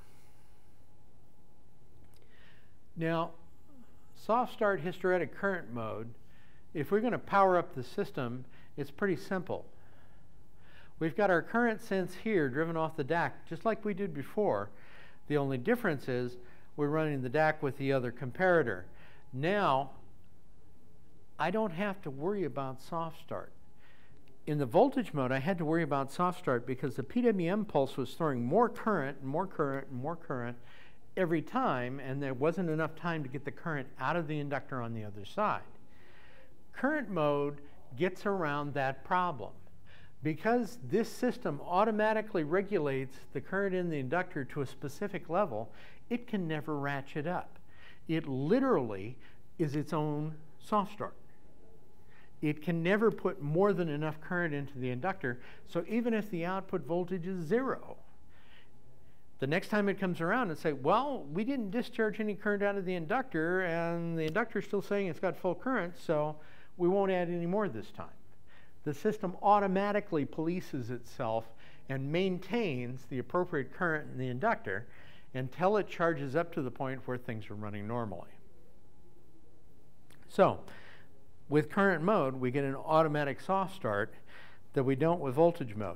Now, soft start hysteretic current mode, if we're going to power up the system, it's pretty simple. We've got our current sense here driven off the DAC, just like we did before. The only difference is we're running the DAC with the other comparator. Now, I don't have to worry about soft start. In the voltage mode, I had to worry about soft start because the PWM pulse was throwing more current and more current and more current every time, and there wasn't enough time to get the current out of the inductor on the other side. Current mode gets around that problem. Because this system automatically regulates the current in the inductor to a specific level, it can never ratchet up. It literally is its own soft start. It can never put more than enough current into the inductor, so even if the output voltage is 0, the next time it comes around and say, well, we didn't discharge any current out of the inductor, and the inductor is still saying it's got full current, so we won't add any more this time. The system automatically polices itself and maintains the appropriate current in the inductor until it charges up to the point where things are running normally. So, with current mode, we get an automatic soft start that we don't with voltage mode.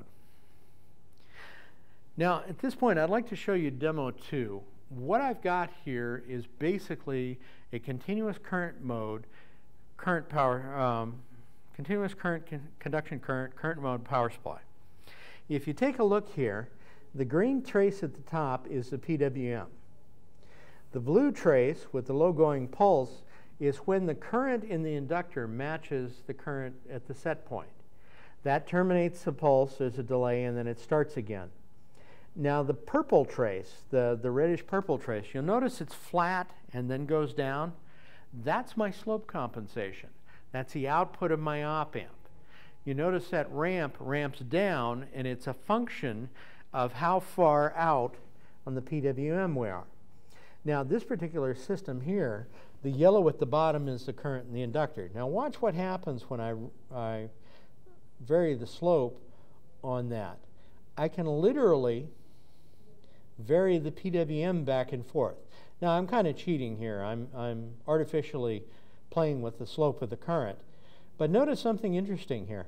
Now, at this point, I'd like to show you demo 2. What I've got here is basically a continuous current mode, current power, continuous current, conduction current mode power supply. If you take a look here, the green trace at the top is the PWM. The blue trace with the low going pulse is when the current in the inductor matches the current at the set point. That terminates the pulse, there's a delay, and then it starts again. Now the purple trace, the reddish purple trace, you'll notice it's flat and then goes down. That's my slope compensation. That's the output of my op-amp. You notice that ramp ramps down, and it's a function of how far out on the PWM we are. Now this particular system here, the yellow at the bottom is the current in the inductor. Now watch what happens when I vary the slope on that. I can literally vary the PWM back and forth. Now I'm kind of cheating here. I'm artificially playing with the slope of the current. But notice something interesting here.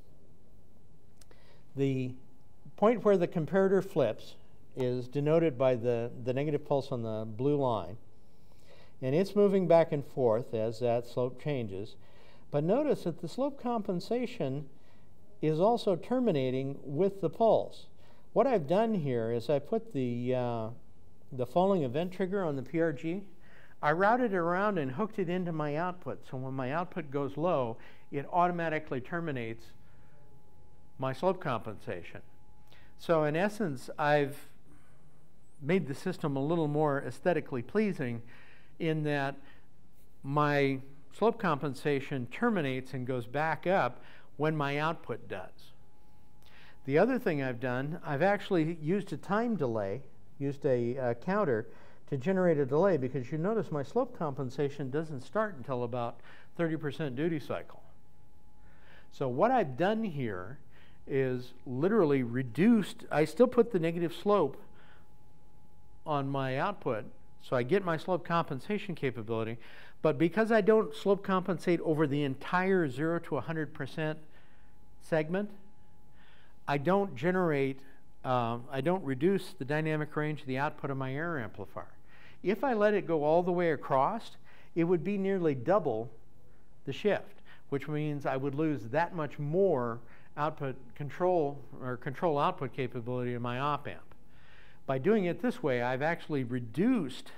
The point where the comparator flips is denoted by the negative pulse on the blue line. And it's moving back and forth as that slope changes. But notice that the slope compensation is also terminating with the pulse. What I've done here is I put the falling event trigger on the PRG. I routed it around and hooked it into my output. So when my output goes low, it automatically terminates my slope compensation. So in essence, I've made the system a little more aesthetically pleasing in that my slope compensation terminates and goes back up when my output does. The other thing I've done, I've actually used a time delay, used a counter to generate a delay, because you notice my slope compensation doesn't start until about 30% duty cycle. So what I've done here is literally reduced, I still put the negative slope on my output, so I get my slope compensation capability, but because I don't slope compensate over the entire 0 to 100% segment, I don't generate I don't reduce the dynamic range of the output of my error amplifier. If I let it go all the way across, it would be nearly double the shift, which means I would lose that much more output control or control output capability in my op amp. By doing it this way, I've actually reduced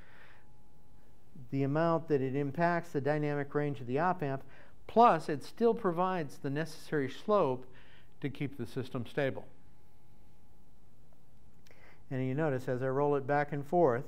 the amount that it impacts the dynamic range of the op amp, plus it still provides the necessary slope to keep the system stable. And you notice as I roll it back and forth,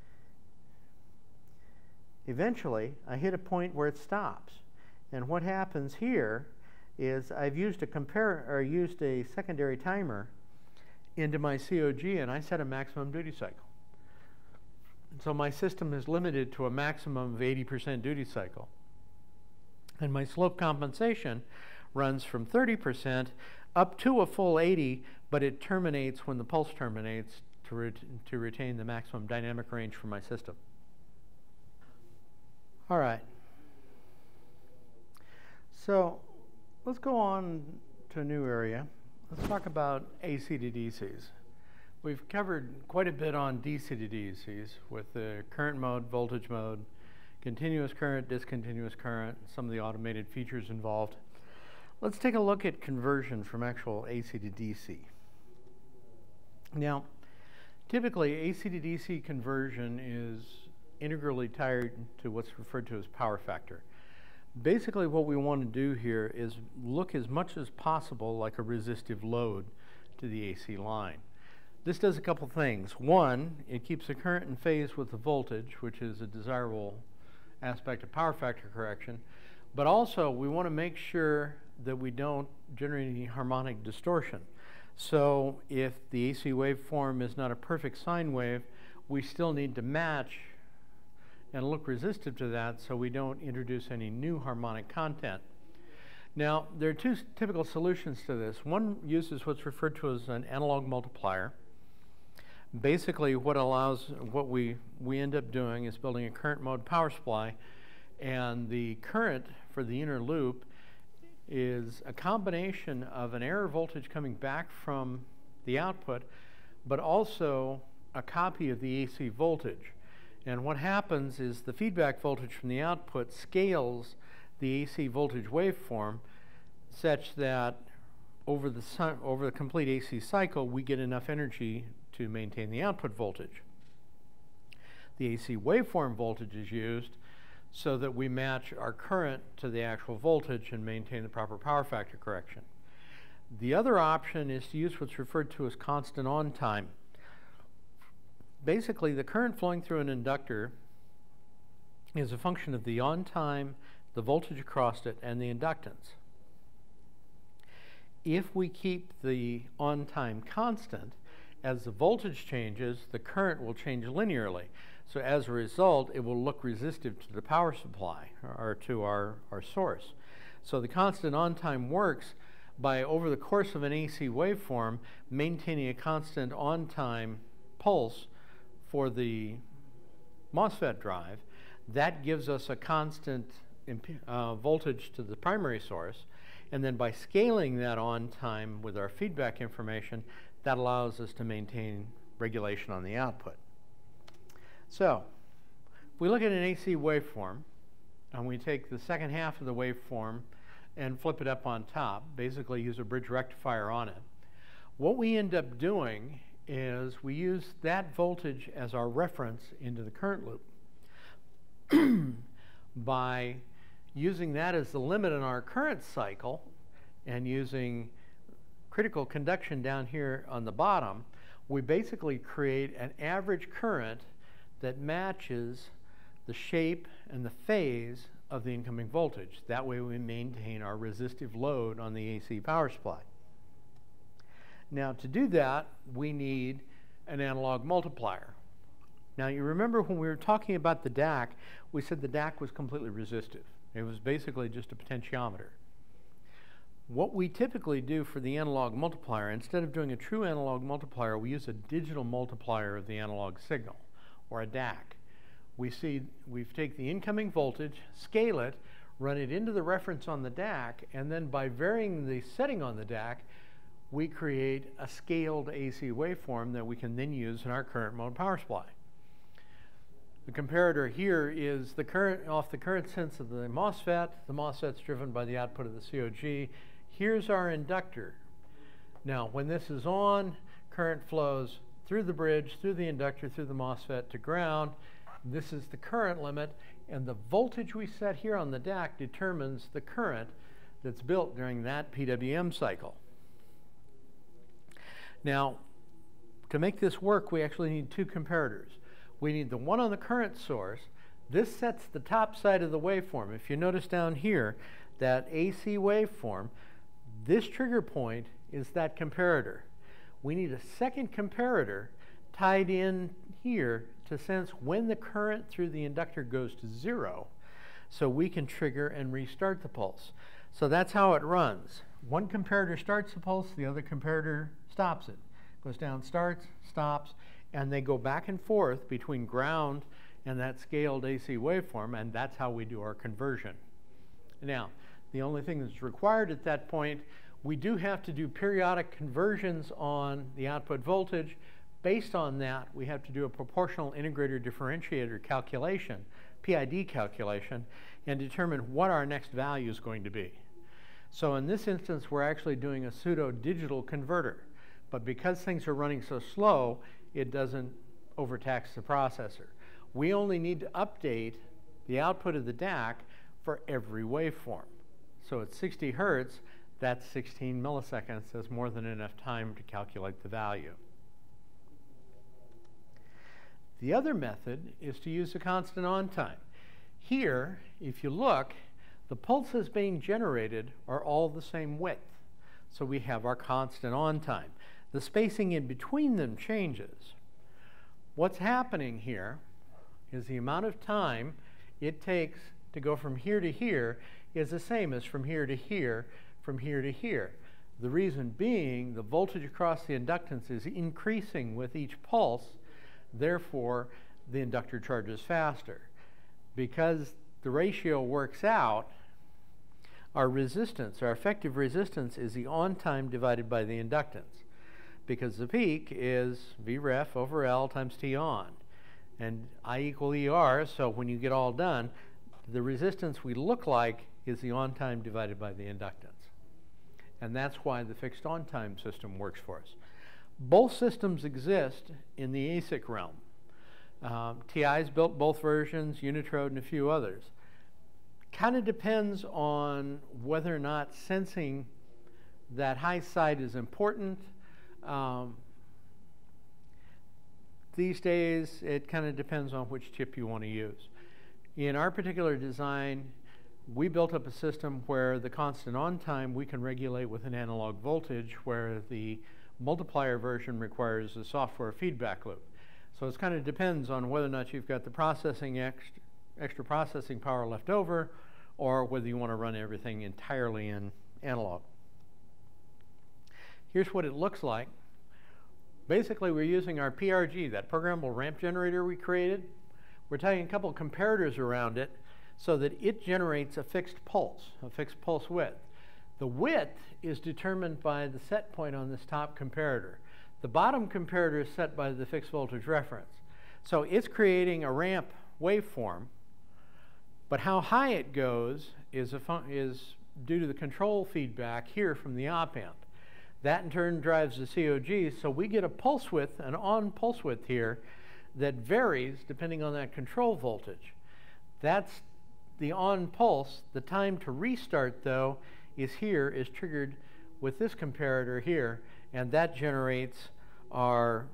eventually I hit a point where it stops. And what happens here is I've used a secondary timer into my COG, and I set a maximum duty cycle. So my system is limited to a maximum of 80% duty cycle. And my slope compensation runs from 30% up to a full 80, but it terminates when the pulse terminates to retain the maximum dynamic range for my system. All right. So let's go on to a new area. Let's talk about AC to DCs. We've covered quite a bit on DC to DCs with the current mode, voltage mode, continuous current, discontinuous current, some of the automated features involved. Let's take a look at conversion from actual AC to DC. Now, typically AC to DC conversion is integrally tied to what's referred to as power factor. Basically what we want to do here is look as much as possible like a resistive load to the AC line. This does a couple things. One, it keeps the current in phase with the voltage, which is a desirable aspect of power factor correction, but also we want to make sure that we don't generate any harmonic distortion. So if the AC waveform is not a perfect sine wave, we still need to match and look resistive to that so we don't introduce any new harmonic content. Now, there are two typical solutions to this. One uses what's referred to as an analog multiplier. Basically, what we end up doing is building a current mode power supply, and the current for the inner loop is a combination of an error voltage coming back from the output, but also a copy of the AC voltage. And what happens is the feedback voltage from the output scales the AC voltage waveform such that over the complete AC cycle, we get enough energy to maintain the output voltage. The AC waveform voltage is used so that we match our current to the actual voltage and maintain the proper power factor correction. The other option is to use what's referred to as constant on time. Basically, the current flowing through an inductor is a function of the on time, the voltage across it, and the inductance. If we keep the on time constant, as the voltage changes, the current will change linearly. So as a result, it will look resistive to the power supply or to our source. So the constant on time works by, over the course of an AC waveform, maintaining a constant on time pulse for the MOSFET drive. That gives us a constant voltage to the primary source, and then by scaling that on time with our feedback information, that allows us to maintain regulation on the output. So if we look at an AC waveform and we take the second half of the waveform and flip it up on top, basically use a bridge rectifier on it, what we end up doing is we use that voltage as our reference into the current loop. By using that as the limit in our current cycle and using critical conduction down here on the bottom, we basically create an average current that matches the shape and the phase of the incoming voltage. That way we maintain our resistive load on the AC power supply. Now, to do that, we need an analog multiplier. Now, you remember when we were talking about the DAC, we said the DAC was completely resistive. It was basically just a potentiometer. What we typically do for the analog multiplier, instead of doing a true analog multiplier, we use a digital multiplier of the analog signal, or a DAC. We take the incoming voltage, scale it, run it into the reference on the DAC, and then by varying the setting on the DAC, we create a scaled AC waveform that we can then use in our current mode power supply. The comparator here is the current off the current sense of the MOSFET. The MOSFET's driven by the output of the COG. Here's our inductor. Now, when this is on, current flows through the bridge, through the inductor, through the MOSFET to ground. This is the current limit, and the voltage we set here on the DAC determines the current that's built during that PWM cycle. Now, to make this work, we actually need two comparators. We need the one on the current source. This sets the top side of the waveform. If you notice down here, that AC waveform, this trigger point is that comparator. We need a second comparator tied in here to sense when the current through the inductor goes to 0, so we can trigger and restart the pulse. So that's how it runs. One comparator starts the pulse, the other comparator stops it. Goes down, starts, stops, and they go back and forth between ground and that scaled AC waveform, and that's how we do our conversion. Now, the only thing that's required at that point, we do have to do periodic conversions on the output voltage. Based on that, we have to do a proportional integrator differentiator calculation, PID calculation, and determine what our next value is going to be. So in this instance, we're actually doing a pseudo-digital converter. But because things are running so slow, it doesn't overtax the processor. We only need to update the output of the DAC for every waveform. So at 60 hertz, that's 16 milliseconds. That's more than enough time to calculate the value. The other method is to use a constant on time. Here, if you look, the pulses being generated are all the same width. So we have our constant on time. The spacing in between them changes. What's happening here is the amount of time it takes to go from here to here is the same as from here to here, from here to here. The reason being the voltage across the inductance is increasing with each pulse, therefore the inductor charges faster. Because the ratio works out, our resistance, our effective resistance, is the on time divided by the inductance, because the peak is Vref over L times T on, and I equal ER, so when you get all done, the resistance we look like is the on time divided by the inductance. And that's why the fixed on time system works for us. Both systems exist in the ASIC realm. TI's built both versions, Unitrode and a few others. Kind of depends on whether or not sensing that high side is important. These days, it kind of depends on which chip you want to use. In our particular design, we built up a system where the constant on time we can regulate with an analog voltage, where the multiplier version requires a software feedback loop. So it kind of depends on whether or not you've got the processing extra processing power left over, or whether you want to run everything entirely in analog. Here's what it looks like. Basically, we're using our PRG, that programmable ramp generator we created. We're tying a couple of comparators around it so that it generates a fixed pulse width. The width is determined by the set point on this top comparator. The bottom comparator is set by the fixed voltage reference. So it's creating a ramp waveform, but how high it goes is due to the control feedback here from the op amp. That in turn drives the COG, so we get a pulse width, an on pulse width here, that varies depending on that control voltage. That's the on pulse. The time to restart, though, is triggered with this comparator here, and that generates our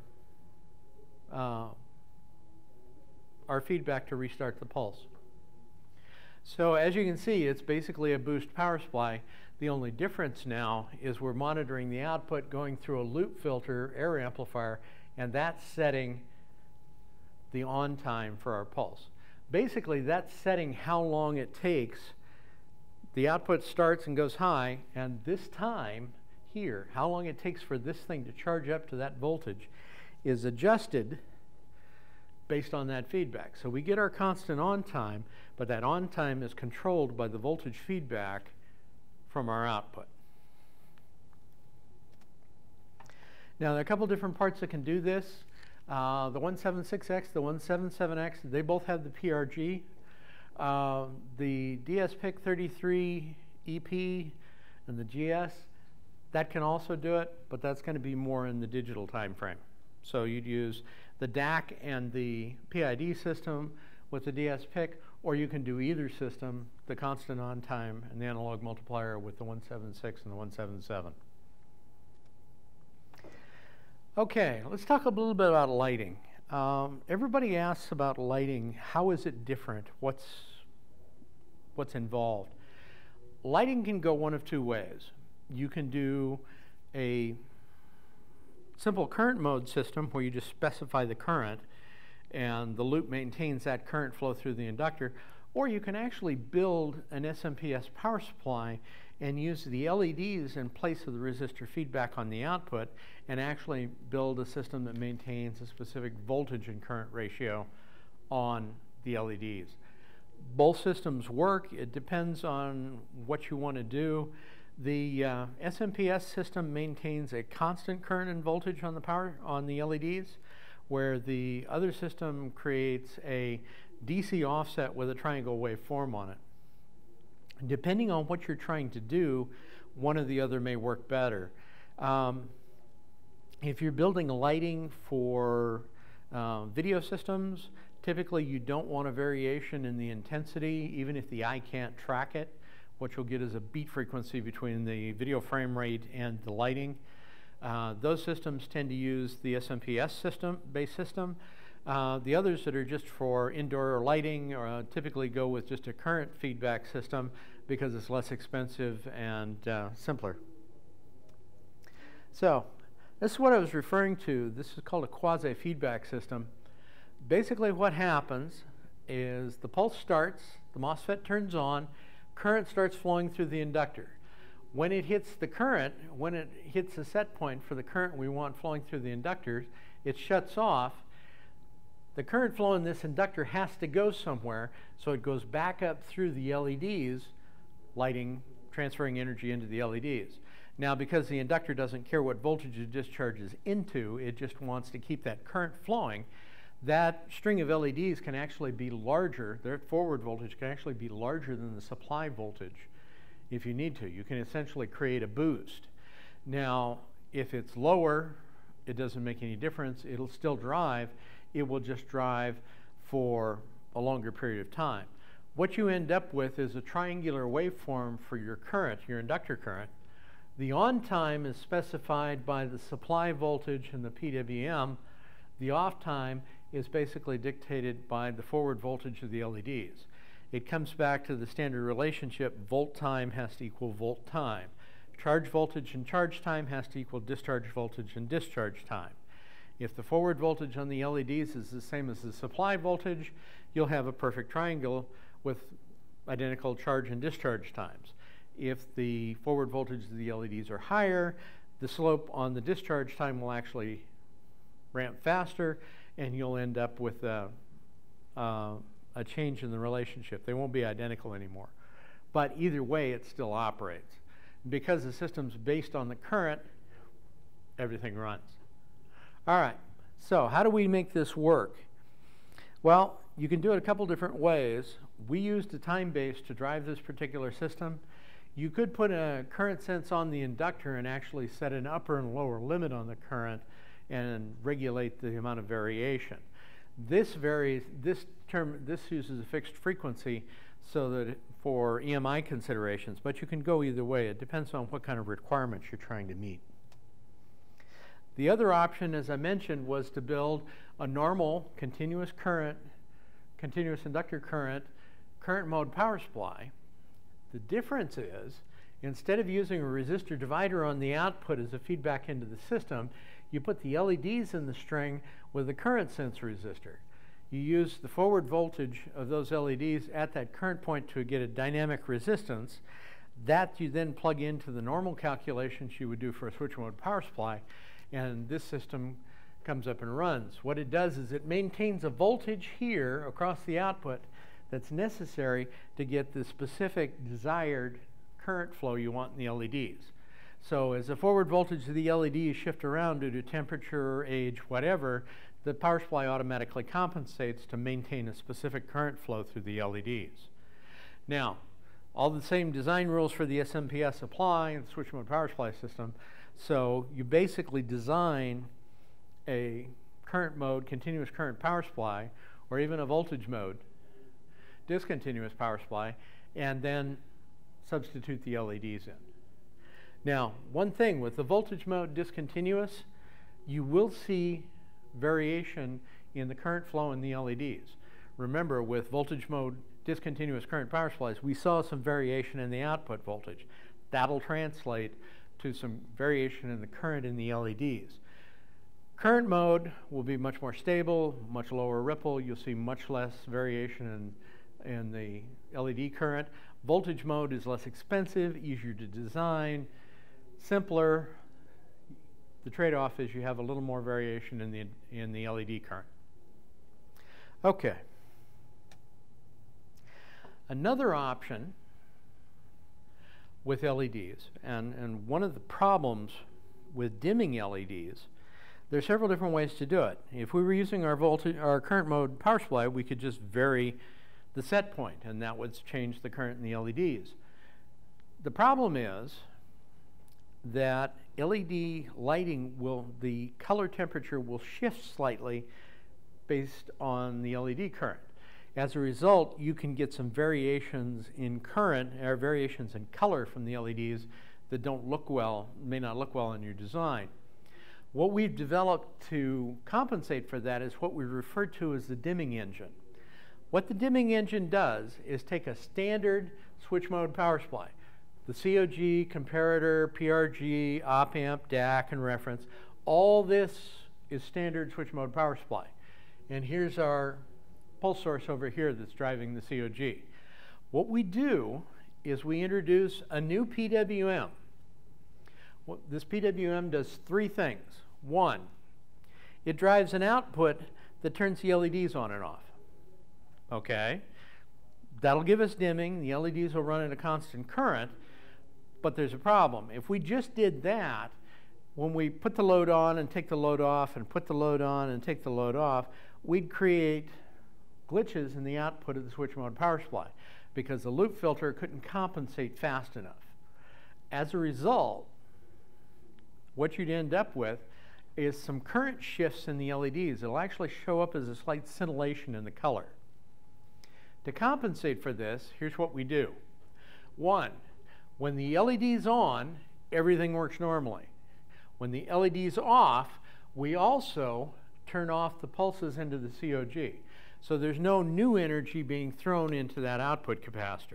feedback to restart the pulse. So as you can see, it's basically a boost power supply. The only difference now is we're monitoring the output going through a loop filter air amplifier, and that's setting the on time for our pulse. Basically, that's setting how long it takes. The output starts and goes high, and this time here, how long it takes for this thing to charge up to that voltage, is adjusted based on that feedback. So we get our constant on time, but that on time is controlled by the voltage feedback from our output. Now, there are a couple different parts that can do this. The 176X, the 177X, they both have the PRG. The DSPIC 33 EP and the GS, that can also do it, but that's going to be more in the digital time frame. So you'd use the DAC and the PID system with the DSPIC, or you can do either system, the constant on time and the analog multiplier with the 176 and the 177. Okay, let's talk a little bit about lighting. Everybody asks about lighting. How is it different? What's involved? Lighting can go one of two ways. You can do a simple current mode system where you just specify the current and the loop maintains that current flow through the inductor, or you can actually build an SMPS power supply and use the LEDs in place of the resistor feedback on the output and actually build a system that maintains a specific voltage and current ratio on the LEDs. Both systems work. It depends on what you want to do. The SMPS system maintains a constant current and voltage on the power on the LEDs, where the other system creates a DC offset with a triangle waveform on it. Depending on what you're trying to do, one or the other may work better. If you're building lighting for video systems, typically you don't want a variation in the intensity, even if the eye can't track it. What you'll get is a beat frequency between the video frame rate and the lighting. Those systems tend to use the SMPS based system. The others that are just for indoor lighting typically go with just a current feedback system because it's less expensive and simpler. So this is what I was referring to. This is called a quasi-feedback system. Basically what happens is the pulse starts, the MOSFET turns on, current starts flowing through the inductor. When it hits the current, when it hits the set point for the current we want flowing through the inductors, it shuts off. The current flow in this inductor has to go somewhere, so it goes back up through the LEDs, lighting, transferring energy into the LEDs. Now, because the inductor doesn't care what voltage it discharges into, it just wants to keep that current flowing, that string of LEDs can actually be larger. Their forward voltage can actually be larger than the supply voltage if you need to. You can essentially create a boost. Now, if it's lower, it doesn't make any difference. It'll still drive. It will just drive for a longer period of time. What you end up with is a triangular waveform for your current, your inductor current. The on time is specified by the supply voltage and the PWM. The off time is basically dictated by the forward voltage of the LEDs. It comes back to the standard relationship, volt time has to equal volt time. Charge voltage and charge time has to equal discharge voltage and discharge time. If the forward voltage on the LEDs is the same as the supply voltage, you'll have a perfect triangle with identical charge and discharge times. If the forward voltage of the LEDs are higher, the slope on the discharge time will actually ramp faster, and you'll end up with a change in the relationship. They won't be identical anymore. But either way, it still operates. Because the system's based on the current, everything runs. All right, so how do we make this work? Well, you can do it a couple different ways. We used a time base to drive this particular system. You could put a current sense on the inductor and actually set an upper and lower limit on the current and regulate the amount of variation. This varies, this uses a fixed frequency so that for EMI considerations, but you can go either way. It depends on what kind of requirements you're trying to meet. The other option, as I mentioned, was to build a normal continuous current, continuous inductor current mode power supply. The difference is, instead of using a resistor divider on the output as a feedback into the system, you put the LEDs in the string with a current sense resistor. You use the forward voltage of those LEDs at that current point to get a dynamic resistance. That you then plug into the normal calculations you would do for a switch mode power supply, and this system comes up and runs. What it does is it maintains a voltage here across the output that's necessary to get the specific desired current flow you want in the LEDs. So as the forward voltage of the LEDs shift around due to temperature, age, whatever, the power supply automatically compensates to maintain a specific current flow through the LEDs. Now, all the same design rules for the SMPS apply in the switch mode power supply system. So you basically design a current mode, continuous current power supply, or even a voltage mode, discontinuous power supply, and then substitute the LEDs in. Now, one thing with the voltage mode discontinuous, you will see variation in the current flow in the LEDs. Remember, with voltage mode discontinuous current power supplies, we saw some variation in the output voltage. That'll translate to some variation in the current in the LEDs. Current mode will be much more stable, much lower ripple. You'll see much less variation in the LED current. Voltage mode is less expensive, easier to design, simpler. The trade-off is you have a little more variation in the LED current. Okay. Another option with LEDs, and one of the problems with dimming LEDs, there's several different ways to do it. If we were using our current mode power supply, we could just vary the set point, and that would change the current in the LEDs. The problem is that LED lighting the color temperature will shift slightly based on the LED current. As a result, you can get some variations in current or variations in color from the LEDs that don't look well, may not look well in your design. What we've developed to compensate for that is what we refer to as the dimming engine. What the dimming engine does is take a standard switch mode power supply, the COG, comparator, PRG, op-amp, DAC, and reference. All this is standard switch mode power supply. And here's our pulse source over here that's driving the COG. What we do is we introduce a new PWM. This PWM does three things. One, it drives an output that turns the LEDs on and off. Okay? That'll give us dimming. The LEDs will run at a constant current, but there's a problem. If we just did that, when we put the load on and take the load off and put the load on and take the load off, we'd create glitches in the output of the switch mode power supply because the loop filter couldn't compensate fast enough. As a result, what you'd end up with is some current shifts in the LEDs. It'll actually show up as a slight scintillation in the color. To compensate for this, here's what we do. One, when the LED's on, everything works normally. When the LED's off, we also turn off the pulses into the COG. So there's no new energy being thrown into that output capacitor.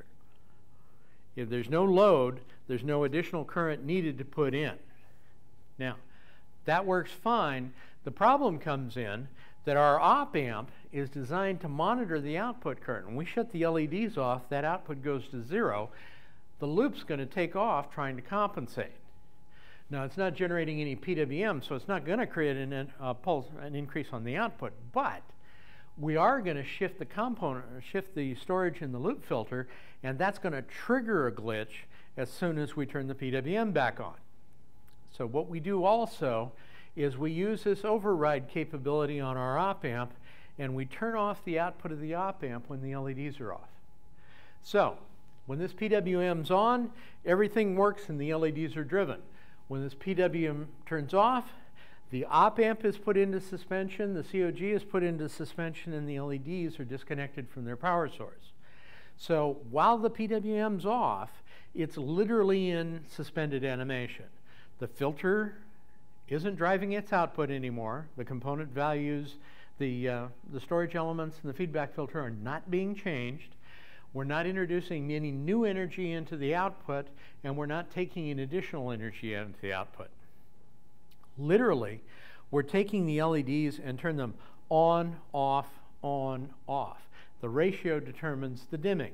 If there's no load, there's no additional current needed to put in. Now, that works fine. The problem comes in that our op-amp is designed to monitor the output current. When we shut the LEDs off, that output goes to 0. The loop's going to take off trying to compensate. Now, it's not generating any PWM, so it's not going to create an increase on the output, but we are going to shift the storage in the loop filter, and that's going to trigger a glitch as soon as we turn the PWM back on. So what we do also is we use this override capability on our op-amp, and we turn off the output of the op-amp when the LEDs are off. So when this PWM's on, everything works and the LEDs are driven. When this PWM turns off, the op-amp is put into suspension, the COG is put into suspension, and the LEDs are disconnected from their power source. So while the PWM's off, it's literally in suspended animation. The filter isn't driving its output anymore. The component values, the storage elements, and the feedback filter are not being changed. We're not introducing any new energy into the output, and we're not taking in additional energy into the output. Literally, we're taking the LEDs and turn them on, off, on, off. The ratio determines the dimming.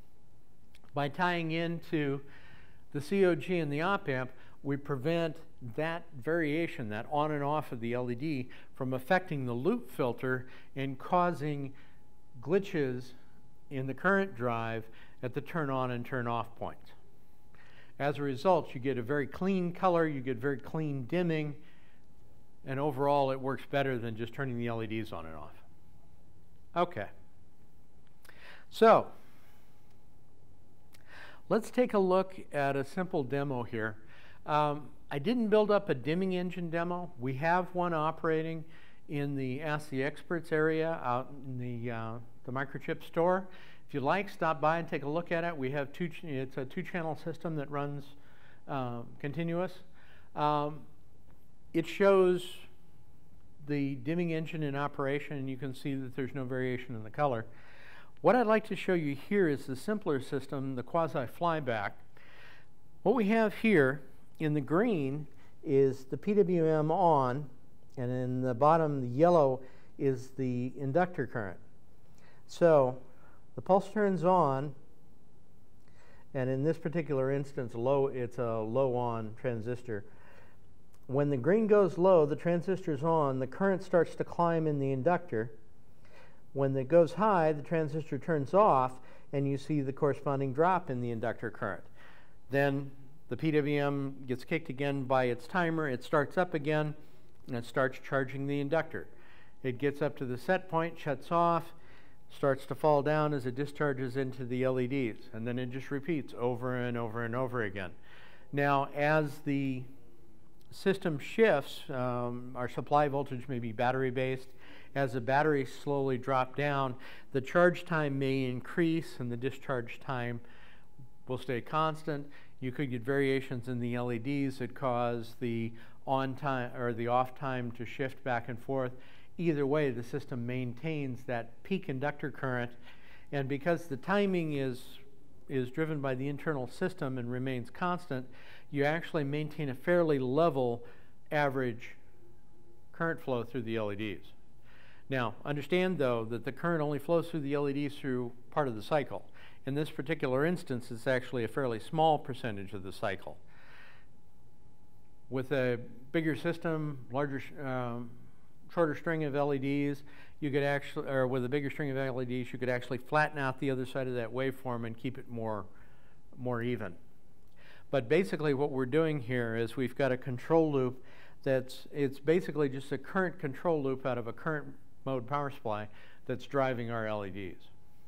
By tying into the COG and the op-amp, we prevent that variation, that on and off of the LED, from affecting the loop filter and causing glitches in the current drive at the turn on and turn off points. As a result, you get a very clean color, you get very clean dimming, and overall it works better than just turning the LEDs on and off. Okay. So, let's take a look at a simple demo here. I didn't build up a dimming engine demo. We have one operating in the Ask the Experts area out in the microchip store. If you'd like, stop by and take a look at it. We have it's a two-channel system that runs continuous. It shows the dimming engine in operation, and you can see that there's no variation in the color. What I'd like to show you here is the simpler system, the quasi-flyback. What we have here in the green is the PWM on, and in the bottom, the yellow, is the inductor current. So the pulse turns on, and in this particular instance, it's a low-on transistor. When the green goes low, the transistor's on, the current starts to climb in the inductor. When it goes high, the transistor turns off, and you see the corresponding drop in the inductor current. Then the PWM gets kicked again by its timer, it starts up again, and it starts charging the inductor. It gets up to the set point, shuts off, starts to fall down as it discharges into the LEDs, and then it just repeats over and over and over again. Now, as the system shifts, our supply voltage may be battery-based. As the batteries slowly drop down, the charge time may increase and the discharge time will stay constant. You could get variations in the LEDs that cause the on time or the off time to shift back and forth. Either way, the system maintains that peak inductor current, and because the timing is driven by the internal system and remains constant, you actually maintain a fairly level average current flow through the LEDs. Now, understand though that the current only flows through the LEDs through part of the cycle. In this particular instance, it's actually a fairly small percentage of the cycle. With a bigger system, shorter string of LEDs, you could actually, or with a bigger string of LEDs, you could actually flatten out the other side of that waveform and keep it more even. But basically what we're doing here is we've got a control loop it's basically just a current control loop out of a current mode power supply that's driving our LEDs.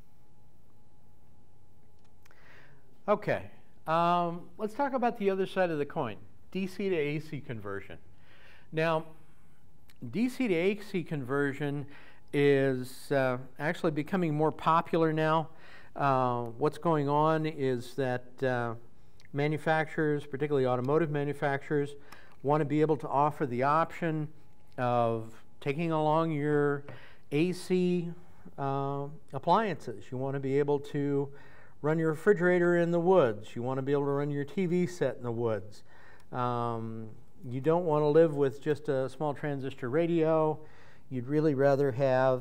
Okay, let's talk about the other side of the coin, DC to AC conversion. Now, DC to AC conversion is actually becoming more popular now. What's going on is that manufacturers, particularly automotive manufacturers, want to be able to offer the option of taking along your AC appliances. You want to be able to run your refrigerator in the woods. You want to be able to run your TV set in the woods. You don't want to live with just a small transistor radio. You'd really rather have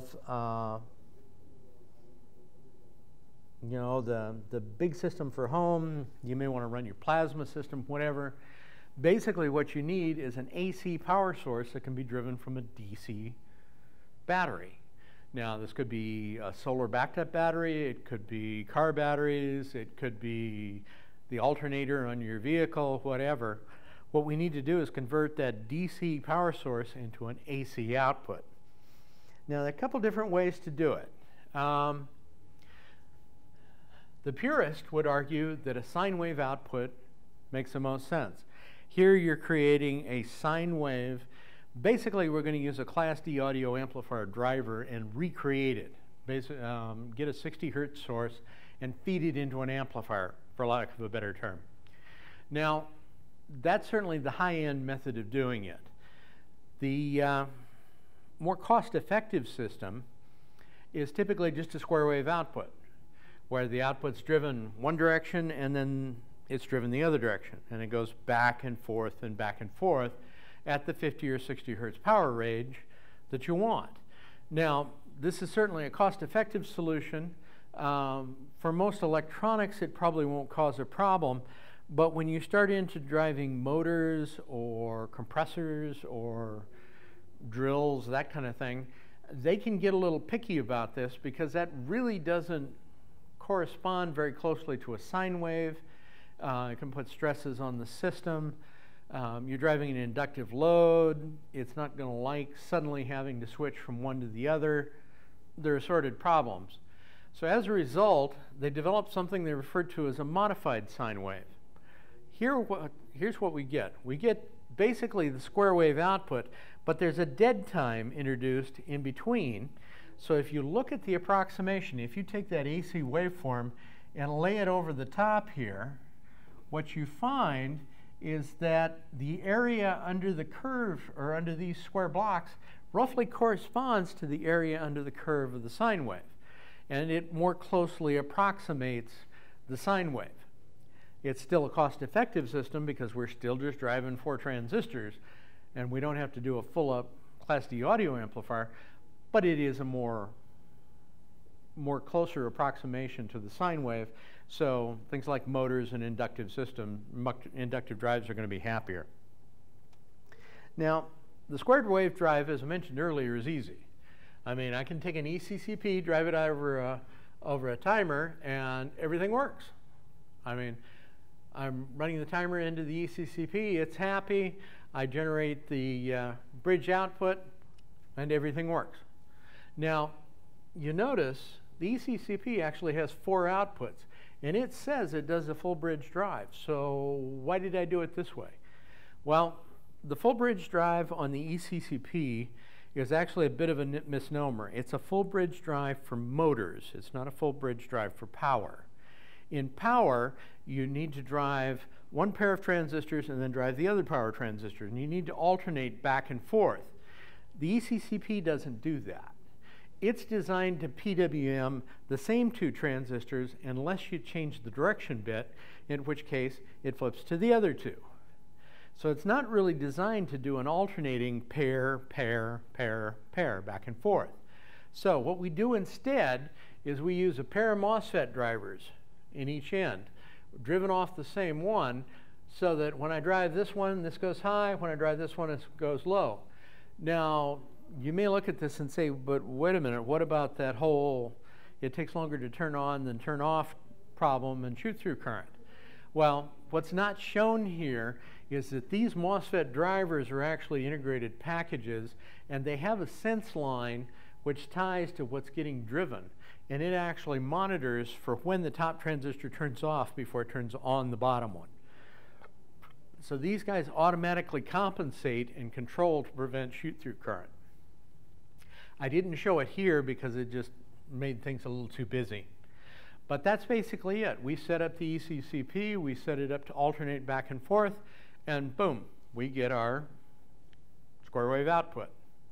you know, the big system for home. You may want to run your plasma system, whatever. Basically what you need is an AC power source that can be driven from a DC battery. Now, this could be a solar backed up battery, it could be car batteries, it could be the alternator on your vehicle, whatever. What we need to do is convert that DC power source into an AC output. Now, there are a couple different ways to do it. The purist would argue that a sine wave output makes the most sense. Here you're creating a sine wave. Basically, we're going to use a Class D audio amplifier driver and recreate it. Get a 60 hertz source and feed it into an amplifier, for lack of a better term. Now, that's certainly the high-end method of doing it. The more cost-effective system is typically just a square wave output, where the output's driven one direction and then it's driven the other direction, and it goes back and forth at the 50 or 60 hertz power range that you want. Now, this is certainly a cost-effective solution. For most electronics, it probably won't cause a problem, but when you start into driving motors or compressors or drills, that kind of thing, they can get a little picky about this because that really doesn't correspond very closely to a sine wave. It can put stresses on the system. You're driving an inductive load. It's not going to like suddenly having to switch from one to the other. There are assorted problems. So as a result, they developed something they referred to as a modified sine wave. Here's what we get. We get basically the square wave output, but there's a dead time introduced in between. So if you look at the approximation, if you take that AC waveform and lay it over the top here, what you find is that the area under the curve, or under these square blocks, roughly corresponds to the area under the curve of the sine wave. And it more closely approximates the sine wave. It's still a cost-effective system because we're still just driving 4 transistors, and we don't have to do a full-up Class D audio amplifier, but it is a more closer approximation to the sine wave. So things like motors and inductive drives are going to be happier. Now, the squared wave drive, as I mentioned earlier, is easy. I mean, I can take an ECCP, drive it over a timer, and everything works. I mean, I'm running the timer into the ECCP, it's happy. I generate the bridge output, and everything works. Now, you notice the ECCP actually has 4 outputs, and it says it does a full bridge drive. So why did I do it this way? Well, the full bridge drive on the ECCP is actually a bit of a misnomer. It's a full bridge drive for motors. It's not a full bridge drive for power. In power, you need to drive one pair of transistors and then drive the other power transistor, and you need to alternate back and forth. The ECCP doesn't do that. It's designed to PWM the same 2 transistors unless you change the direction bit, in which case it flips to the other 2. So it's not really designed to do an alternating pair, pair, pair, pair, back and forth. So what we do instead is we use a pair of MOSFET drivers in each end, driven off the same one, so that when I drive this one, this goes high. When I drive this one, it goes low. Now, you may look at this and say, but wait a minute, what about that whole, it takes longer to turn on than turn off problem and shoot-through current? Well, what's not shown here is that these MOSFET drivers are actually integrated packages, and they have a sense line which ties to what's getting driven. And it actually monitors for when the top transistor turns off before it turns on the bottom one. So these guys automatically compensate and control to prevent shoot-through current. I didn't show it here because it just made things a little too busy. But that's basically it. We set up the ECCP, we set it up to alternate back and forth, and boom, we get our square wave output.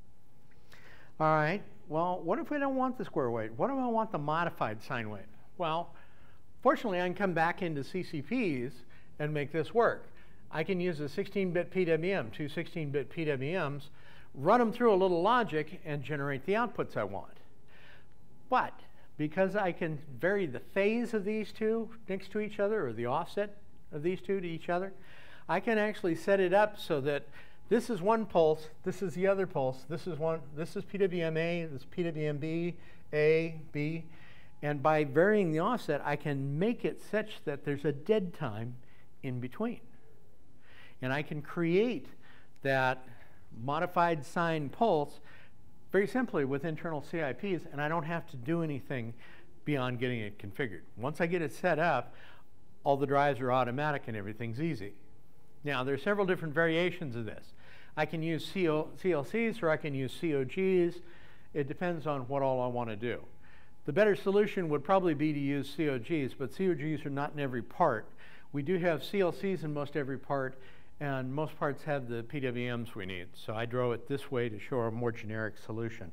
All right, well, what if we don't want the square wave? What if I want the modified sine wave? Well, fortunately, I can come back into CCPs and make this work. I can use a 16-bit PWM, 2 16-bit PWMs, run them through a little logic, and generate the outputs I want. But because I can vary the phase of these 2 next to each other, or the offset of these 2 to each other, I can actually set it up so that this is one pulse, this is the other pulse, this is PWM A, this is PWM B, A, B, and by varying the offset, I can make it such that there's a dead time in between. And I can create that modified sine pulse very simply with internal CIPs, and I don't have to do anything beyond getting it configured. Once I get it set up, all the drives are automatic and everything's easy. Now, there are several different variations of this. I can use CLCs or I can use COGs. It depends on what all I want to do. The better solution would probably be to use COGs, but COGs are not in every part. We do have CLCs in most every part, and most parts have the PWMs we need. So I drew it this way to show a more generic solution.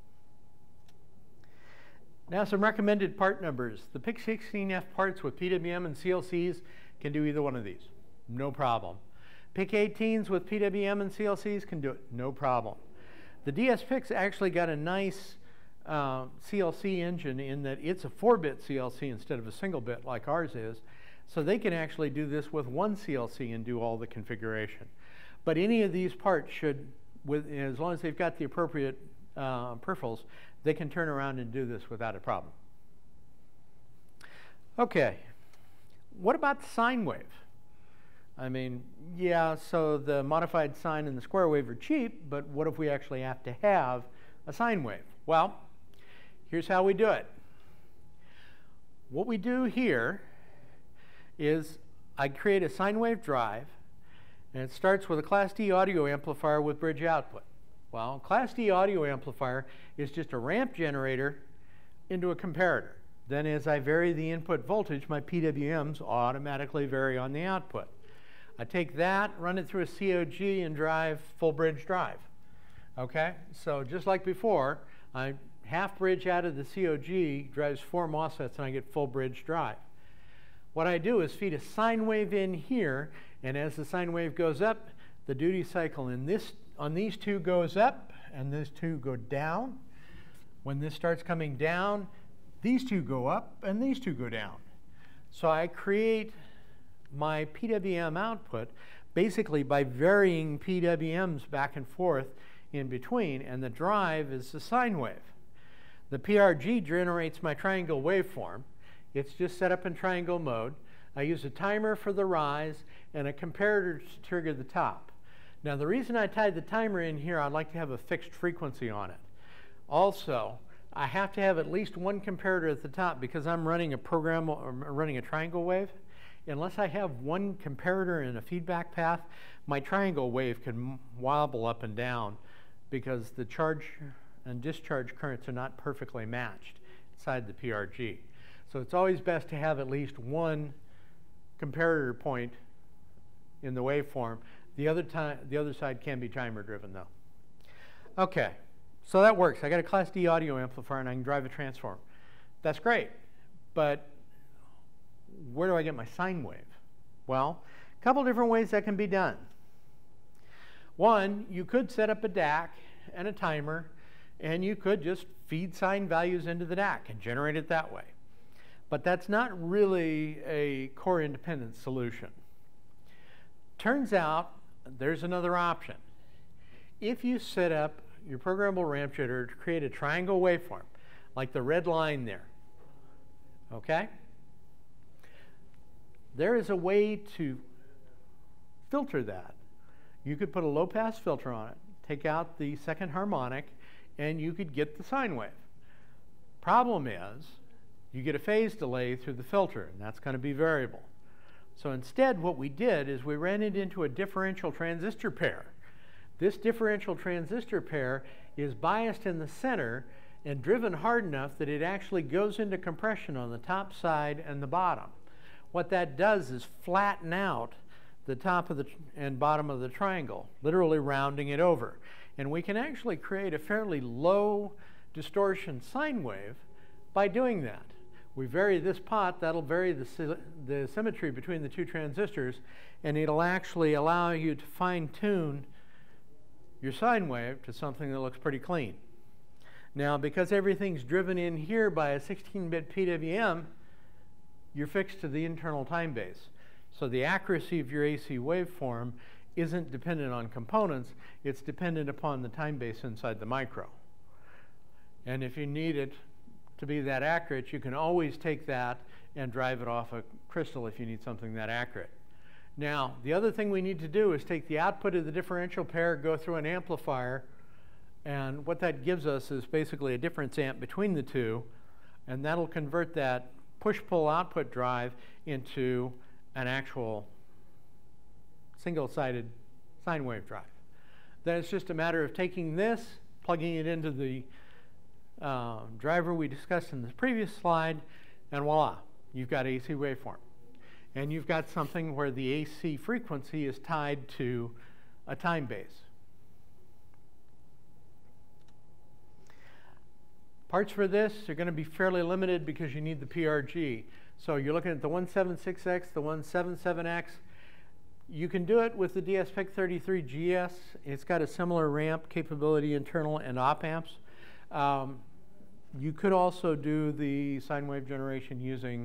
Now some recommended part numbers. The PIC16F parts with PWM and CLCs can do either one of these. No problem. PIC18s with PWM and CLCs can do it. No problem. The DS-PICs actually got a nice CLC engine in that it's a 4-bit CLC instead of a single bit like ours is. So they can actually do this with one CLC and do all the configuration. But any of these parts should, as long as they've got the appropriate peripherals, they can turn around and do this without a problem. Okay, What about the sine wave? I mean, yeah, so the modified sine and the square wave are cheap, but what if we actually have to have a sine wave? Well, here's how we do it. What we do here is I create a sine wave drive, and it starts with a Class D audio amplifier with bridge output. Well, Class D audio amplifier is just a ramp generator into a comparator. Then as I vary the input voltage, my PWMs automatically vary on the output. I take that, run it through a COG, and drive full bridge drive. Okay, so just like before, I half bridge out of the COG, drives 4 MOSFETs, and I get full bridge drive. What I do is feed a sine wave in here, and as the sine wave goes up, the duty cycle on these two goes up, and these two go down. When this starts coming down, these two go up, and these two go down. So I create my PWM output basically by varying PWMs back and forth in between, and the drive is the sine wave. The PRG generates my triangle waveform. It's just set up in triangle mode. I use a timer for the rise and a comparator to trigger the top. Now the reason I tied the timer in here, I'd like to have a fixed frequency on it. Also, I have to have at least one comparator at the top because I'm running a program or running a triangle wave. Unless I have one comparator and a feedback path, my triangle wave can wobble up and down because the charge and discharge currents are not perfectly matched inside the PRG. So it's always best to have at least one comparator point in the waveform. The other side can be timer driven though. Okay, so that works. I got a Class D audio amplifier and I can drive a transformer. That's great, but where do I get my sine wave? Well, a couple different ways that can be done. One, you could set up a DAC and a timer, and you could just feed sine values into the DAC and generate it that way. But that's not really a core independent solution. Turns out there's another option. If you set up your programmable ramp generator to create a triangle waveform, like the red line there, okay? There is a way to filter that. You could put a low-pass filter on it, take out the second harmonic, and you could get the sine wave. Problem is, you get a phase delay through the filter, and that's going to be variable. So instead, what we did is we ran it into a differential transistor pair. This differential transistor pair is biased in the center and driven hard enough that it actually goes into compression on the top side and the bottom. What that does is flatten out the top of and bottom of the triangle, literally rounding it over. And we can actually create a fairly low distortion sine wave by doing that. We vary this pot, that'll vary the symmetry between the two transistors, and it'll actually allow you to fine-tune your sine wave to something that looks pretty clean. Now, because everything's driven in here by a 16-bit PWM, you're fixed to the internal time base. So the accuracy of your AC waveform isn't dependent on components, it's dependent upon the time base inside the micro. And if you need it to be that accurate, you can always take that and drive it off a crystal if you need something that accurate. Now, the other thing we need to do is take the output of the differential pair, go through an amplifier, and what that gives us is basically a difference amp between the two, and that'll convert that push-pull output drive into an actual single-sided sine wave drive. Then it's just a matter of taking this, plugging it into the driver we discussed in the previous slide, and voila, you've got AC waveform. And you've got something where the AC frequency is tied to a time base. Parts for this are going to be fairly limited because you need the PRG. So you're looking at the 176X, the 177X. You can do it with the DSPIC33GS. It's got a similar ramp capability, internal and op amps. You could also do the sine wave generation using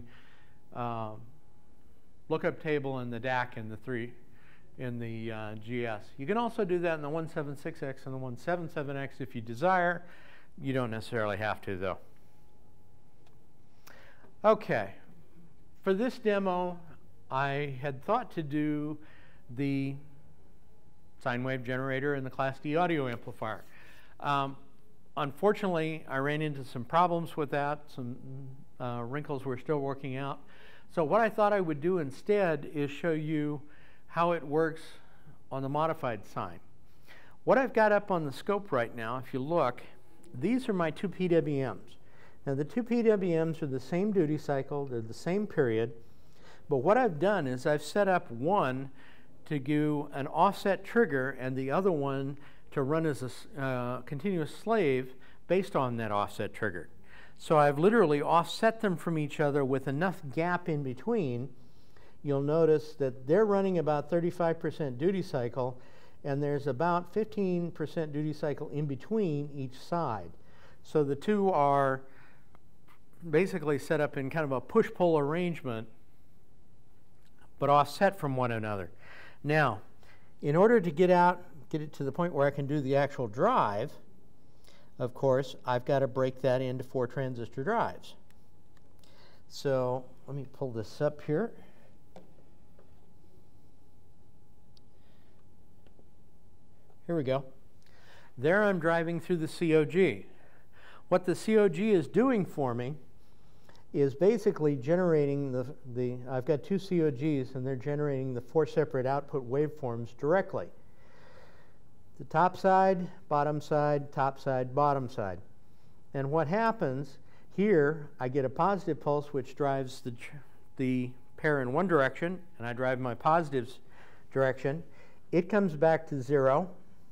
lookup table and the DAC in the GS. You can also do that in the 176X and the 177X if you desire. You don't necessarily have to, though. Okay, for this demo, I had thought to do the sine wave generator and the Class D audio amplifier. Unfortunately, I ran into some problems with that. Some wrinkles we're still working out. So what I thought I would do instead is show you how it works on the modified sine. What I've got up on the scope right now, if you look, these are my two PWMs. Now the two PWMs are the same duty cycle, they're the same period, but what I've done is I've set up one to do an offset trigger and the other one to run as a continuous slave based on that offset trigger. So I've literally offset them from each other with enough gap in between. You'll notice that they're running about 35% duty cycle, and there's about 15% duty cycle in between each side. So the two are basically set up in kind of a push-pull arrangement, but offset from one another. Now, in order to get it to the point where I can do the actual drive, of course, I've got to break that into 4 transistor drives. So let me pull this up here. Here we go. There I'm driving through the COG. What the COG is doing for me is basically generating I've got 2 COGs and they're generating the 4 separate output waveforms directly. The top side, bottom side, top side, bottom side. And what happens here, I get a positive pulse which drives the pair in one direction, and I drive my positives direction. It comes back to 0.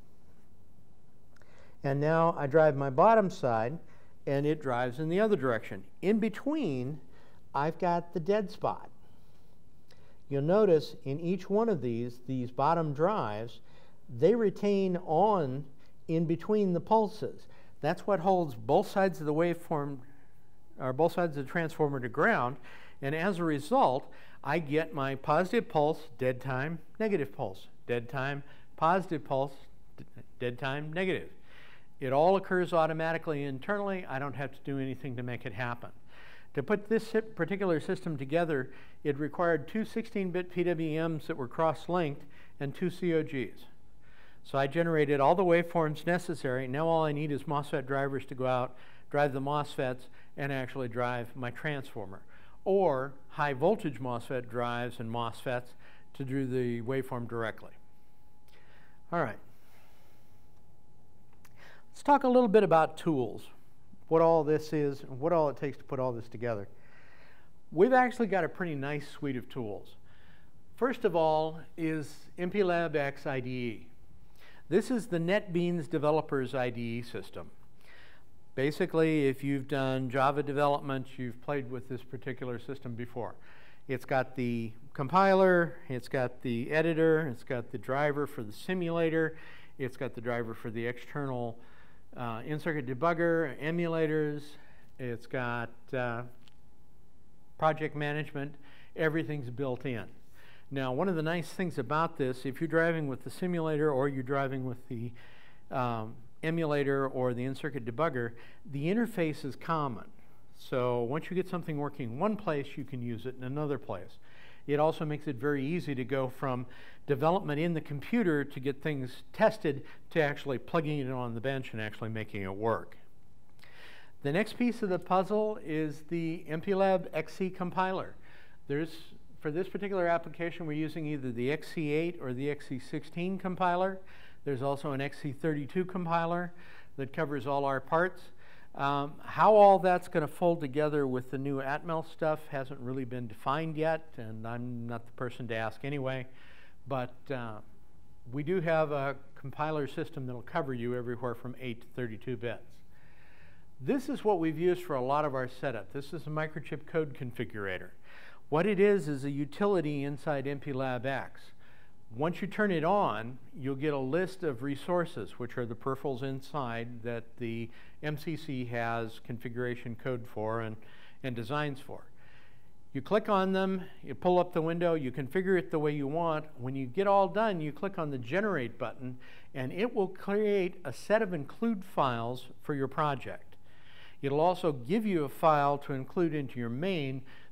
And now I drive my bottom side, and it drives in the other direction. In between, I've got the dead spot. You'll notice in each one of these bottom drives, they retain on in between the pulses. That's what holds both sides of the waveform, or both sides of the transformer to ground, and as a result, I get my positive pulse, dead time, negative pulse, dead time, positive pulse, dead time, negative. It all occurs automatically internally. I don't have to do anything to make it happen. To put this particular system together, it required 2 16-bit PWMs that were cross-linked and 2 COGs. So I generated all the waveforms necessary. Now all I need is MOSFET drivers to go out, drive the MOSFETs, and actually drive my transformer. Or high voltage MOSFET drives and MOSFETs to do the waveform directly. All right. Let's talk a little bit about tools, what all this is, and what all it takes to put all this together. We've actually got a pretty nice suite of tools. First of all is MPLAB X IDE. This is the NetBeans developer's IDE system. Basically, if you've done Java development, you've played with this particular system before. It's got the compiler, it's got the editor, it's got the driver for the simulator, it's got the driver for the external in-circuit debugger, emulators, it's got project management, everything's built in. Now, one of the nice things about this, if you're driving with the simulator or you're driving with the emulator or the in-circuit debugger, the interface is common. So once you get something working in one place, you can use it in another place. It also makes it very easy to go from development in the computer to get things tested to actually plugging it on the bench and actually making it work. The next piece of the puzzle is the MPLAB XC compiler. For this particular application, we're using either the XC8 or the XC16 compiler. There's also an XC32 compiler that covers all our parts. How all that's going to fold together with the new Atmel stuff hasn't really been defined yet, and I'm not the person to ask anyway. But we do have a compiler system that will cover you everywhere from 8 to 32 bits. This is what we've used for a lot of our setup. This is a microchip code configurator. What it is a utility inside MPLAB X. Once you turn it on, you'll get a list of resources, which are the peripherals inside that the MCC has configuration code for and designs for. You click on them, you pull up the window, you configure it the way you want. When you get all done, you click on the Generate button, and it will create a set of include files for your project. It'll also give you a file to include into your main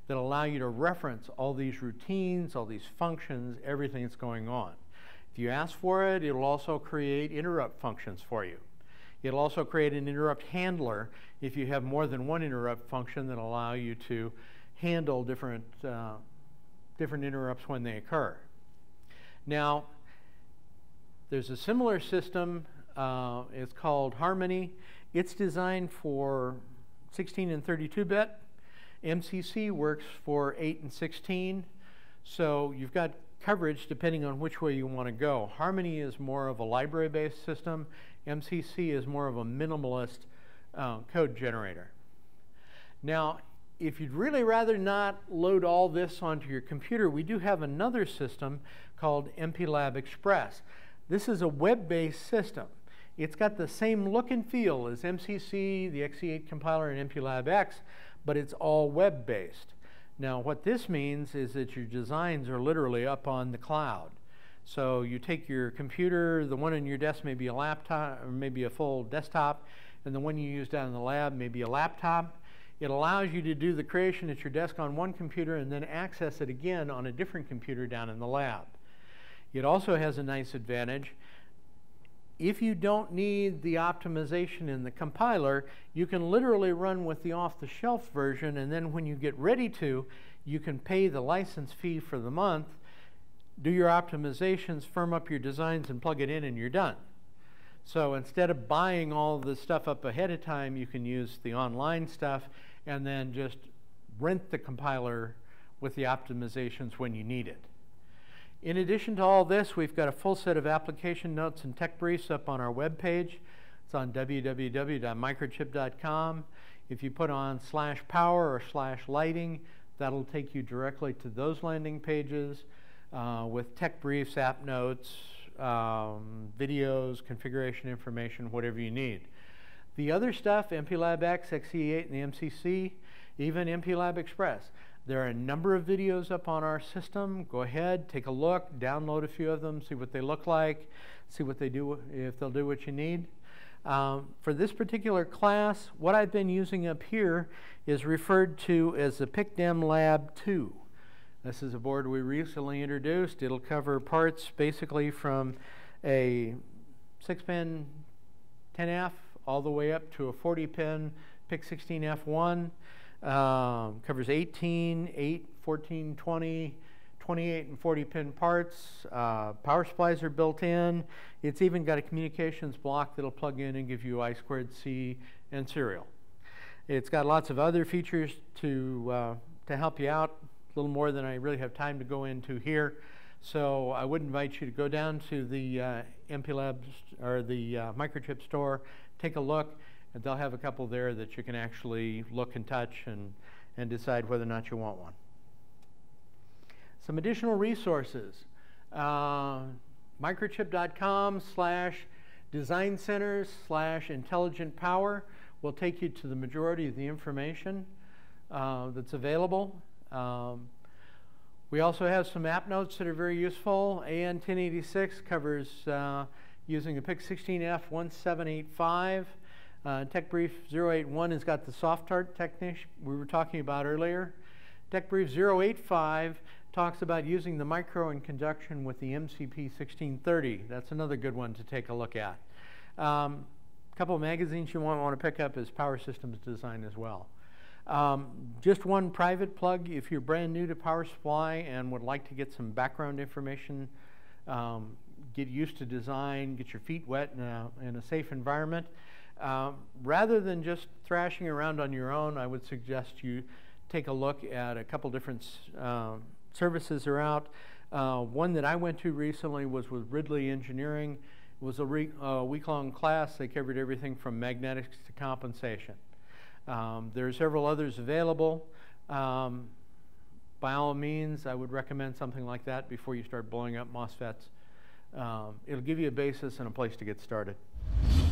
that allow you to reference all these routines, all these functions, everything that's going on. If you ask for it, it'll also create interrupt functions for you. It'll also create an interrupt handler if you have more than one interrupt function that allow you to handle different interrupts when they occur. Now, there's a similar system. It's called Harmony. It's designed for 16 and 32-bit. MCC works for 8 and 16. So you've got coverage depending on which way you want to go. Harmony is more of a library-based system. MCC is more of a minimalist code generator. Now, if you'd really rather not load all this onto your computer, we do have another system called MPLAB Express. This is a web-based system. It's got the same look and feel as MCC, the XE8 compiler, and MPLAB X, but it's all web-based. Now, what this means is that your designs are literally up on the cloud. So you take your computer, the one on your desk may be a laptop, or maybe a full desktop, and the one you use down in the lab may be a laptop. It allows you to do the creation at your desk on one computer and then access it again on a different computer down in the lab. It also has a nice advantage. If you don't need the optimization in the compiler, you can literally run with the off-the-shelf version, and then when you get ready to, you can pay the license fee for the month, do your optimizations, firm up your designs, and plug it in, and you're done. So instead of buying all the stuff up ahead of time, you can use the online stuff and then just rent the compiler with the optimizations when you need it. In addition to all this, we've got a full set of application notes and tech briefs up on our webpage. It's on www.microchip.com. If you put on /power or /lighting, that'll take you directly to those landing pages with tech briefs, app notes, videos, configuration information, whatever you need. The other stuff, MPLAB X, XE8, and the MCC, even MPLAB Express. There are a number of videos up on our system. Go ahead, take a look, download a few of them, see what they look like, see what they do, if they'll do what you need. For this particular class, what I've been using up here is referred to as the PICDEM Lab 2. This is a board we recently introduced. It'll cover parts basically from a 6-pin 10F all the way up to a 40-pin PIC16F1. Covers 18, 8, 14, 20, 28, and 40-pin parts. Power supplies are built in. It's even got a communications block that'll plug in and give you I2C and serial. It's got lots of other features to help you out, a little more than I really have time to go into here. So I would invite you to go down to the MPLAB or the Microchip store, take a look, and they'll have a couple there that you can actually look and touch and decide whether or not you want one. Some additional resources. Microchip.com/design centers/intelligent power will take you to the majority of the information that's available. We also have some app notes that are very useful. AN1086 covers using a PIC16F1785. Tech Brief 081 has got the soft start technique we were talking about earlier. Tech Brief 085 talks about using the micro in conjunction with the MCP1630. That's another good one to take a look at. A couple of magazines you want to pick up is Power Systems Design as well. Just one private plug: if you're brand new to power supply and would like to get some background information, get used to design, get your feet wet in a safe environment, rather than just thrashing around on your own, I would suggest you take a look at a couple different services are out. One that I went to recently was with Ridley Engineering. It was a week-long class. They covered everything from magnetics to compensation. There are several others available. By all means, I would recommend something like that before you start blowing up MOSFETs. It'll give you a basis and a place to get started.